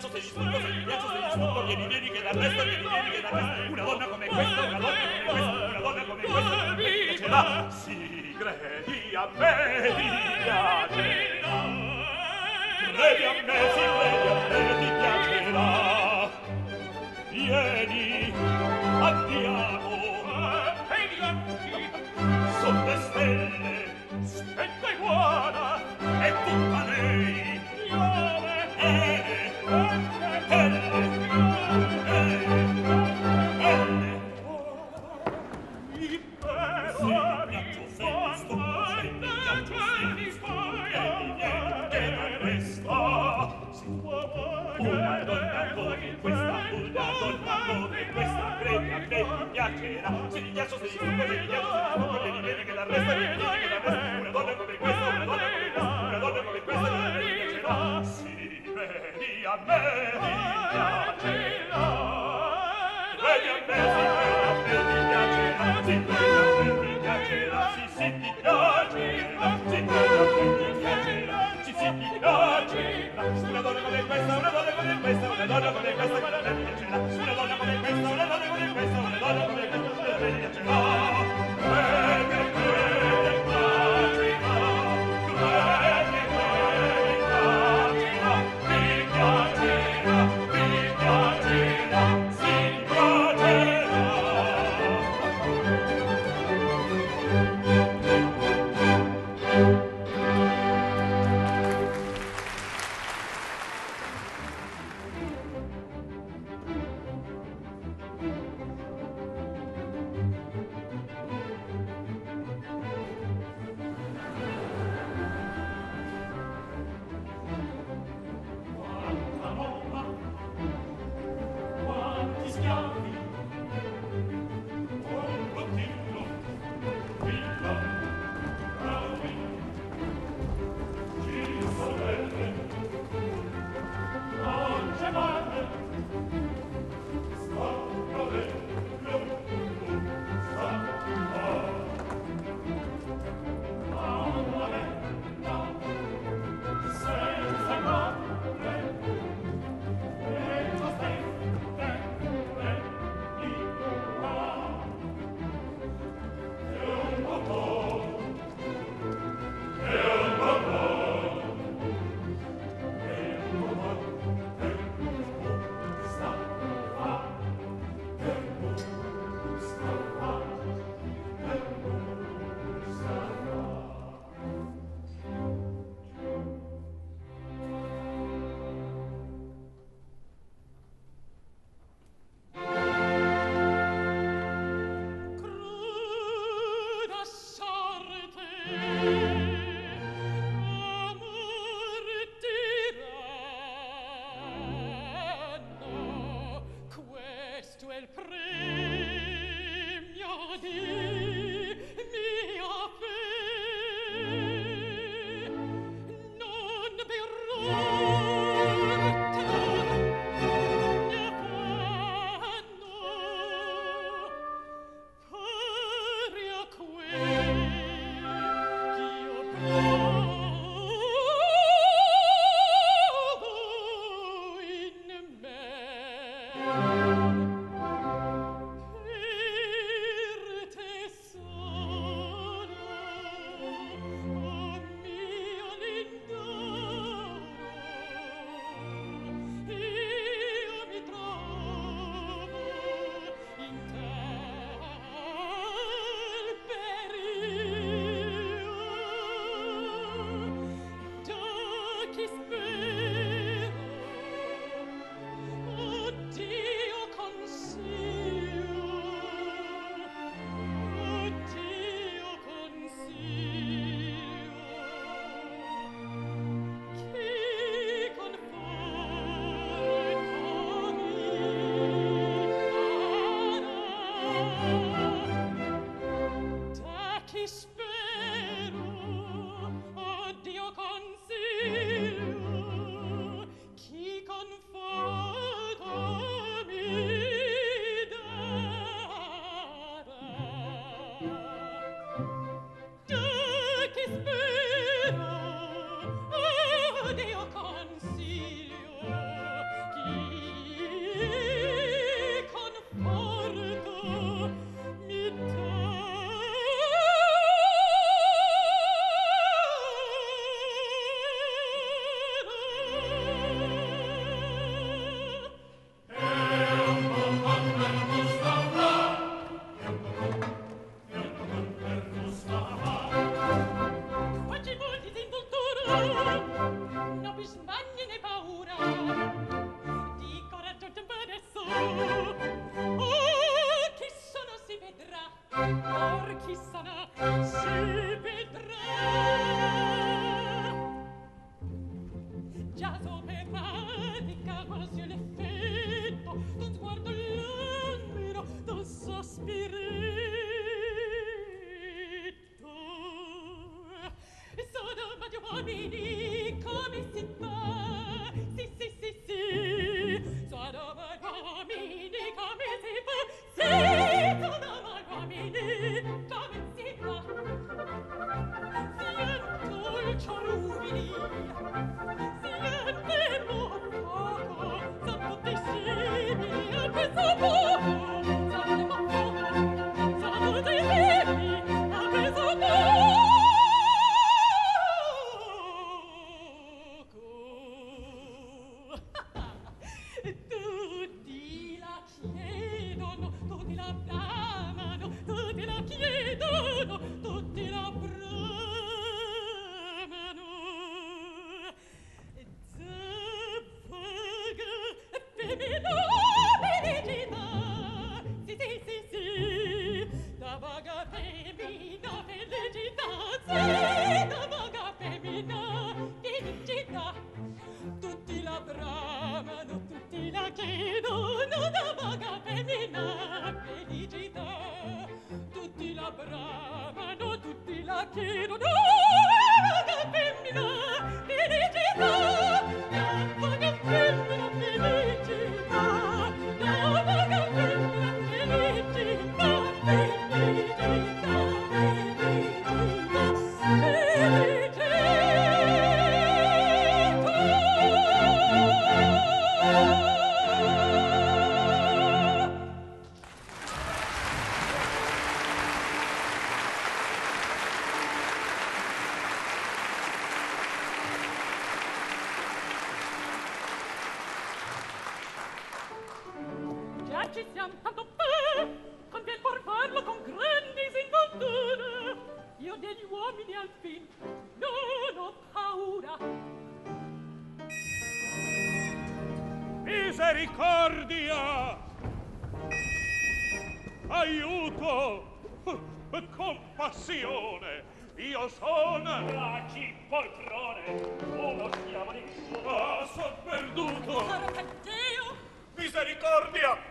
ghiaccio sei distrutto, sei il ghiaccio sei distrutto, vieni, vieni che l'arresto, vieni, vieni che l'arresto, una donna come questa, una donna come questa, una donna come questa, mi piacerà, sì, credi a me, ti piacerà, credi a me, sì, credi a me, ti piacerà, vieni, andiamo, son le stelle, spenta e buona, è tutta lei, piove, eh, eh, una donna come questa, una donna come questa, credi a me, ti piacerà, se ti ghiaccio sei distrutto, se ti ghiaccio sei distrutto, vieni, vieni che l'arresta, vieni, vieni che l'arresta, una donna come questa, una donna come questa, una donna come questa, ti piacerà, sì, credi a me, ti piacerà, credi a me, sì, credi a me, ti piacerà, sì, credi a me, ti piacerà, sì, sì, ti piacerà, sì, credi a me, ti piacerà, sì, sì, ti piacerà, una donna come questa, una donna come questa, una donna come questa, che a me piacerà, una donna come questa, una donna come questa, una donna come questa, che a me piacerà. Chi spero, oh Dio, Ci siamo tanto per, convien por farlo con grandi disinvoltura. Io degli uomini al fin non ho paura. Misericordia! Aiuto! Compassione! Io sono... Bracci, poltrone, uno schiavo di nessuno. Ah, son perduto! Dio! Misericordia!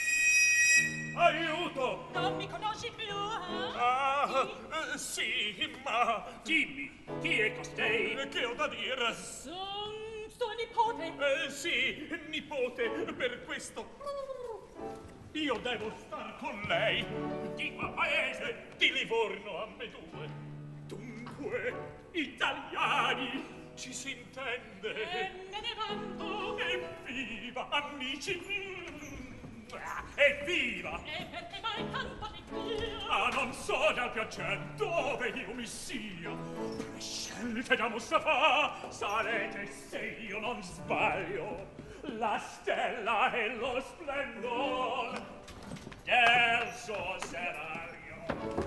Aiuto! Non mi conosci più, eh? Ah, eh, sì, ma... Dimmi, chi è costei? Che ho da dire? Son suo nipote. Eh, sì, nipote, per questo... Io devo star con lei. Di qual paese? Di Livorno a Medue. Dunque, italiani, ci si intende. E me ne vanto. Evviva, amici! Mm. Evviva! E perché mai tanto di Dio? Ah, non so dal piacer dove io mi sia. Scelte da Mustafa, sarete, se io non sbaglio, la stella e lo splendor del suo seraglio.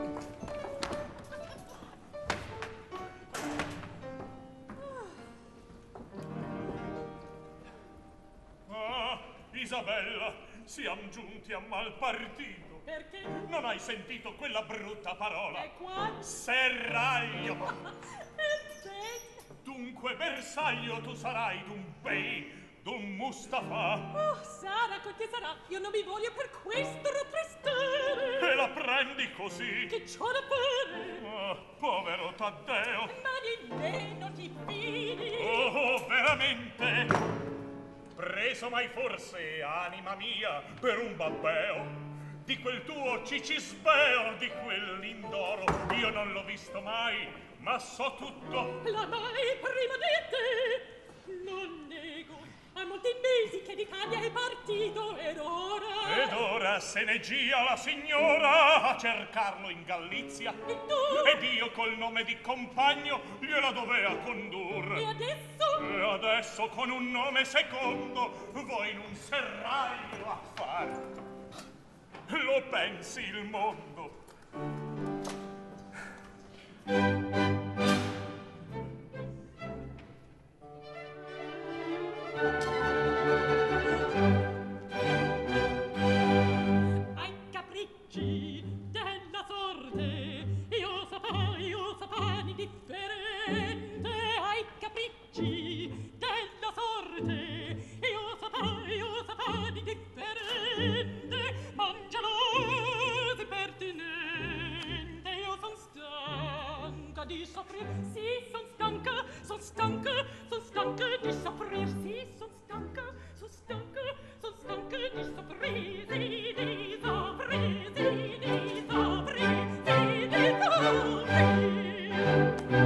Ah, Isabella, siamo giunti a mal partito. Perché? Non hai sentito quella brutta parola? E qua? Serraglio. E te? Dunque, bersaglio tu sarai d'un bey, d'un Mustafa. Oh, Sara, quel che sarà, io non mi voglio per questo rattristare. E la prendi così? Che c'ho da fare? Ah, povero Taddeo. Ma di me non ti fidi. Oh, veramente? Preso mai forse, anima mia, per un babbeo? Di quel tuo cicisbeo, di quell'indoro, io non l'ho visto mai, ma so tutto. La mai prima di te, non nego. Ha molti mesi che d'Italia è partito, ed ora... Ed ora se ne gia la signora a cercarlo in Galizia. E tu? Ed io col nome di compagno gliela dovea condurre. E adesso? E adesso con un nome secondo voi in un serraglio a fare. Lo pensi il mondo? Ai capricci della sorte io saprò, io sapani differente. Ai capricci della sorte io saprò, io sapani differente. Mangialosi pertinente. Io son stanca di soffrir, sì, son stanca, son stanca, son stanca di soffrir, sì, son stanca, son stanca, son stanca di soffrir, sì, di soffrir, sì, di soffrir, sì, di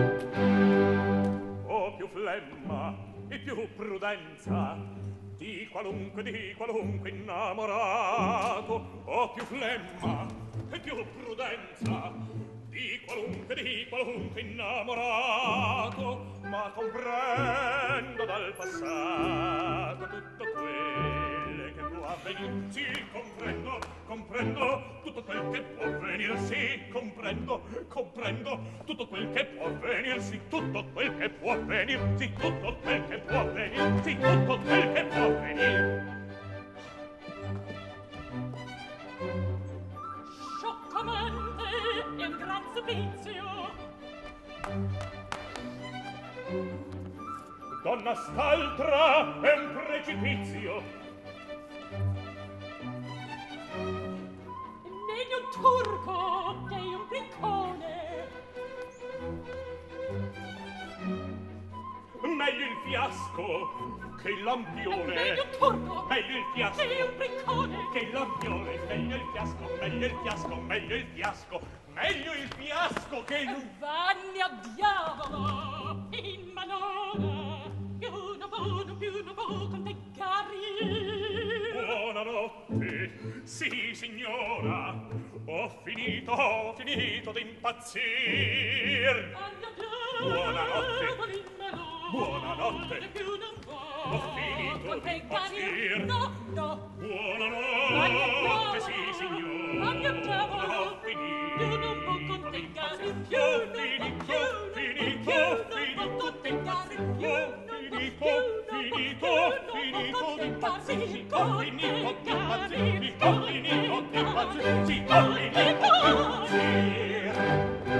soffrir. Oh, più flemma e più prudenza, di qualunque, di qualunque innamorato, ho più flemma e più prudenza, di qualunque, di qualunque innamorato, ma comprendo dal passato tutto quel che può avvenire. Sì, comprendo, comprendo tutto quel che può avvenire. Sì, comprendo, comprendo tutto quel che può avvenire. Sì, tutto quel che può avvenire. Sì, tutto quel che può avvenire. Sì, tutto quel che può avvenire. Scioccamente è un gran supplizio. Donna st'altra è un precipizio. Meglio un turco che un piccone. Meglio il fiasco che il lampione. Meglio un turco Meglio il fiasco che un piccone. che il lampione. Meglio il fiasco, meglio il fiasco, meglio il fiasco. Meglio il fiasco che il... Vanni a diavolo in manona. Più non può, più non può con te cari. Buonanotte, sì signora, ho finito, ho finito d'impazzir. Buonanotte, buonanotte, ho finito d'impazzir. No, no, Buonanotte, sì signora, ho più non può con te cari. Più ho non finito, può, ho finito, ho più non può con te finito, cari. ho finito, ho finito, ho finito d'impazzir. Ho finito d'impazzir, ho finito d'impazzir, sì, ho finito d'impazzir.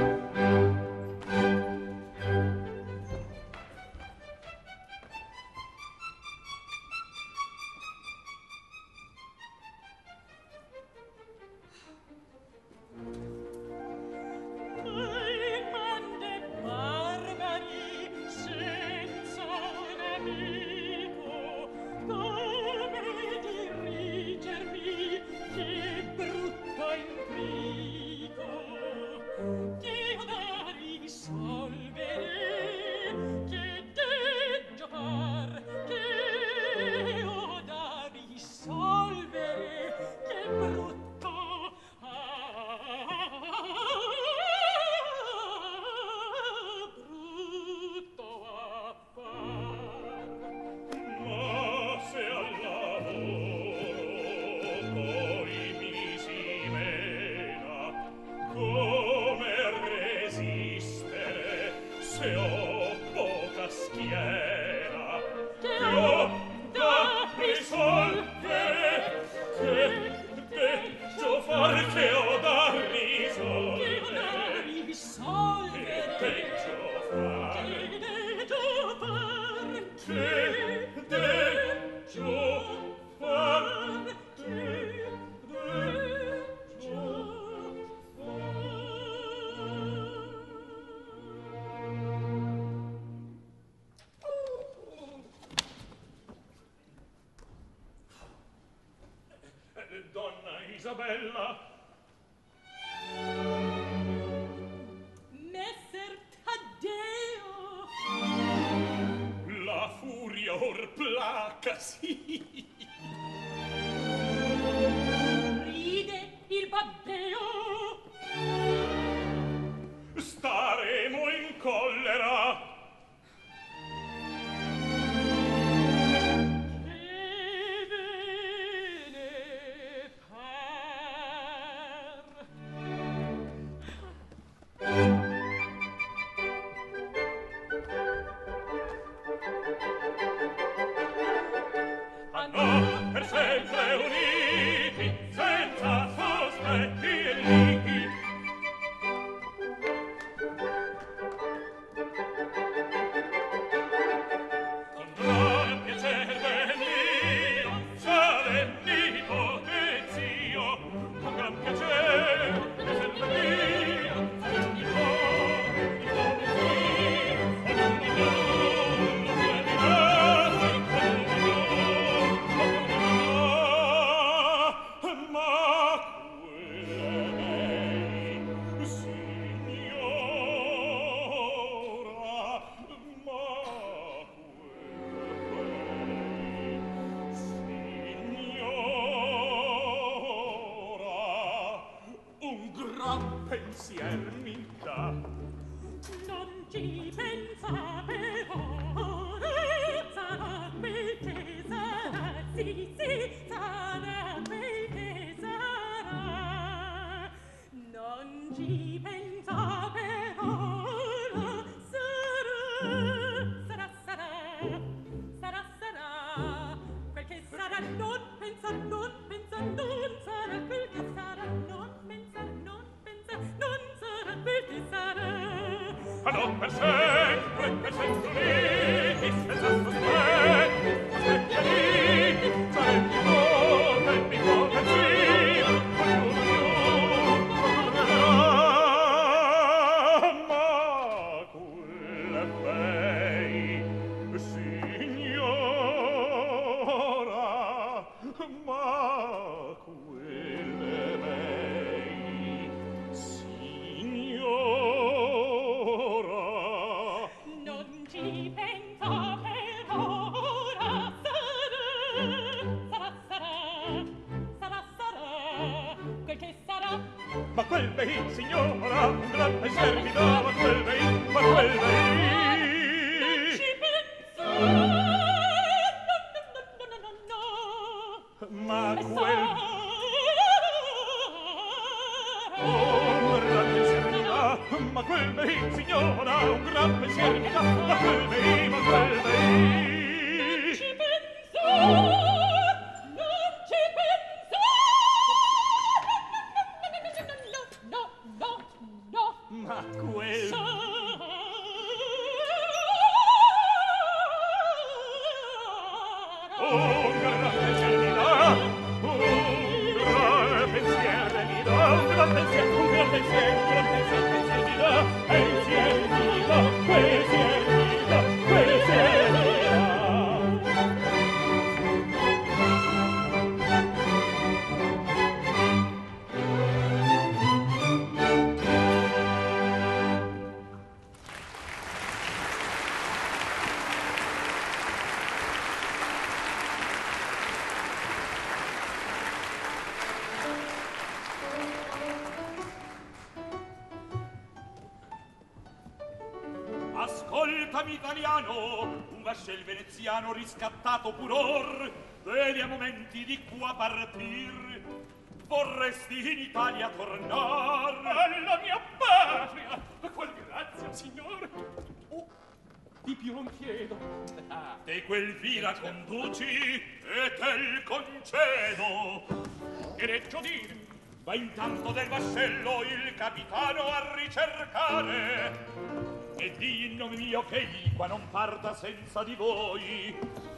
Isabella. Messer Taddeo. La furia or placa, sì. Ride il baddeo. Staremo in collera. Per sempre uniti, senza sospetti e liti. Con gran piacer venio, solenni potenzio. Con gran piacer, piacer venio, solenni potenzio. pensier mi dà. Non ci pensate ora, sarà quel che sarà, sì, sì, sarà quel che sarà. Non ci pensate ora, sarà, sarà, sarà, sarà, sarà, quel che sarà, non pensa, non pensa, non sarà quel che sarà, non pensa, non pensa, non sarà quel che sarà. Ma non per sempre, per sempre lì, dispensa sospetti, aspetti lì, sarebbe come mi come sì, ma quelle bei, signora, ma quelle bei, signora. Non ci pensa per ora, sarà, sarà, sarà, sarà, sarà, quel che sarà. Ma quel bei, signora, un gran pensier mi dà, ma quel bei, ma quel bei. Non ci pensa, no, no, no, no, no, no, Ma e quel sarà. un gran pensier mi dà, ma quel bei, signora, un gran pensier mi dà, ma quel bei, ma quel bei. Non ci pensa, non ci pensa. No, no, no, no, no, Ma quel un gran pensier mi dà, un gran pensier mi dà, un gran pensier, un gran pensier, un gran pensier, pensier mi dà, pensier mi dà, pensier mi dà, pensier mi dà. Ascoltami italiano, un vascel veneziano riscattato puror, vedi a momenti di qua partir, vorresti in Italia tornar. Alla mia patria, a qual grazia, signore? Oh, di più non chiedo. Ah, Te quel vira conduci e te il concedo. che deggio dirmi? Va intanto del vascello il capitano a ricercare, e di in nome mio che i qua non parta senza di voi.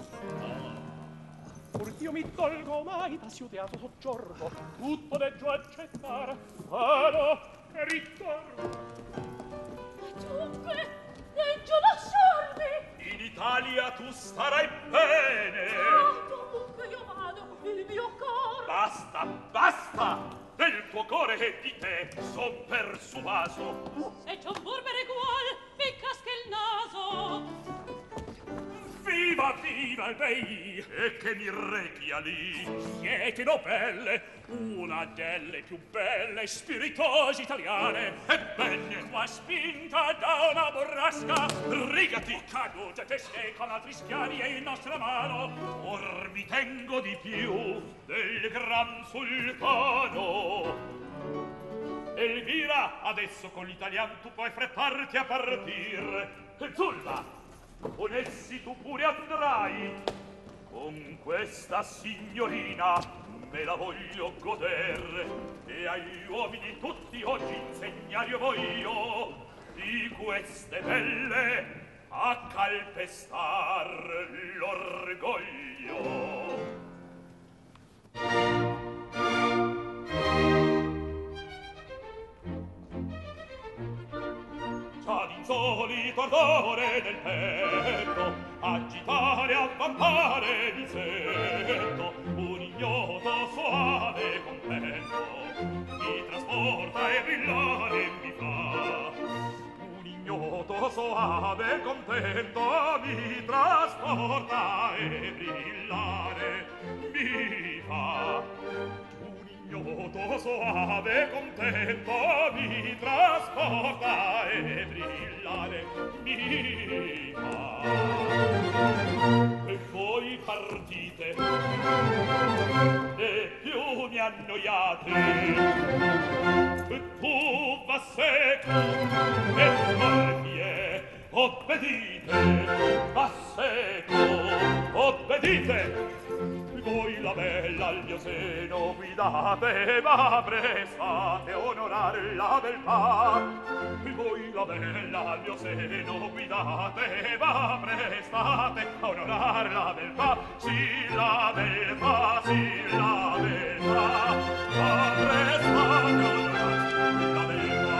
Pur io mi tolgo mai da siudeato soggiorno, tutto deggio accettare. Vado e ritorno. Dunque, deggio lasciarmi. In Italia tu starai bene. Ah, dovunque io vado, il mio cor. Basta, basta! Del tuo core e di te son persuaso. Se c'è un burbere gual, mi casca il naso. Viva, viva il bei! E che mi rechia lì? Siete nobelle, una delle più belle e spiritose italiane. Ebbene, Qua spinta da una burrasca, rigati! cadute teste con altri schiavi e in nostra mano. Or mi tengo di più del gran sultano. Elvira, adesso con l'italian tu puoi frettarti a partir. Zulla, con essi tu pure andrai. Con questa signorina me la voglio goder, e agli uomini tutti oggi insegnare io voglio di queste belle a calpestar l'orgoglio. Già d'insolito ardore del petto, agitare e avvampare di setto, un ignoto soave contento, mi trasporta e brillare mi fa. Un ignoto soave contento, mi trasporta e brillare mi fa. Un ignoto soave contento, vento mi trasporta e brillare mi fa. E voi partite e più mi annoiate. E tu va seco e mormie obbedite, va seco obbedite. Voi la bella al mio seno guidate, ma prestate onorar la beltà. Voi la bella al mio seno guidate, ma prestate onorar la beltà. Sì, la beltà, sì, la beltà, ma prestate onorar la beltà.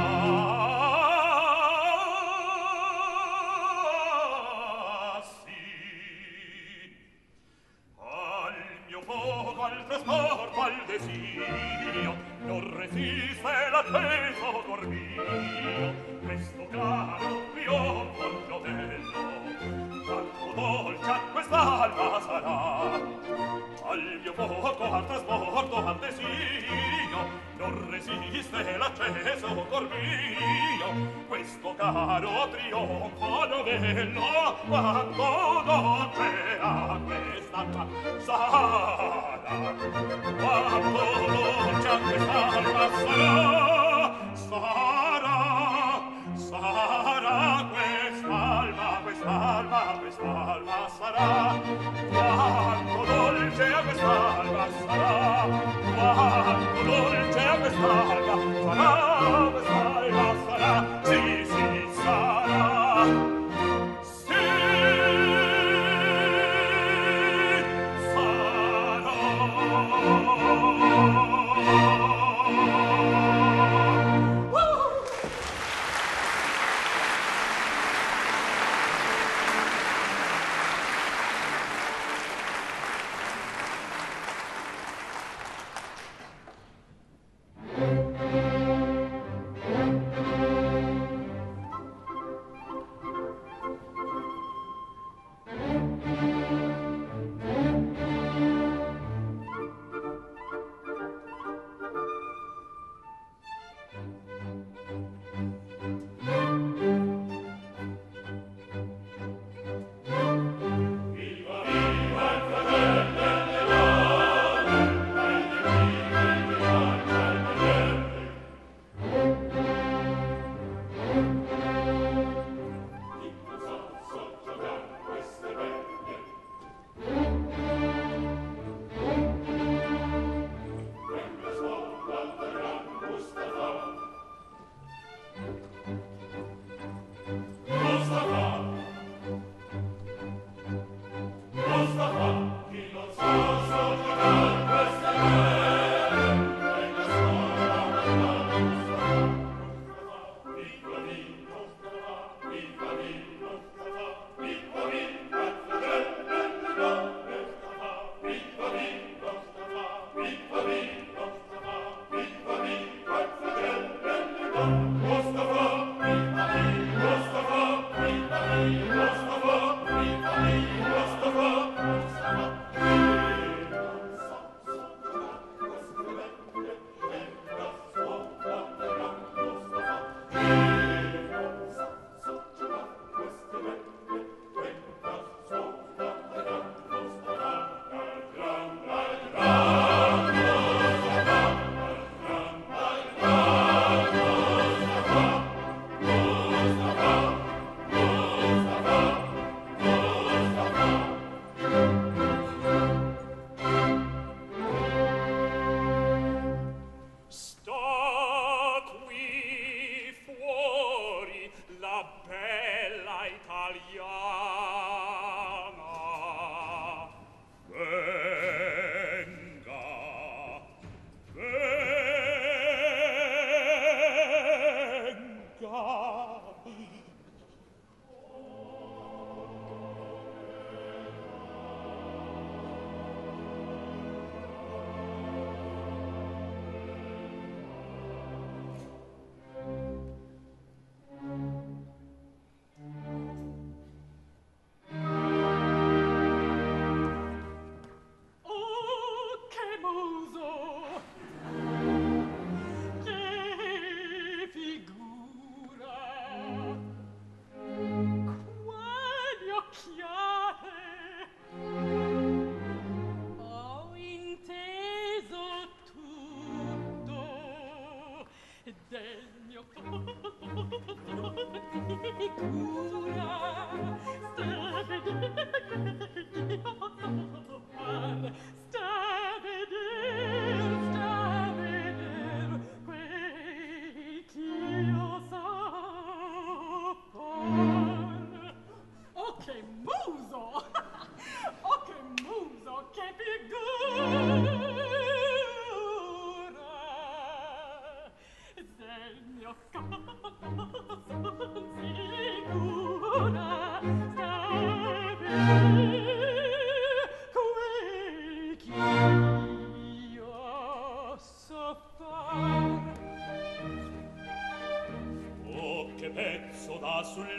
Poco al trasporto, al desiderio, non resiste l'acceso cor mio. Questo caro trionfo giovello, quanto dolce a quest'alba sarà. Al mio poco al trasporto, al desiderio, non resiste l'acceso cor mio. Questo caro trionfo giovello, quanto dolce a quest'alba sarà. Quanto dolce a quest'alba sarà, sarà, sarà quest'alba, quest'alba, quest'alba sarà. Quanto dolce a quest'alba sarà, quanto dolce a quest'alba sarà, quest'alba sarà, sì, sì, sarà.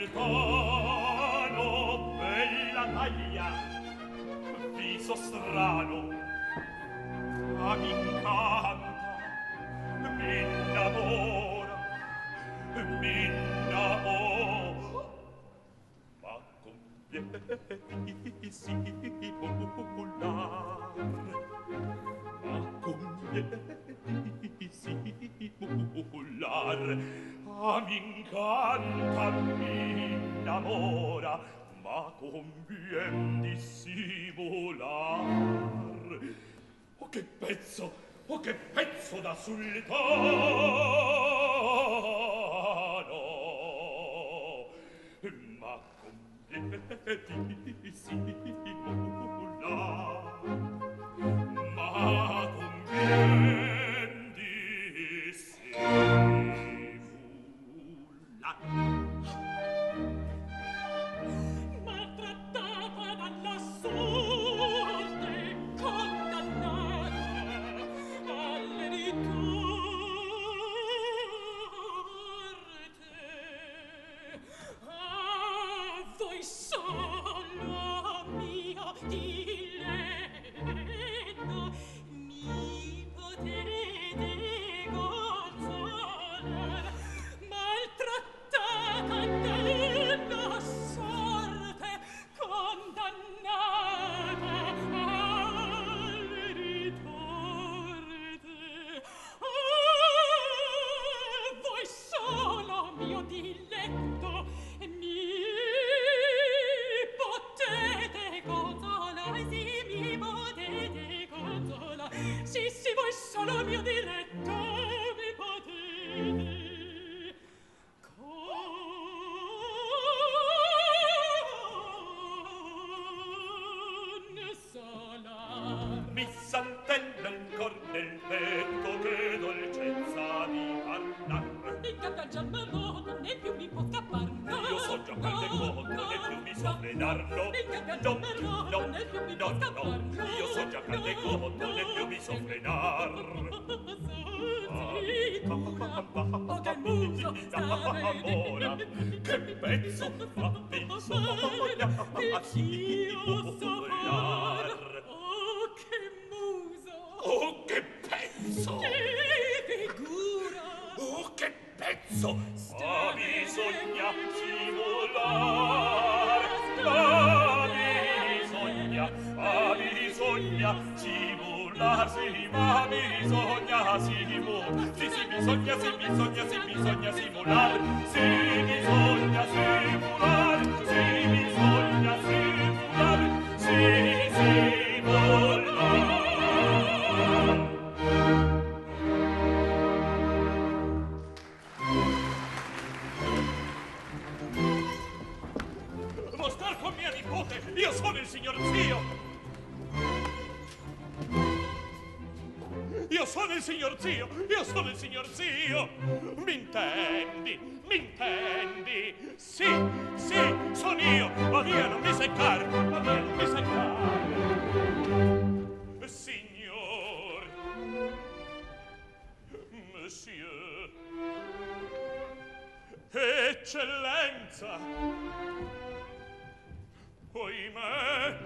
sultano, bella taglia, viso strano, ma mi incanta, mi innamora, mi innamora, ma conviene simular, ma conviene simular, ah, mi incanta, mi innamora, ma convien dissimular. Oh, che pezzo, oh, che pezzo da sultano, ma convien dissimular, ma convien dissimular. Maltrattata dalla sorte, condannata alle ritorte, a voi solo mio diletto mi potrete consolar. Maltrattata dalla sorte, condannata alle ritorte, a voi solo mio diletto mi potete consolare, sì, mi potete consolare, sì, sì, voi solo mio diletto mi potete consolare. Mi saltella il cor nel petto, che dolcezza di parlar. Il cappiaggiamento né più mi può scappar, no. Io so giocare del mondo, né più mi so frenarlo. Il cappiaggiamento né più mi può scappar, no. Io so giocare del mondo, né più mi so frenar. Oh, che muso Amora, che pezzo fa bisogna a simular. Oh, che muso! Oh, che pezzo! Che figura! Oh, che pezzo! Ah, bisogna simular! Ah, bisogna, ah, bisogna simular, sì, ma bisogna simular. Sì, sì, bisogna, sì, bisogna, sì, bisogna simular. Sì, bisogna simular. Sì, bisogna simular. Sì, simular. Mostrar con mia nipote, io sono il signor zio. Io sono il signor zio, io sono il signor zio. Mi intendi, mi intendi? Sì, sì, sono io. Ma via, non mi seccar, ma via, non mi seccar. Signor, monsieur, eccellenza, oimè,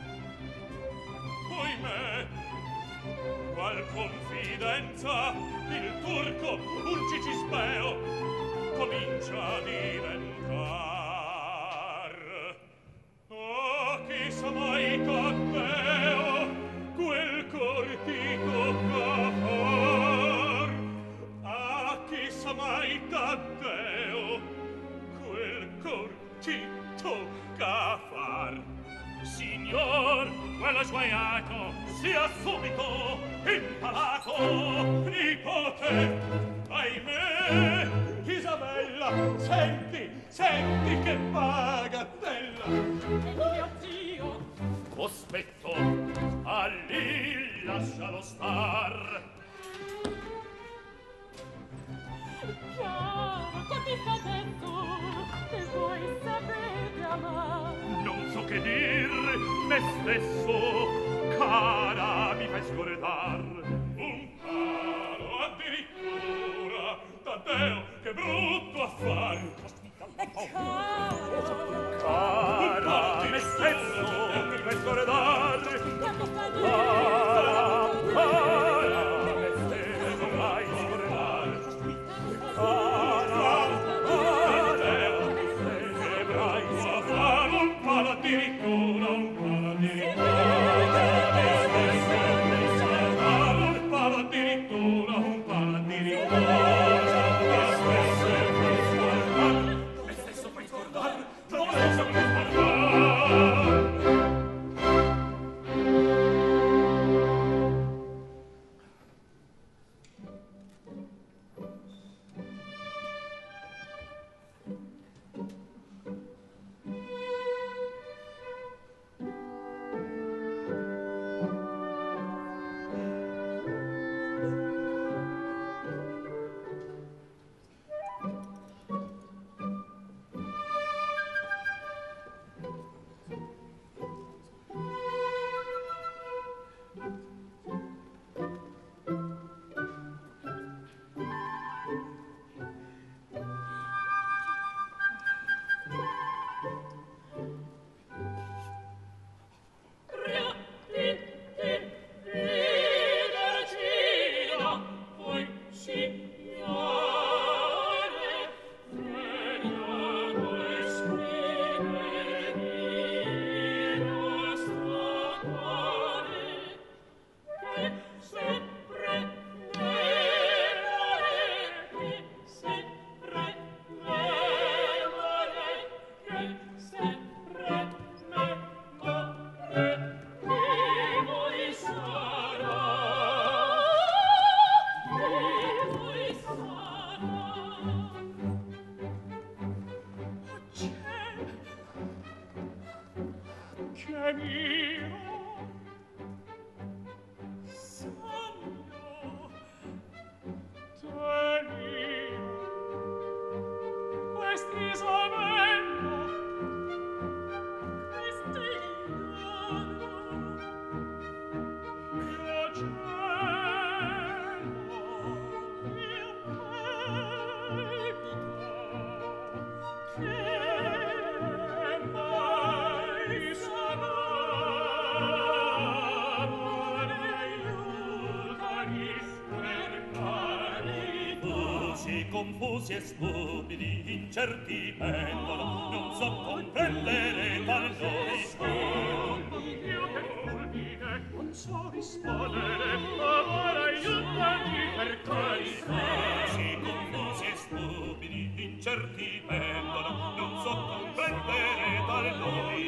oimè, qual confidenza il turco, un cicispeo, comincia a diventar. Oh, chi sa mai Taddeo quel cor ti tocca far? Ah, chi sa mai Taddeo quel cor ti tocca far? Signor, quello sguaiato sia subito impalato. Nipote, ahimè, Isabella, senti, senti che bagatella. E mio zio, Cospetto, a lì lascialo star. chiaro che mi fa detto che vuoi sapere amar. Non so che dir, me stesso, cara, mi fai scordar. Un caro addirittura, Taddeo, che brutto affare. E caro Confusi e stupidi, incerti pendono, non so comprendere tal noi. Io che fulmine, non so rispondere, amore aiutami per carità. Sì, confusi e stupidi, incerti pendono, non so comprendere tal noi.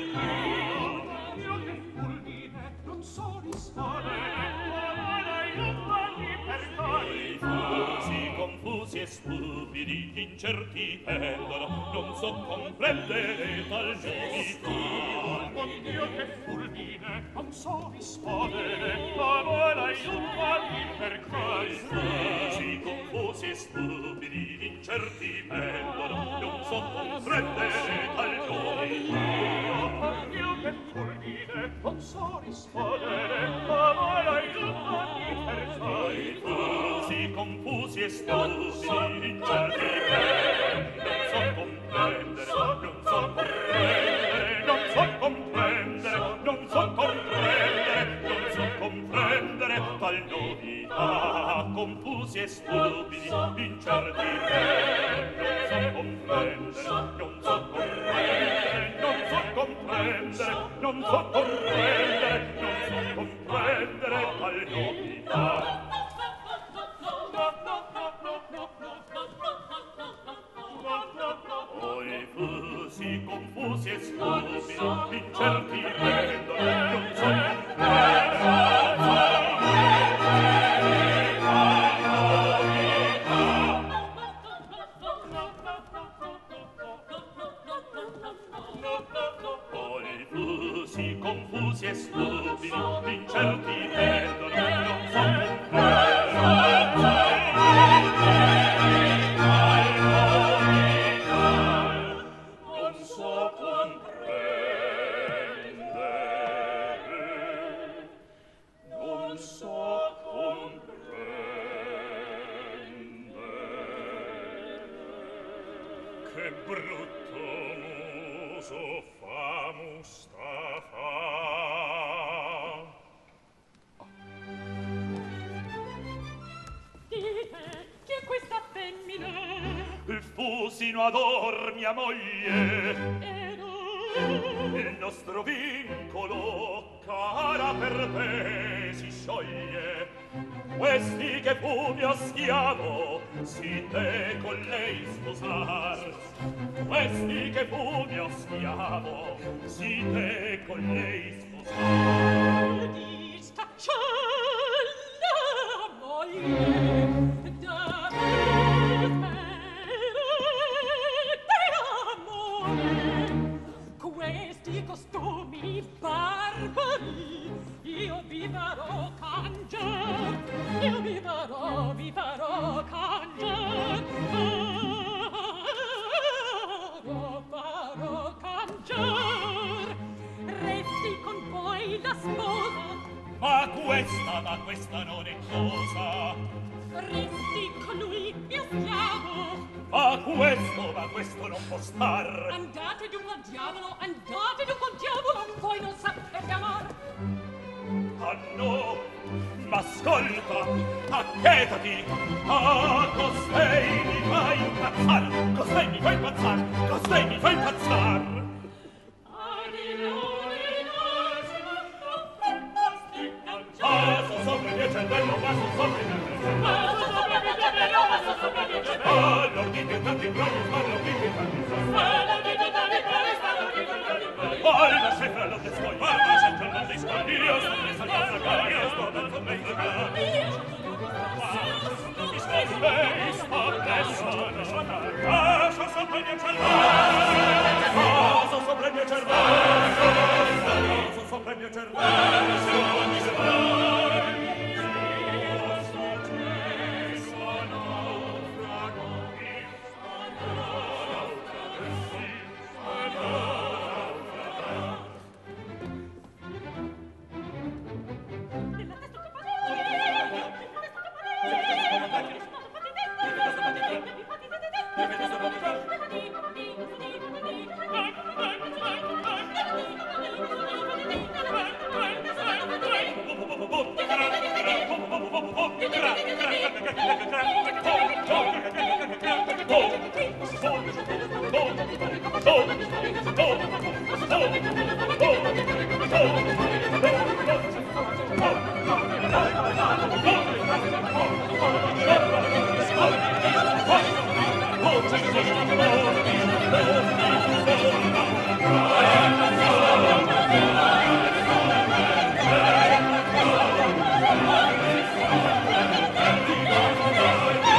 Io che fulmine, non so rispondere, amore aiutami per carità. Sì, confusi e stupidi, incerti pendono, non so comprendere tal noi. Buon Dio che fulmine, non so rispondere, amore aiutami per carità. Sì, confusi e stupidi, incerti pendono, non so comprendere tal noi. Buon Dio che fulmine, non so rispondere, amore aiutami per carità. Sì, confusi e stupidi, incerti pendono, non so comprendere, non so comprendere, non so comprendere, non so comprendere tal novità. Confusi e stupidi, incerti pendono, non so comprendere, non so comprendere, non so comprendere, non so comprendere tal novità. Oi fusi, confusi e stupidi, incerti pendono, non so Oi fusi, confusi e stupidi, incerti pendono, non so brutto muso fa Mustafa. sino ad or mia moglie. E no. Il nostro vincolo, cara, per te si scioglie. Questi che fu mio schiavo, si te con lei sposar. Questi che fu mio schiavo, si te con lei sposar. Di stacciella moglie, da questi costumi barbari io vi farò cangiar, io vi farò, vi farò cangiar, farò, farò cangiar. Resti con voi la sposa, Ma questa, ma questa non è cosa. resti con lui mio schiavo. Ma questo, ma questo non può star. Andate dunque al diavolo, andate dunque al diavolo, voi non sapete amar. Ah no, ma ascolta, acchetati. Ah, costei mi fa impazzar, costei mi fa impazzar, costei mi fa impazzar. Passo sopra il mio cervello, passo sopra il mio cervello. Passo sopra il mio cervello, passo sopra il mio cervello. Ah, l'ordite tanti brogli, ma l'ordite tanti brogli. Ah, la scelta non ti scogli, ah, la scelta non ti scogli. Io sto pensando a fragare, io sto pensando a fragare. Mi scogli, lei sta pensando. Passo sopra il mio cervello. Passo sopra il mio cervello. Passo sopra il mio cervello. Oh,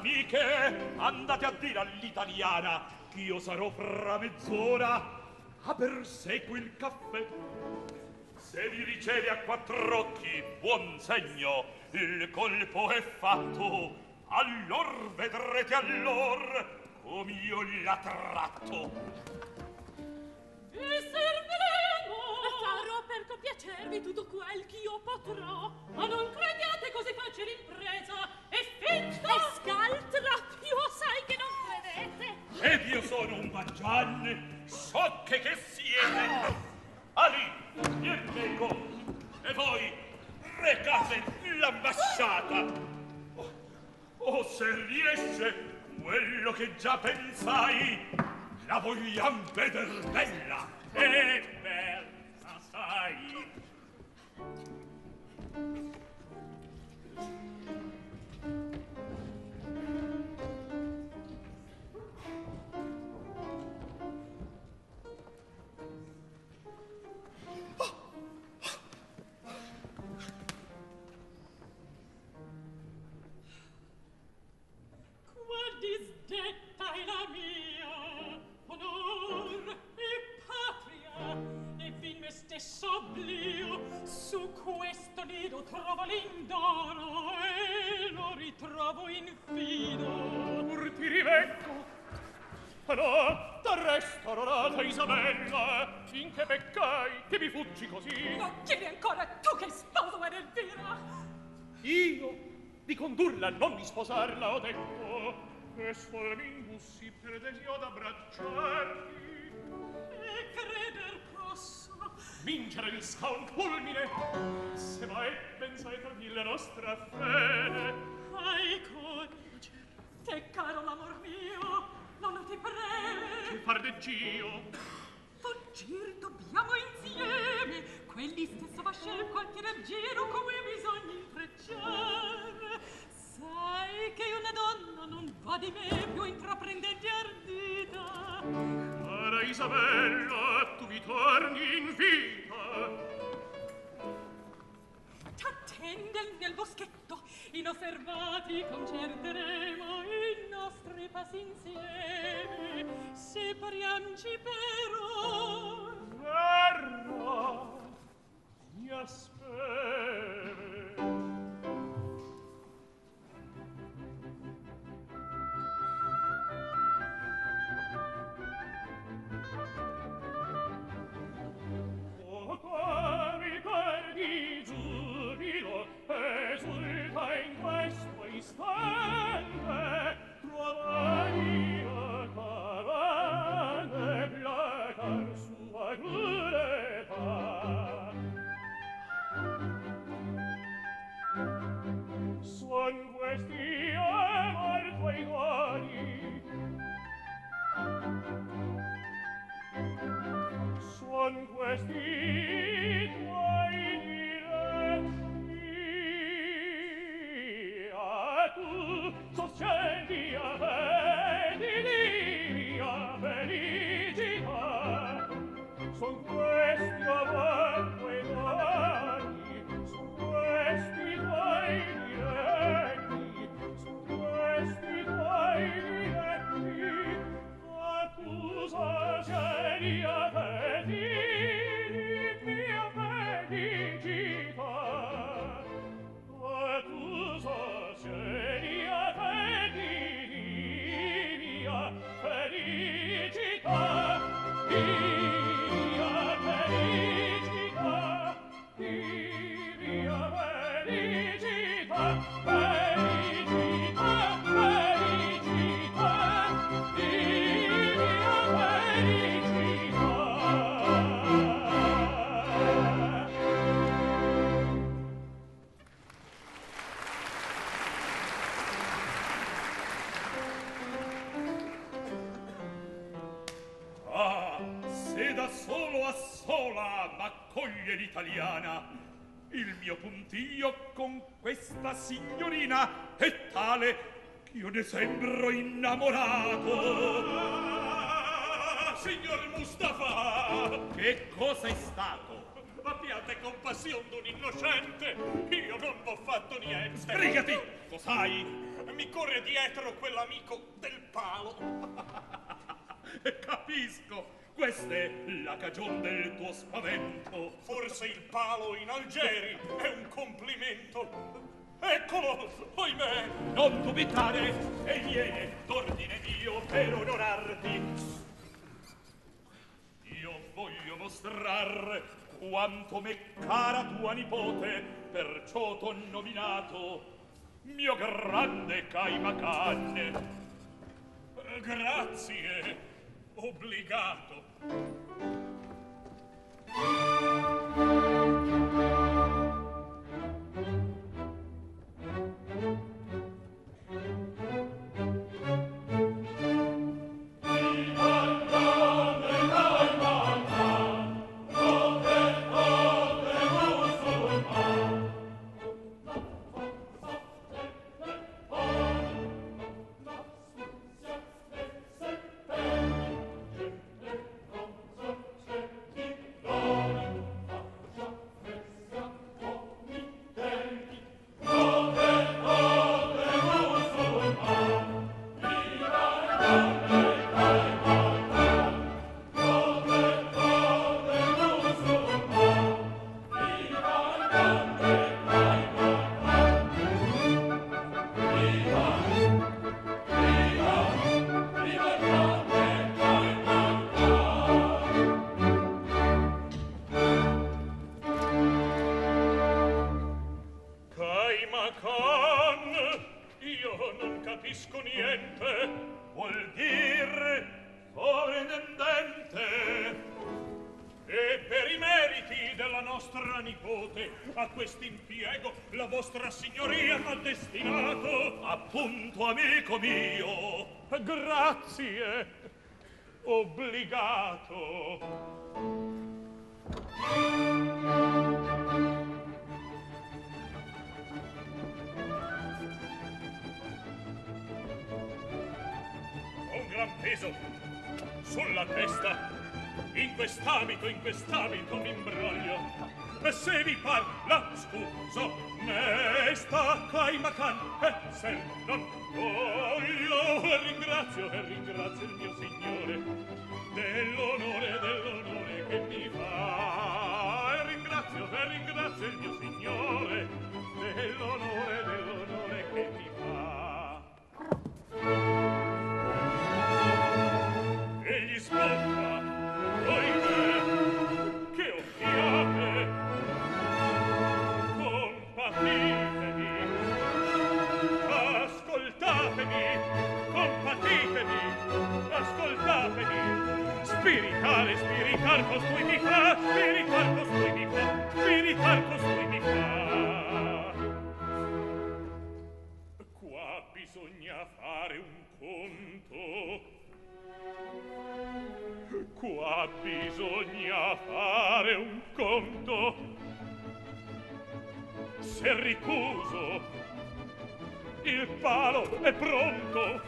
amiche, andate a dire all'italiana che io sarò fra mezz'ora a berse quel caffè. Se vi riceve a quattro occhi, buon segno, il colpo è fatto, allor vedrete allor come io la tratto. Vi serviremo! Farò per compiacervi tutto quel che io potrò, ma non crediate così facile impresa, è finta! E scaltra, più sai che non credete! Ed io sono un baggian, sciocche che siete! Ali, Niemego, e voi recate l'ambasciata! Oh, oh, se riesce quello che già pensai, la vogliam veder bella! E bella, sai! Disdetta è la mia, onor e patria, e vin me stesso oblio, su questo nido trovo l'indoro e lo ritrovo infino. Pur ti rivengo, ma no, t'arresto, onorata Isabella, in che peccai che mi fuggi così? Non chiedi ancora tu che sposo eri Elvira? Io di condurla, non di sposarla, ho detto, e suol mi imbussi per desio d'abbracciarti. E creder posso vincere mi sca un fulmine, se mai pensai tradire la nostra fede. Hai coraggio, te caro l'amor mio, non ti preme. Che far degg'io? Fuggir dobbiamo insieme, quelli stesso va scel qualche giro come bisogna intrecciare. Sai che una donna non va di me più intraprendente e ardita. Cara Isabella, tu mi torni in vita. T'attende nel boschetto, inosservati concerteremo i nostri passi insieme. Se piangi però verrà, mi aspetta. Ricordi giubilo, esulta in questo istante, trovai a cavallo placar sua durezza. Son questi amor tuoi guadi, son questi tuoi diletti, a tu sostieni a vedi mia felicità. Son questi amor tuoi guadi, son questi tuoi diletti, son questi tuoi diletti, a tu sostieni a vedi mia felicità. A tu sostieni a vedi mia felicità. Mia felicità, mia felicità, felicità, felicità, mia felicità. Ah, se da solo a sola m'accoglie l'italiana, il mio puntiglio con questa signorina è tale che io ne sembro innamorato. Ah, signor Mustafa! Che cosa è stato? Abbiate compassione d'un innocente, io io non v'ho fatto niente. Sbrigati! Cos'hai? Mi corre dietro quell'amico del palo. Capisco. Questa è la cagion del tuo spavento. Forse il palo in Algeri è un complimento. Eccolo, ohimè! Non dubitare, e viene d'ordine mio per onorarti. Io voglio mostrar quanto m'è cara tua nipote, perciò t'ho nominato mio grande Caimacan. Grazie, obbligato. Amico mio, grazie, obbligato. Ho un gran peso sulla testa. In quest'abito, in quest'abito mi imbroglio. E se vi parla, scuso, ne sta Caimacan, e se non voglio, e ringrazio, e ringrazio il mio signore dell'onore, dell'onore che mi fa. E ringrazio, e ringrazio il mio signore dell'onore, dell'onore che mi fa. Egli sbocca, ohimè, che occhiate, compatitemi, ascoltatemi, compatitemi, ascoltatemi. Spiritare, spiritar costui mi fa, spiritar costui mi fa, spiritar costui mi fa. Qua bisogna fare un conto. Qua bisogna fare un conto. Se ricuso, il palo è pronto.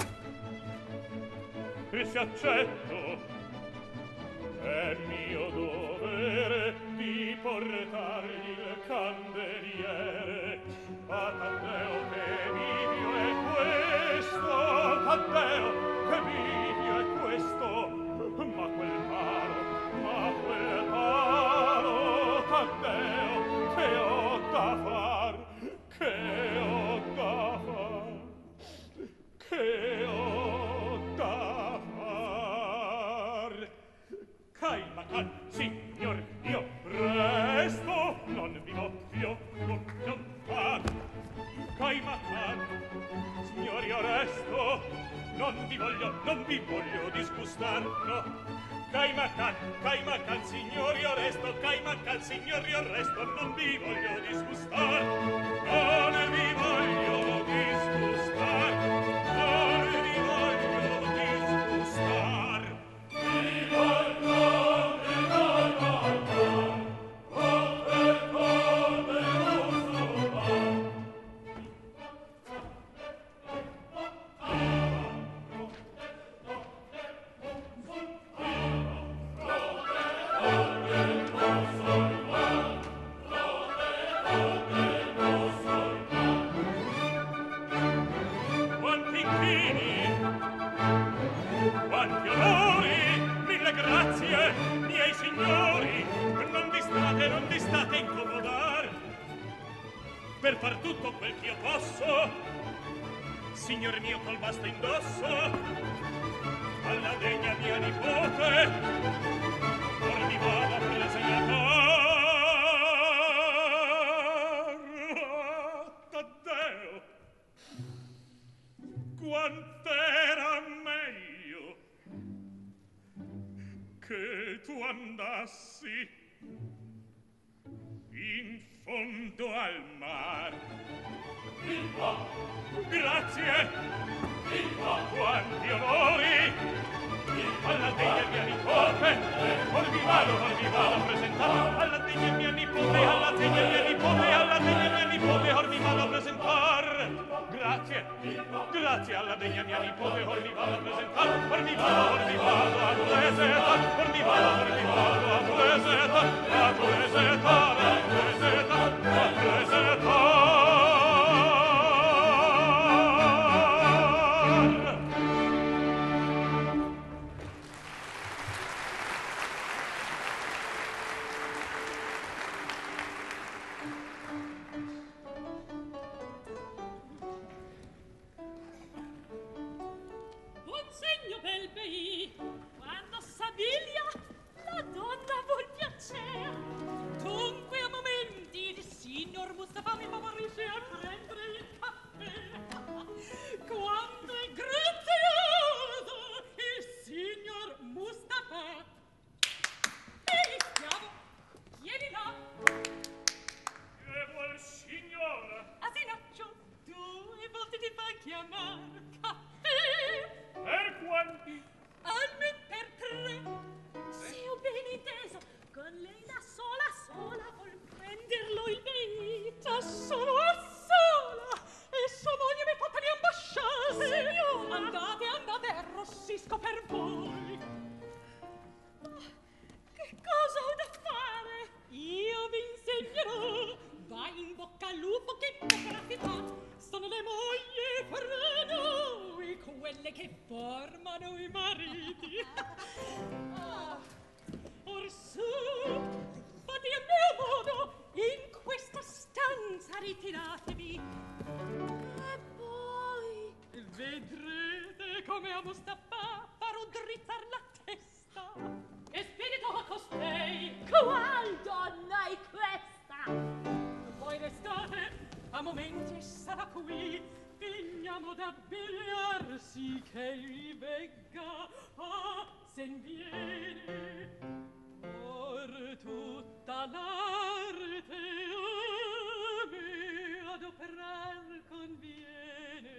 E se accetto, è mio dovere di portargli il candeliere. A Taddeo che vivio è questo, Taddeo che vivio è questo. Ma quel palo, ma quel palo, Taddeo, che ho da far, che ho da far, che ho da far. Caimacan, signor, io presto non vi voglio, non, non far. Caimacan, signor, io resto, non vi voglio, non vi voglio disgustar, no. Caimacan, Caimacan, signor, io resto, Caimacan, signor, io resto, non vi voglio disgustar, non vi voglio disgustar, non vi voglio disgustar. Vi voglio, vi voglio, oh, e come non so far. per far tutto quel che io posso, signor mio col basto indosso, alla degna mia nipote, or mi vado a presentar. Taddeo, quant'era meglio che tu andassi in fondo al mar. Viva! Grazie! Viva! Quanti onori! Alla degna mia nipote! Or mi vado, or mi vado a presentare! Alla degna mia nipote, alla degna mia nipote, alla degna mia nipote, or mi vado a presentare! Grazie! Grazie alla degna mia nipote, or mi vado a presentare! Or mi vado, or mi vado a presentare! Or mi vado, or mi vado a presentare! A presentare, a presentare, a presentare! Buon segno bel bei, quando s'avviglia la donna vuol piacer. Dunque a momenti il signor Mustafa mi favorisce a prendere il caffè. Quando è grazioso il signor Mustafa. Ehi, stiamo, chiedi là. Che vuol signora? Asinaccio, due volte ti fa chiamar caffè. Per quanti? Almen per tre. Se ho ben inteso, con lei da sola sola vuol prenderlo il vita. Sono sola e sua moglie mi fatta di ambasciare. Signora, andate, andate, arrossisco per voi. Ma che cosa ho da fare? Io vi insegnerò. Vai in bocca al lupo che potrà si fa. Sono le mogli fra noi, quelle che formano i mariti. Ah, orsù, fate a mio modo, in questa stanza ritiratevi. E poi vedrete come a Mustafa farò drizzar la testa. E spirito a costei. Qual donna è questa? Voi restate, a momenti sarà qui, finiamo d'abbigliarsi che egli vegga, ah, sen viene. Or tutta l'arte a me adoperar conviene.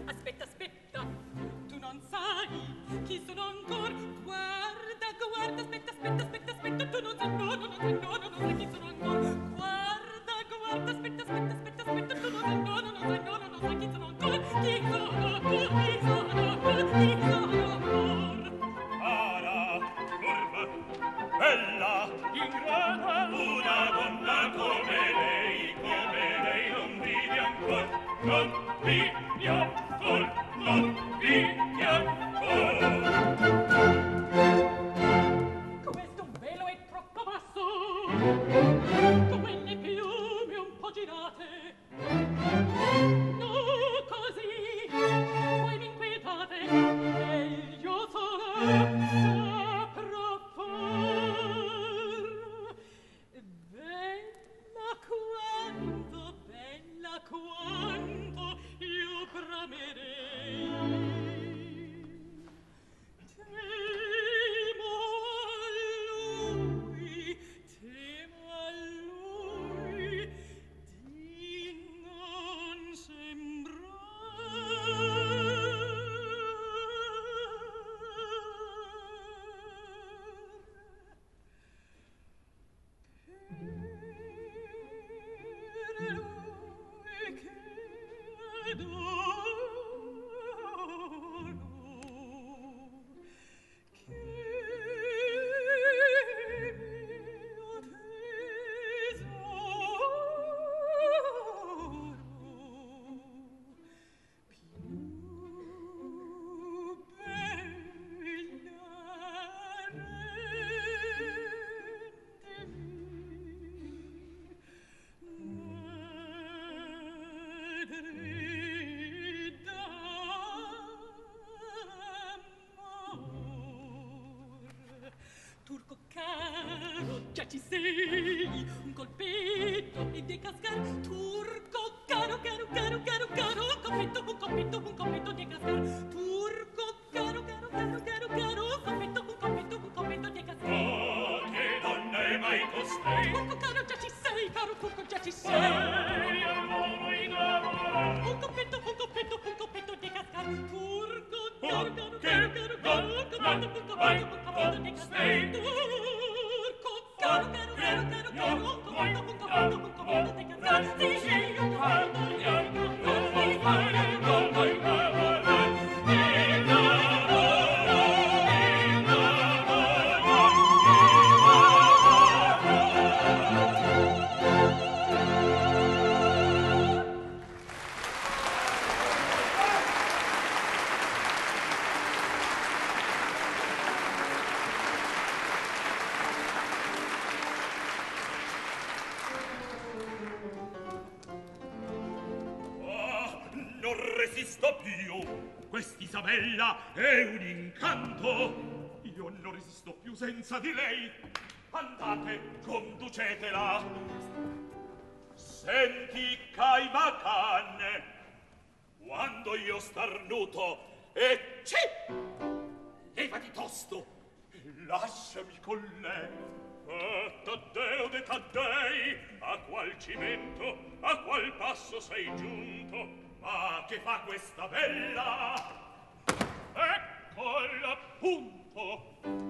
Aspetta, aspetta, tu non sai chi sono ancora. Guarda, guarda, aspetta, aspetta, aspetta, aspetta, tu non sai, no, no, non sai, no, no, non sai chi sono ancora. Guarda, guarda, aspetta, aspetta, aspetta, aspetta, tu non sai, no, no, non sai, no, no, non sai chi sono ancora. Chi sono ancora, chi sono ancora, chi sono ancora. Cara, curva, bella, ingrata, una donna come lei, come lei non vidi ancor, non vidi ancor, non vidi ancor. Questo velo è troppo basso, come le piume un po' girate. No, così, voi mi inquietate, meglio sarà saprò far. Bella quanto, bella quanto io bramerei. Temo a lui, temo a lui di non sembrar. Per lui che adoro, che mio tesoro, più bella rendimi, d'amor. Turco caro, già ci sei, un colpetto e di cascar. Turco caro, caro, caro, caro, caro, un colpetto, un colpetto, un colpetto di cascar. Turco caro, caro, caro, caro, caro, un colpetto, un colpetto, un colpetto di cascar. Oh, che donna è mai costei? Turco caro, già ci sei, caro Turco, già ci sei. Sei all'uomo innamorato. Un coppetto, un coppetto, un coppetto di cascar. Turco, caro, caro, caro, caro, caro, un coppetto, un coppetto, un coppetto di cascar. Turco, caro, caro, caro, caro, caro, un coppetto, un coppetto, un coppetto di cascar. Sì, sì, io guardo, io guardo, io guardo, io guardo. Resisto più, quest'Isabella è un incanto. Io non resisto più senza di lei. Andate, conducetela. Senti, Caimacan, quando io starnuto e ci levati tosto e lasciami con lei. Ah, Taddeo de Taddei, a qual cimento, a qual passo sei giunto? Ma che fa questa bella? Eccola appunto.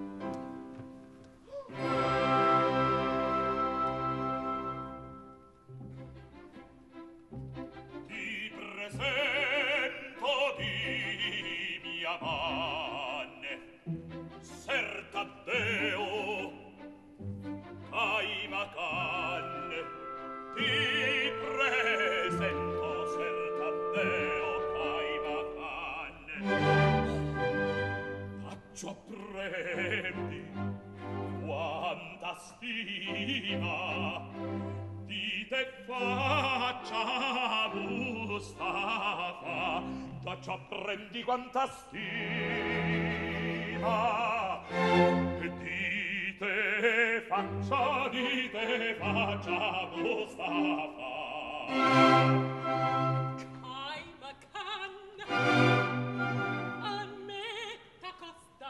Ti presento di mia manne, Ser Taddeo Caimacan. Ti presento, Ser Taddeo Caimacan. Faccio apprendi quanta stima di te faccia Mustafa. Faccio apprendi quanta stima di te faccia, di te faccia Mustafa. Caimacan, a me t'accosta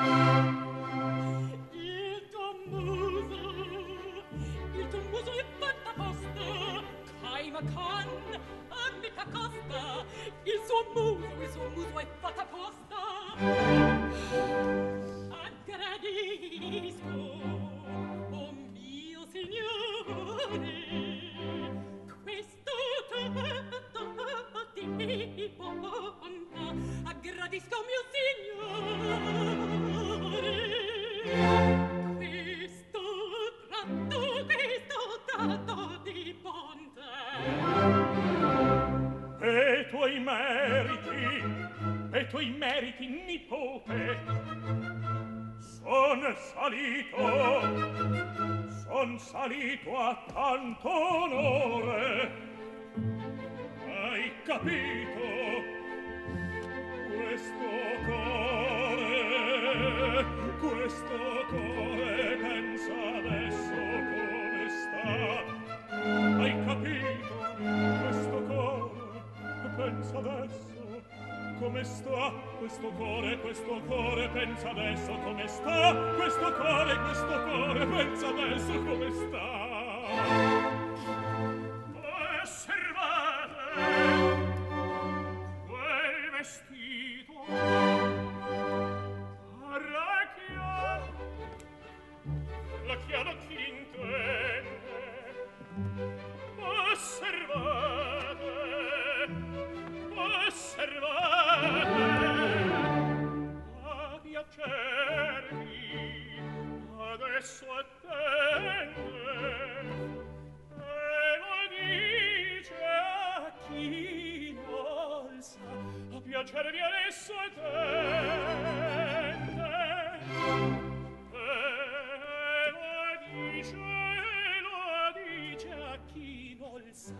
il tuo muso, il tuo muso è fatta posta. Caimacan, a me t'accosta il suo muso, è fatta apposta. Aggradisco, oh mio signore, questo tatto di bontà. Aggradisco, mio signore, questo tratto, questo tratto di bontà. E tuoi meriti, e tuoi meriti, nipote, son salito, son salito a tanto onore. Hai capito? Questo cuore, questo cuore pensa adesso come sta. Hai capito? Questo cuore pensa adesso come sta. Questo cuore, questo cuore pensa adesso come sta. Questo cuore, questo cuore pensa adesso come sta. Osservate quel vestito arracchia, la chiara chi intende. Osservate, osservate, a piacervi adesso attende, e lo dice a chi non sa, a piacervi adesso attende, e lo dice, lo dice a chi non sa.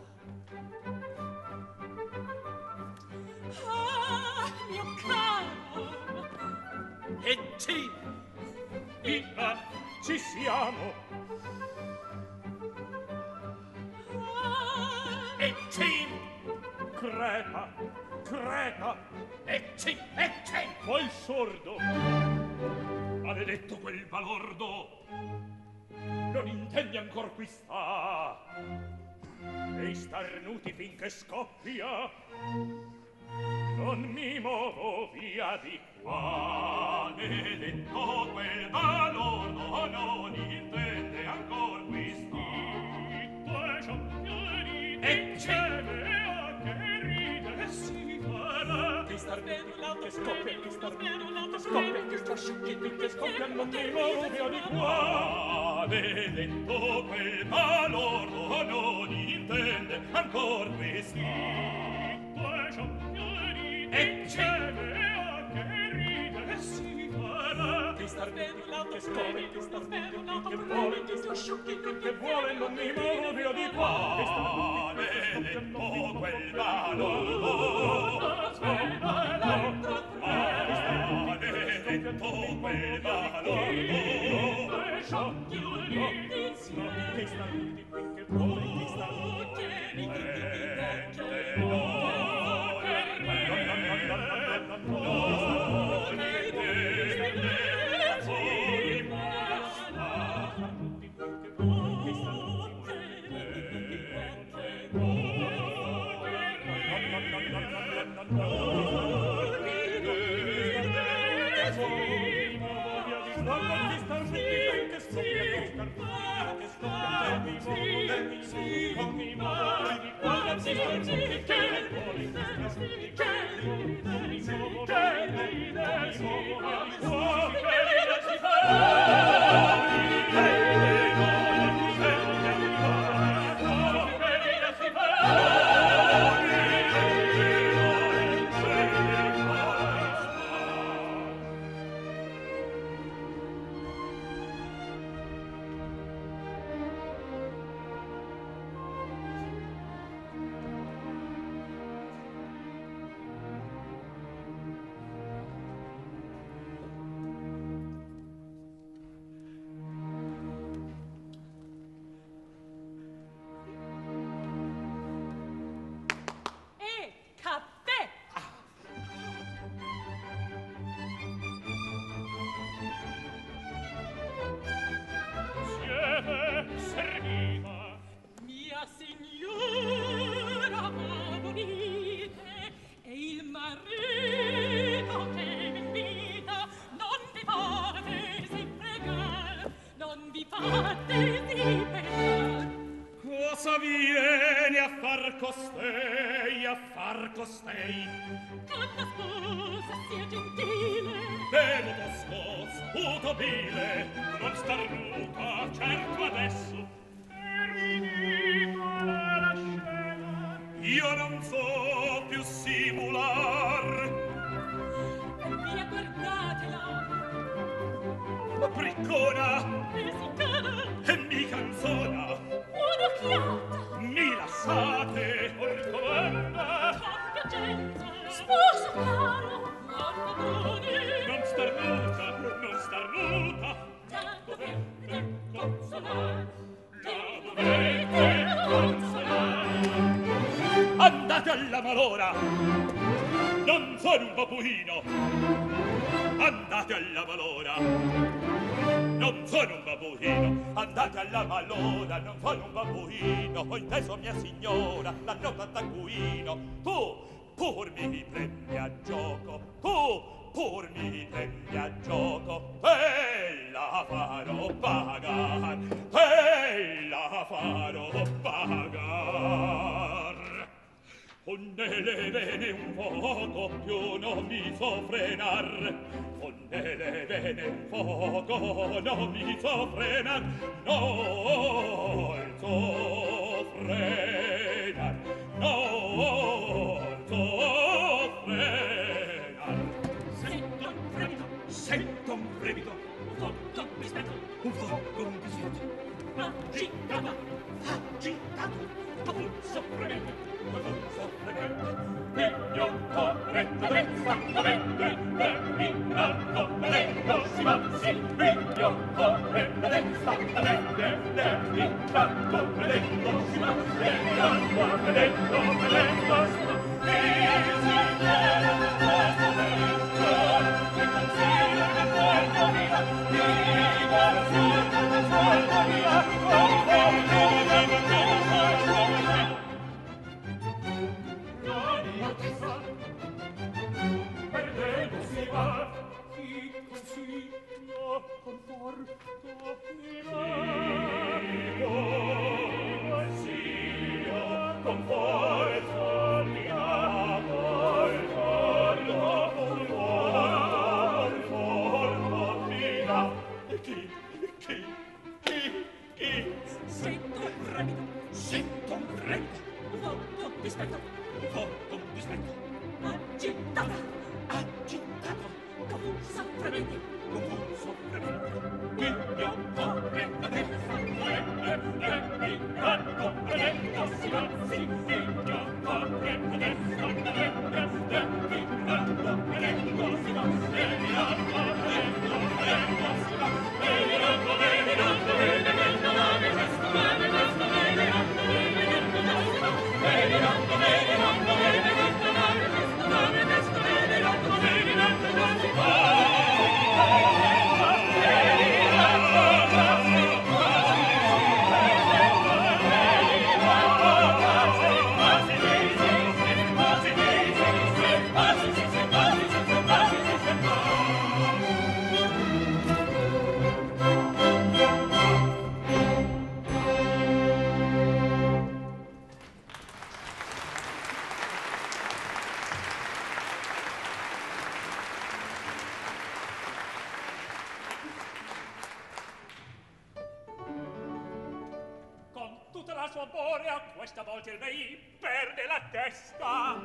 Ah, mio caro! E ci, via, ci siamo. Ah, E ci, crepa, crepa. E ci, e ci. Quel sordo, maledetto quel balordo, non intendi ancor qui sta. E starnuti finché scoppia, non mi muovo via di qua. Maledetto quel balordo non intende ancor qui sta. Due ciampioni E insieme a che ride si farà. Che starnuti finché scoppia, che starnuti scoppia, che strascichi finché scoppia, non mi muovo via di qua. Maledetto quel balordo non intende ancor qui sta. Due ciampioni E insieme a che ride si farà. Che starnuti finché scoppia, che starnuti finché vuole, che strascichi finché vuole, non mi muovo via di qua. Che starnuti finché scoppia, non mi muovo quel via balordo. Maledetto quel balordo. Due ciampioni insieme. Che starnuti finché vuole, che starnuti che costei. Canta sposa sia gentile, Devo tosco, sputo bile, non starnuta, certo adesso. E mi dico la scena, io non so più simular. e via guardatela, Briccona messicana, e mi canzona, un'occhiata, mi lasciate or comanda. con piacenza, sposo caro, ma padrone, Non starnuta, non starnuta, la dovete consolare, la dovete consolare. Andate alla malora, non sono un babuino. Andate alla malora, non sono un babuino. Andate alla malora, non sono un babuino. Ho inteso mia signora, la nota taccuino. Tu pur mi prendi a gioco, tu pur mi prendi a gioco. E la farò pagar, e la farò pagar. Con nelle vene un poco più non mi so frenar. Con nelle vene un poco non mi so frenar. Non so frenar. Non so frenar. sento un fremito, Sento un fremito, un foco mi spetta, un fuoco, un disito. agitata, Agitato, pulso fremente, pulso fremente. Figlio corrente del sangue vende, terminato vedendo si va, sì. Figlio corrente del sangue vende, terminato vedendo si va, terminato vedendo, vedendo si va. E si viene da questo momento, che consiglio che porto via, viva la sua, la sua via, oh, oh, oh, perdendo si va, chi consiglio conforto mi va. Consiglio conforto mi va, conforto, conforto mi va. E chi, chi, chi, chi? sento un fremito, Sento un fremito, un foco mi spetta, un fuoco di specchio. agitata, Agitato, convulsa fremente, confuso, fremendo, figlio corrente del sangue, e mi canto fremendo si va, sì, figlio corrente del sangue, e mi canto fremendo si va, e mi canto fremendo, fremendo si va, e mi canto fremendo, fremendo la mia testa, e mi canto fremendo, fremendo la si va, e mi canto fremendo, fremendo la mia testa, la mia testa, e mi canto fremendo la si va. Con tutta la sua borea, questa volta il lei perde la testa.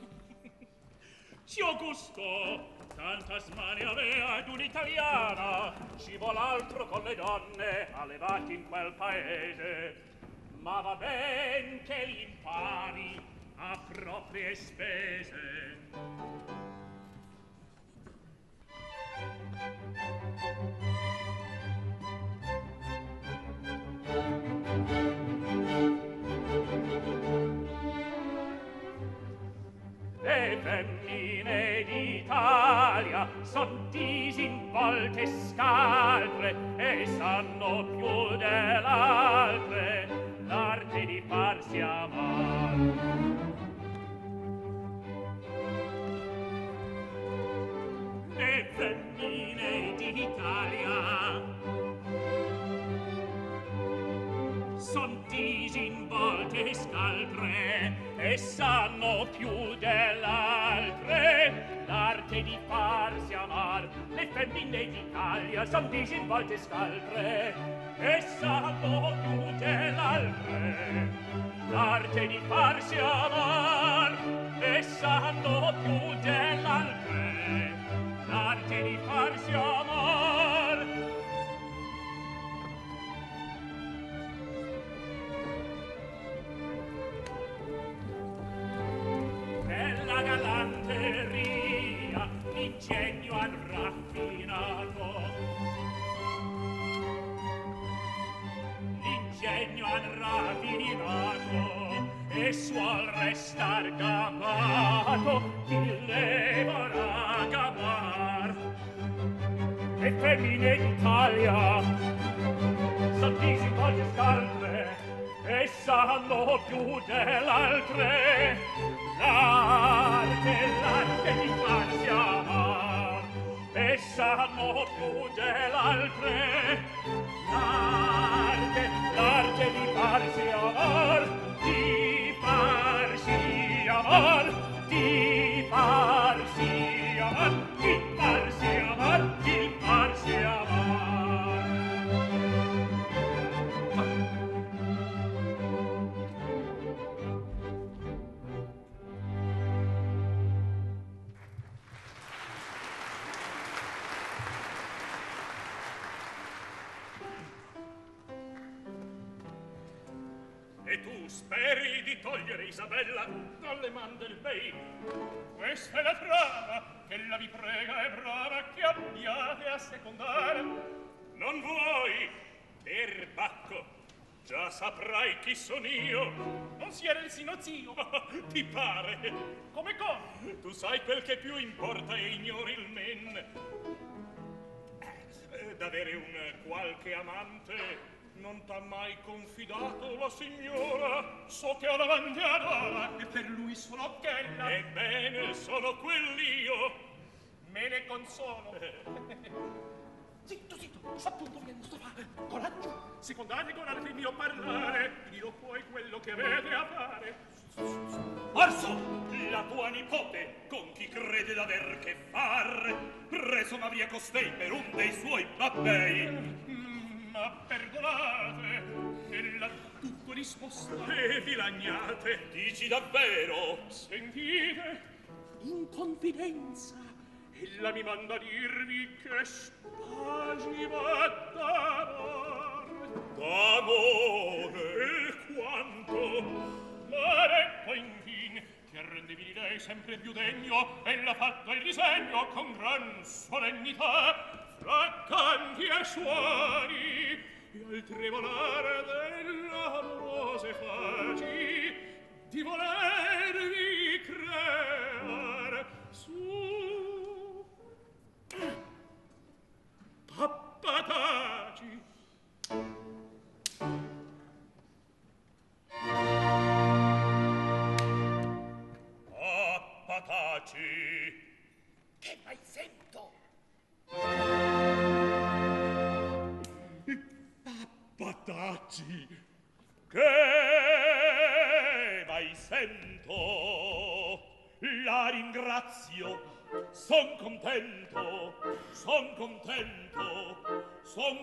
Ci Augusto, tanta smania avea ed un'italiana, ci vuol altro con le donne allevati in quel paese. Ma va ben che li impari a proprie spese. Le femmine d'Italia son disinvolte scaltre e sanno più dell'altre l'arte di farsi amar. Le femmine d'Italia son disinvolte scaltre e sanno più dell'altre l'arte di farsi amar. Le femmine d'Italia son disinvolte scaltre e sanno più dell'altre l'arte di farsi amar e sanno più dell'altre l'arte di farsi amar. Nella galanteria l'ingegno han raffinato, l'ingegno han raffinato e suol restar gabato chi le vorrà gabar. E femmine d'Italia son disinvolte scaltre e sanno più dell'altre l'arte, l'arte di farsi amar e sanno più dell'altre l'arte, l'arte di farsi amar, di farsi amar, di farsi amar, di farsi amar, di farsi amar. E tu speri di togliere Isabella dalle man del bei? Questa è la trama che la vi prega e brava che abbiate a secondare. Non vuoi, per Bacco, già saprai chi son io. Non si era il sino zio. Ti pare? Come come? Tu sai quel che più importa e ignori il men. Eh, d'avere un qualche amante non t'ha mai confidato la signora? So che ho davanti ad ora e per lui sono quella. Ebbene, sono quell'io. Me ne consolo. Zitto, zitto, appunto viene sto fare. Coraggio, secondate con arte il mio parlare. Dirò poi quello che avete a fare. Orso, la tua nipote, con chi crede d'aver che far, preso m'avria costei per un dei suoi babbei. Ma perdonate, ella tutto risposta e vilagnate. Dici davvero? Sentite, in confidenza, ella mi manda a dirvi che spagi va d'amor. D'amore? E quanto? Ma detto infine che rendevi di lei sempre più degno, ella fatto il disegno con gran solennità fra canti e suoni e al tremolar delle amorose faci di volervi crear su pappataci. Pappataci, Che mai sento? Pappataci, che mai sento. La ringrazio, son contento, son contento, son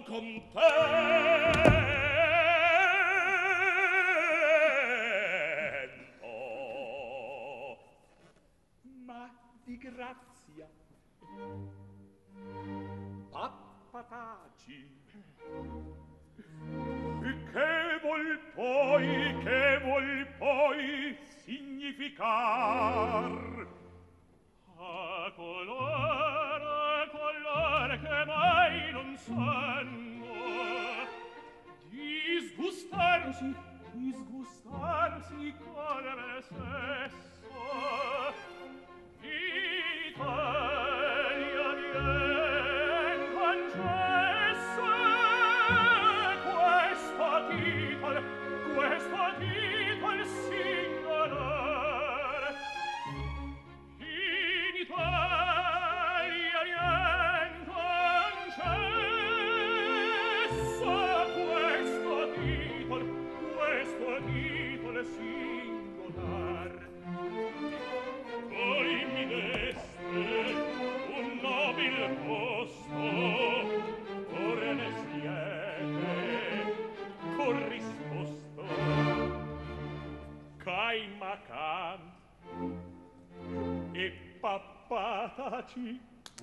contento. Ma di grazia. Pappataci. Che vuol poi, che vuol poi significar? A coloro, a coloro che mai non sanno disgustarsi, disgustarsi con me stesso. Italia vien concessa questo titol, questo titol singolare. In Italia vien concessa questo titol, questo titol singolare. posto ora ne siete corrisposto Cai Macan e Pappataci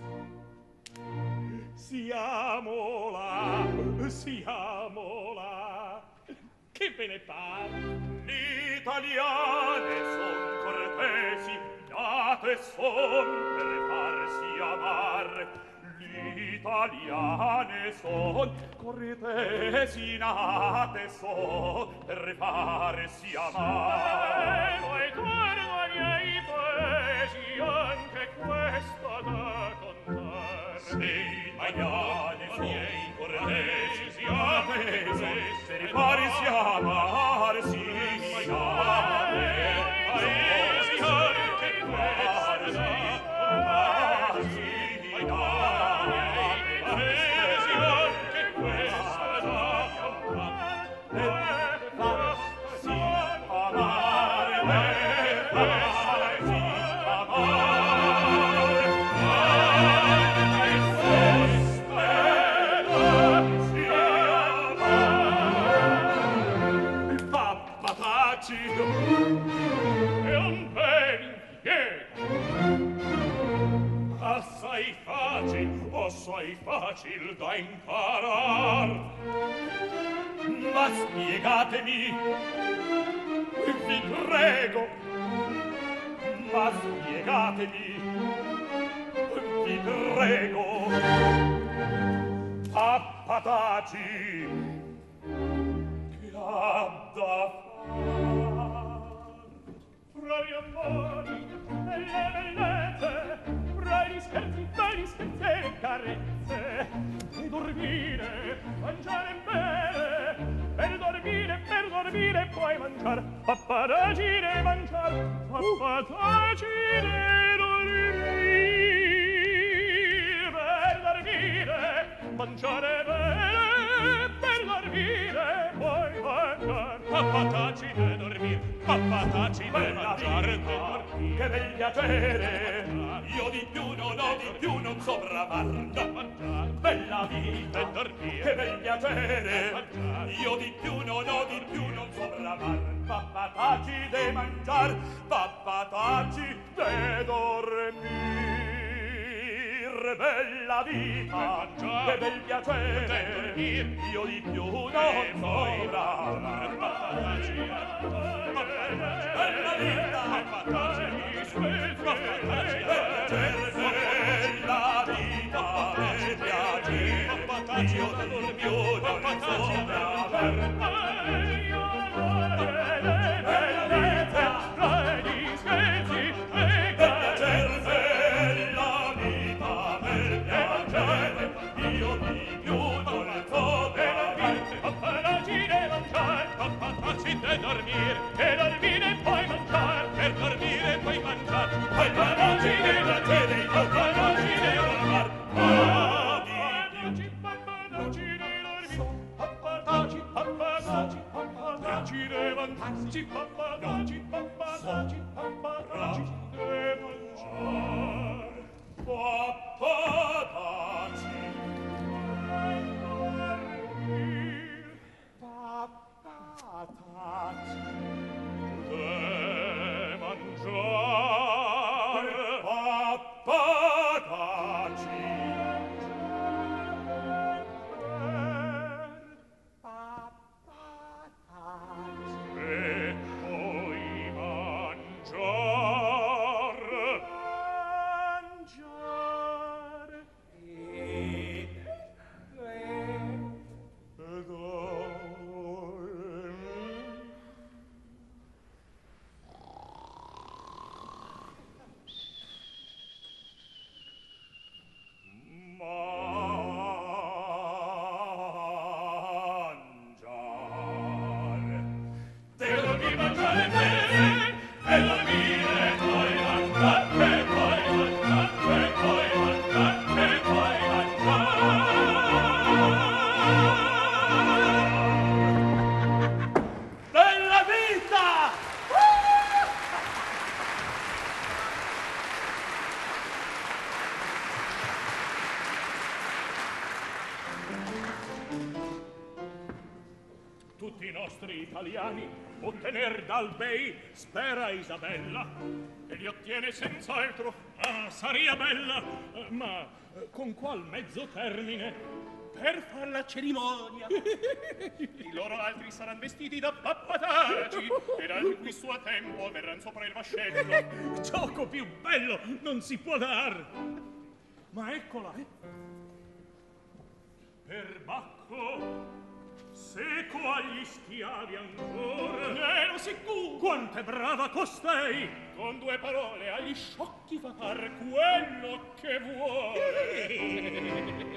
siamo là siamo là che ve ne pare Gli italiane son cortesi nate son per farsi amar Gli italiane son cortesi nate son per farsi amar e voi torno ai miei poesi anche questa da contar Se italiane son cortesi nate son per farsi amar si amare paesi anche questa è un bel impiego assai facil assai facil da imparar ma spiegatemi vi prego ma spiegatemi vi prego Pappataci che ha da fra gli amori e le bellezze fra gli scherzi fra gli scherzi e le carezze e dormire mangiare bene per dormire per dormire puoi mangiare Pappatacine mangiare Pappatacine dormire per dormire mangiare bene per dormire puoi mangiare Pappatacine dormire Pappatacine mangiare dormire che bel piacere io di più non ho di più non so bramar da mangiare bella vita e dormire che bel piacere io di più non ho di più non so bramar Pappataci de mangiar Pappataci de dormir bella vita che bel piacere io di più non so bramar Pappataci bella vita Pappataci Pappataci bella vita mi piace io di più non so bramar e dormire e dormire poi mangiare per dormire poi mangiare poi pappatacine mangiare pappatacine mangiare pappatacine pappataci pappataci pappatacine mangiare pappataci pappataci pappataci mangiare Pappataci Pappataci de mangiar Pappataci Pappataci e poi mangiar mangiar e nostri italiani ottener dal bei spera Isabella, e li ottiene senz'altro. Ah, saria bella, eh, ma eh, con qual mezzo termine? Per far la cerimonia. I loro altri saranno vestiti da pappataci, ed altri qui su a tempo verranno sopra il vascello. Gioco più bello non si può dar. Ma eccola, eh? Per Bacco, seco agli schiavi ancora. Ero sicuro. Quanto è brava costei! Con due parole agli sciocchi fa far quello che vuole.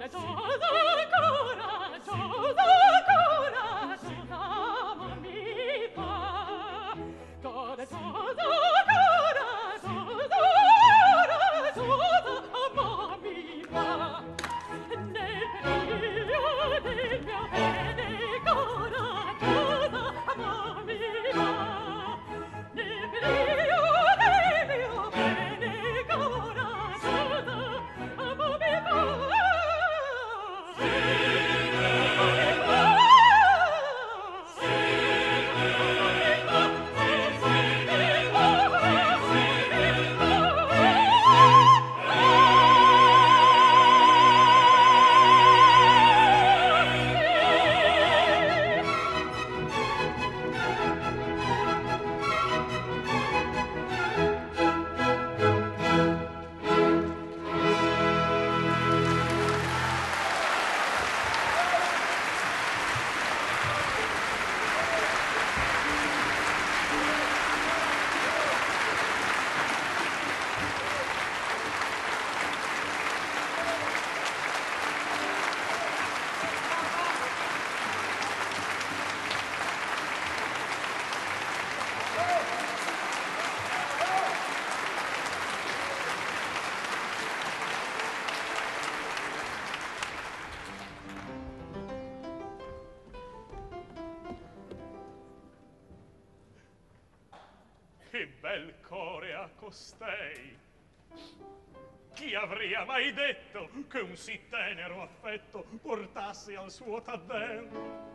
Che bel core a costei! Chi avria mai detto che un sì tenero affetto portasse al suo Taddeo?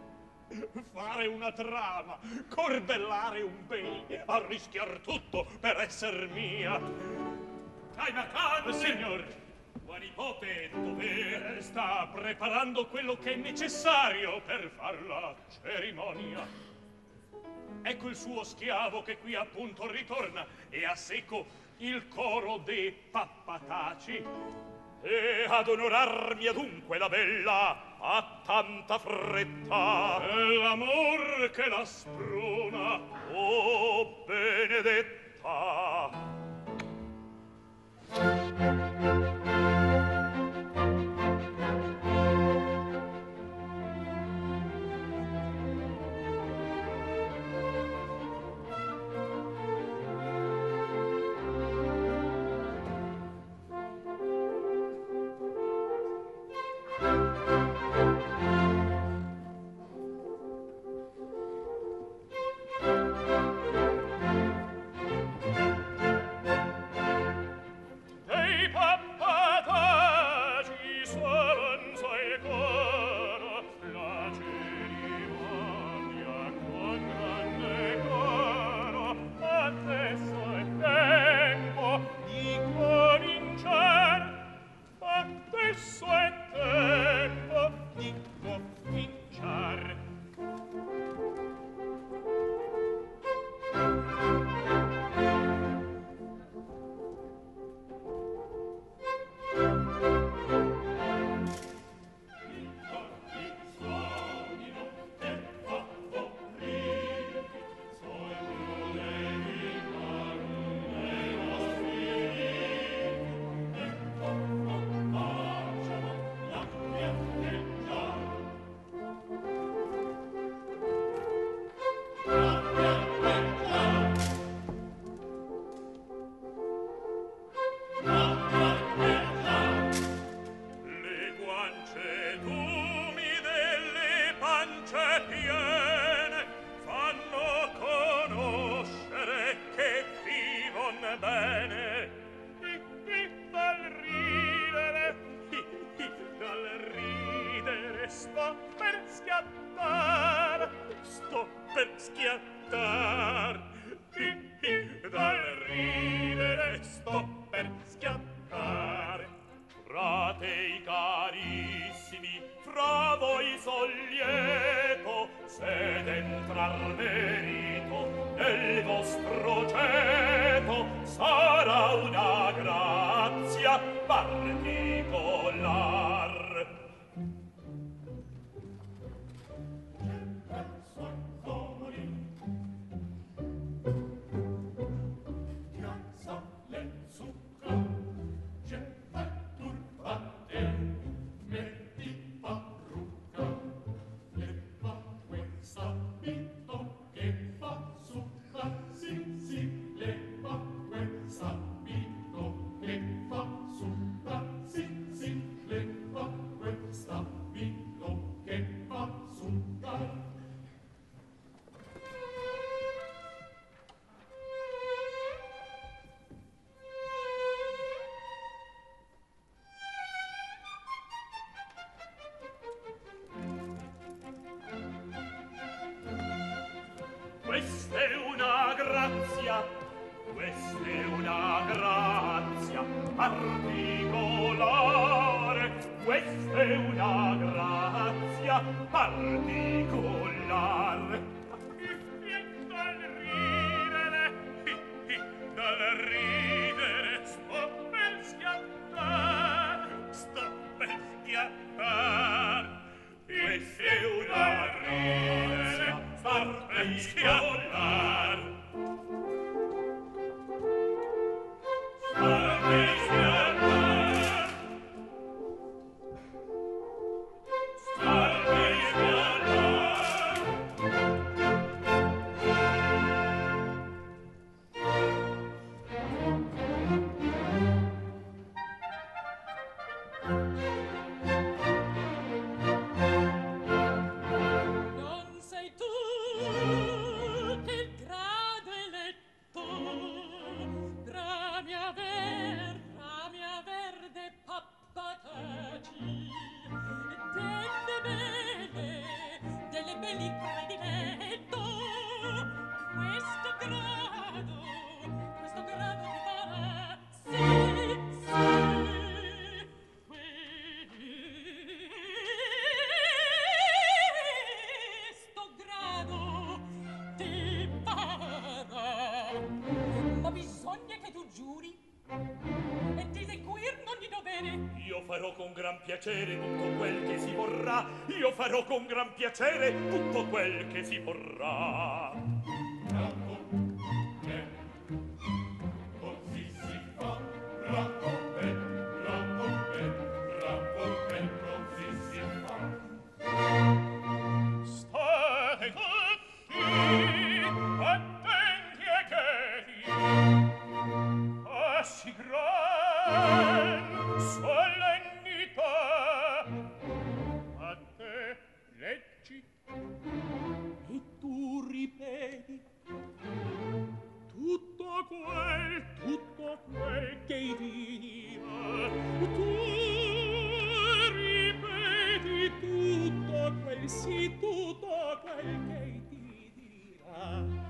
Fare una trama, cordellare un bene, arrischiar tutto per esser mia. Dai, Macane! Signor, tua nipote dov'è? sta preparando quello che è necessario per far la cerimonia. Ecco il suo schiavo che qui appunto ritorna e ha secco il coro dei pappataci. E ad onorarmi adunque la bella ha tanta fretta. È l'amor che la sprona. Oh, benedetta! questa è una grazia particolare, questa è una grazia particolare. Dal ridere, dal ridere, sto per schiattar, sto per schiattar. Questa è una grazia particolare. Sto per schiattar, sto per schiattar. Non sei tu che il grado eletto, bramia ver, bramia verde pappataci, delle belle, delle belli prediletto, questo grado, questo grado ti farà, sì, sì, questo grado ti farà. Ma bisogna che tu giuri e ti eseguir non di dovere. Io farò con gran piacere tutto quel che si vorrà. Io farò con gran piacere tutto quel che si vorrà. Bravo, eh. Così si fa. Bravo, eh. Bravo, eh. Bravo, eh. Così si fa. State tutti attenti e cheti. Ah, si gran solennità. A te leggi e tu ripeti tutto quel, tutto quel che dirà. Tu ripeti tutto quel, sì, tutto quel che ti dirà.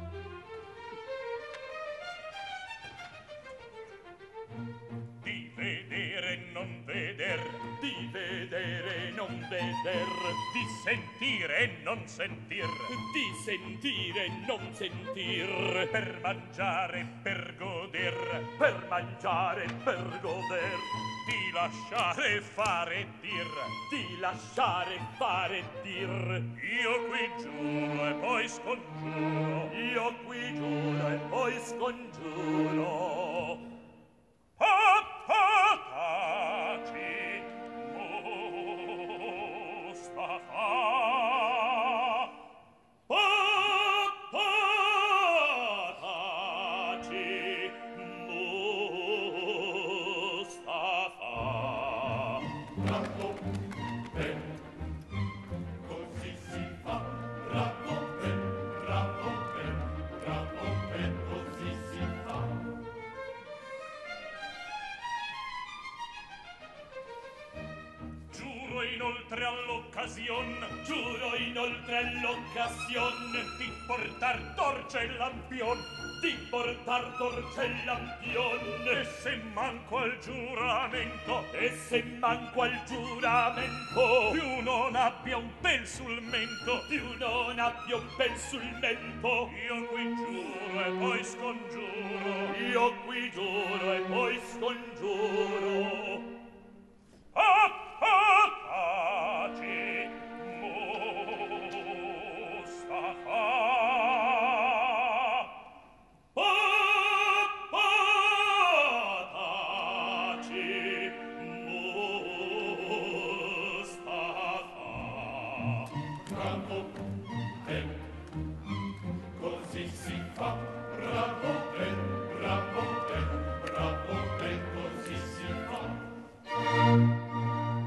Di vedere non veder, di vedere non veder, di sentire non sentir, di sentire non sentir, per mangiare per goder, per mangiare per goder, di lasciare fare dir, di lasciare fare dir. Io qui giuro e poi scongiuro, io qui giuro e poi scongiuro. Pappataci, Mustafa. Pappataci, Mustafa. Bravo, ben, così si fa. Bravo, ben, bravo, ben, bravo, ben, così si fa. Giuro inoltre all'occasione, giuro inoltre all'occasione di portar torce e lampion, di portar torce e lampion. E se manco al giuramento, e se manco al giuramento, più non abbia un pel sul mento, più non abbia un pel sul mento. Io qui giuro e poi scongiuro, io qui giuro e poi scongiuro. Pappataci, Mustafa. Pappataci, Mustafa. Bravo, ben, così si fa. Bravo, ben, bravo, ben, bravo, ben, così si fa.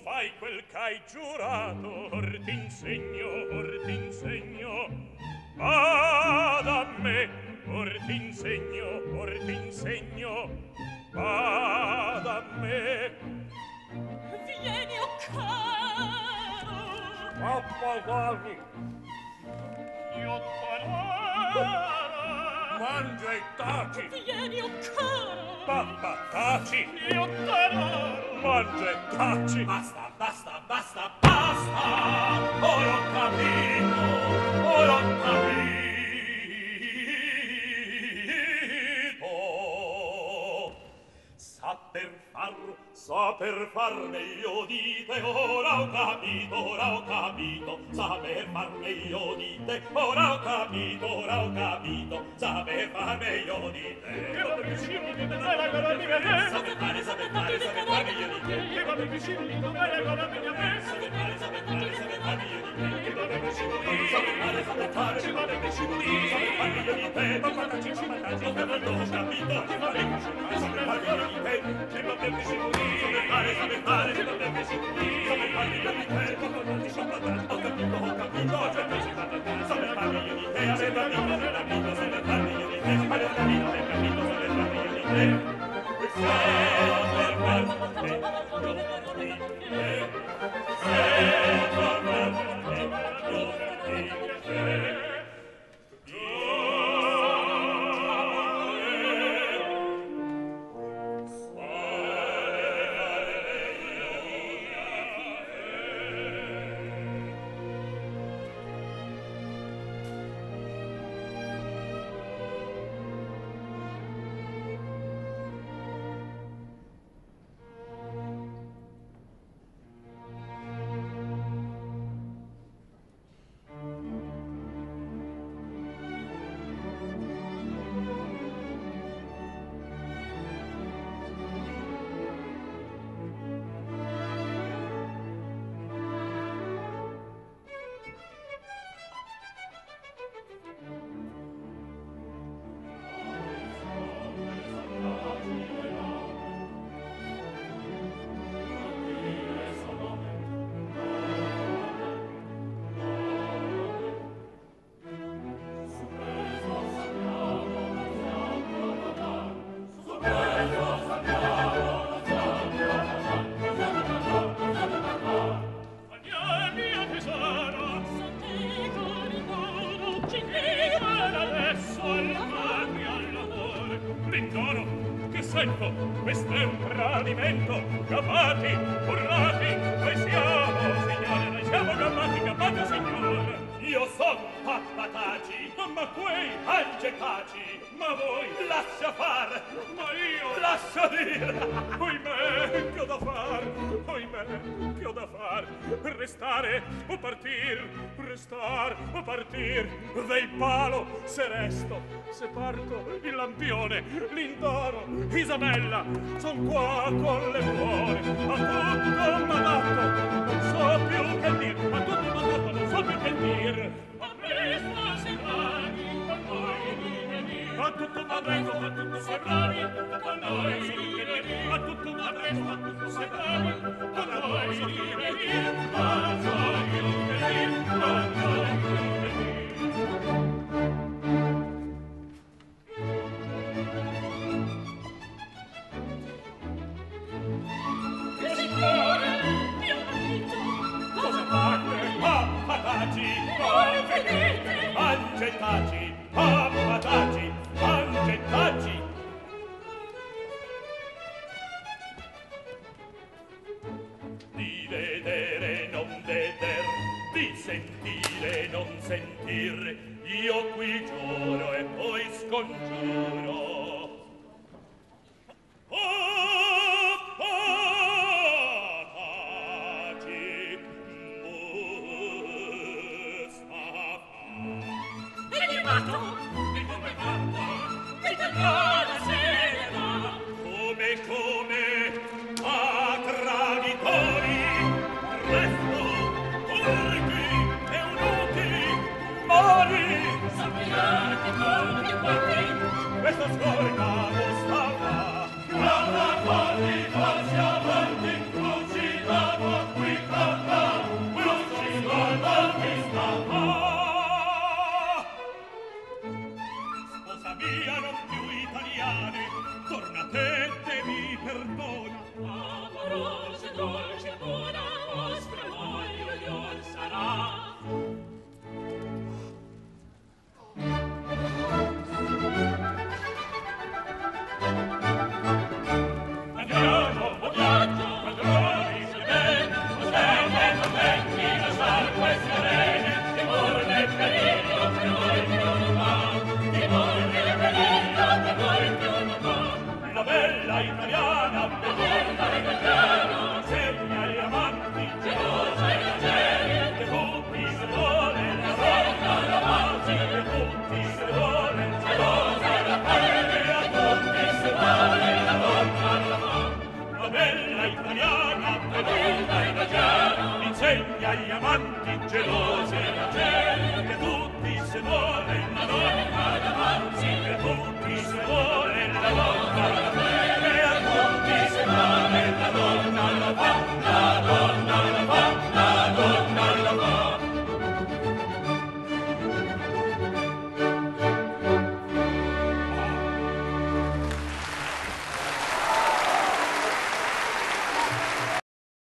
fai quel che hai giurato, or t'insegno, or t'insegno. Ad a me, or t'insegno, or t'insegno. Ad a me. Vieni, o caro. Appagami. Io t'adoro. Mangia e taci. Vieni, o caro. Pappa, taci. Io t'adoro. Mangia e taci. Basta, basta, basta, basta. Ora ho capito, ora ho capito. Saper far, saper far meglio di te, ora ho capito, ora ho capito. Saper far meglio di te, ora ho capito, ora ho capito. Saper far meglio di te. Saper fare, saper fare, saper fare meglio di te. Saper fare, saper fare, saper fare meglio di te. Saper fare, saper fare, saper fare meglio di te. Saper fare, ho capito, saper fare meglio di te. Saper fare, saper fare, saper fare meglio di te. Saper fare meglio di te. Ho capito, ho capito, saper fare meglio di te. Aver capito, aver capito, saper fare meglio di te. Aver capito, aver capito, saper fare meglio di te. Saper fare meglio di te. Questo è un tradimento. Campati, urlati, noi siamo, signore, noi siamo campati, campati, signore. Io son Pappa Taci, ma quei Taci, ma voi lascia far, ma io lascia dire. Oimè, che ho da far, oimè, che ho da far, restare o partir, restar o partir, del palo, se resto, se parto, il lampione, l'indoro, Isabella, son qua con le cuore, a tutto m'adatto, non so più che dir, a tutto m'adatto, non so più che dir. A presto se bravi, con noi vieni, a tutto m'adatto, a tutto se bravi, con noi vieni, a tutto m'adatto, a tutto se bravi, con noi vieni, a noi vieni, a noi vieni. Cosa fate? Pappa Taci! Mangia e taci! Pappa Taci! Mangia e taci! Di vedere non veder, di sentire non sentir, io qui giuro e poi scongiuro. Come, come, a traditori, resto, orchi, eunuchi, mori. Sappiate come quanti dagli amanti gelose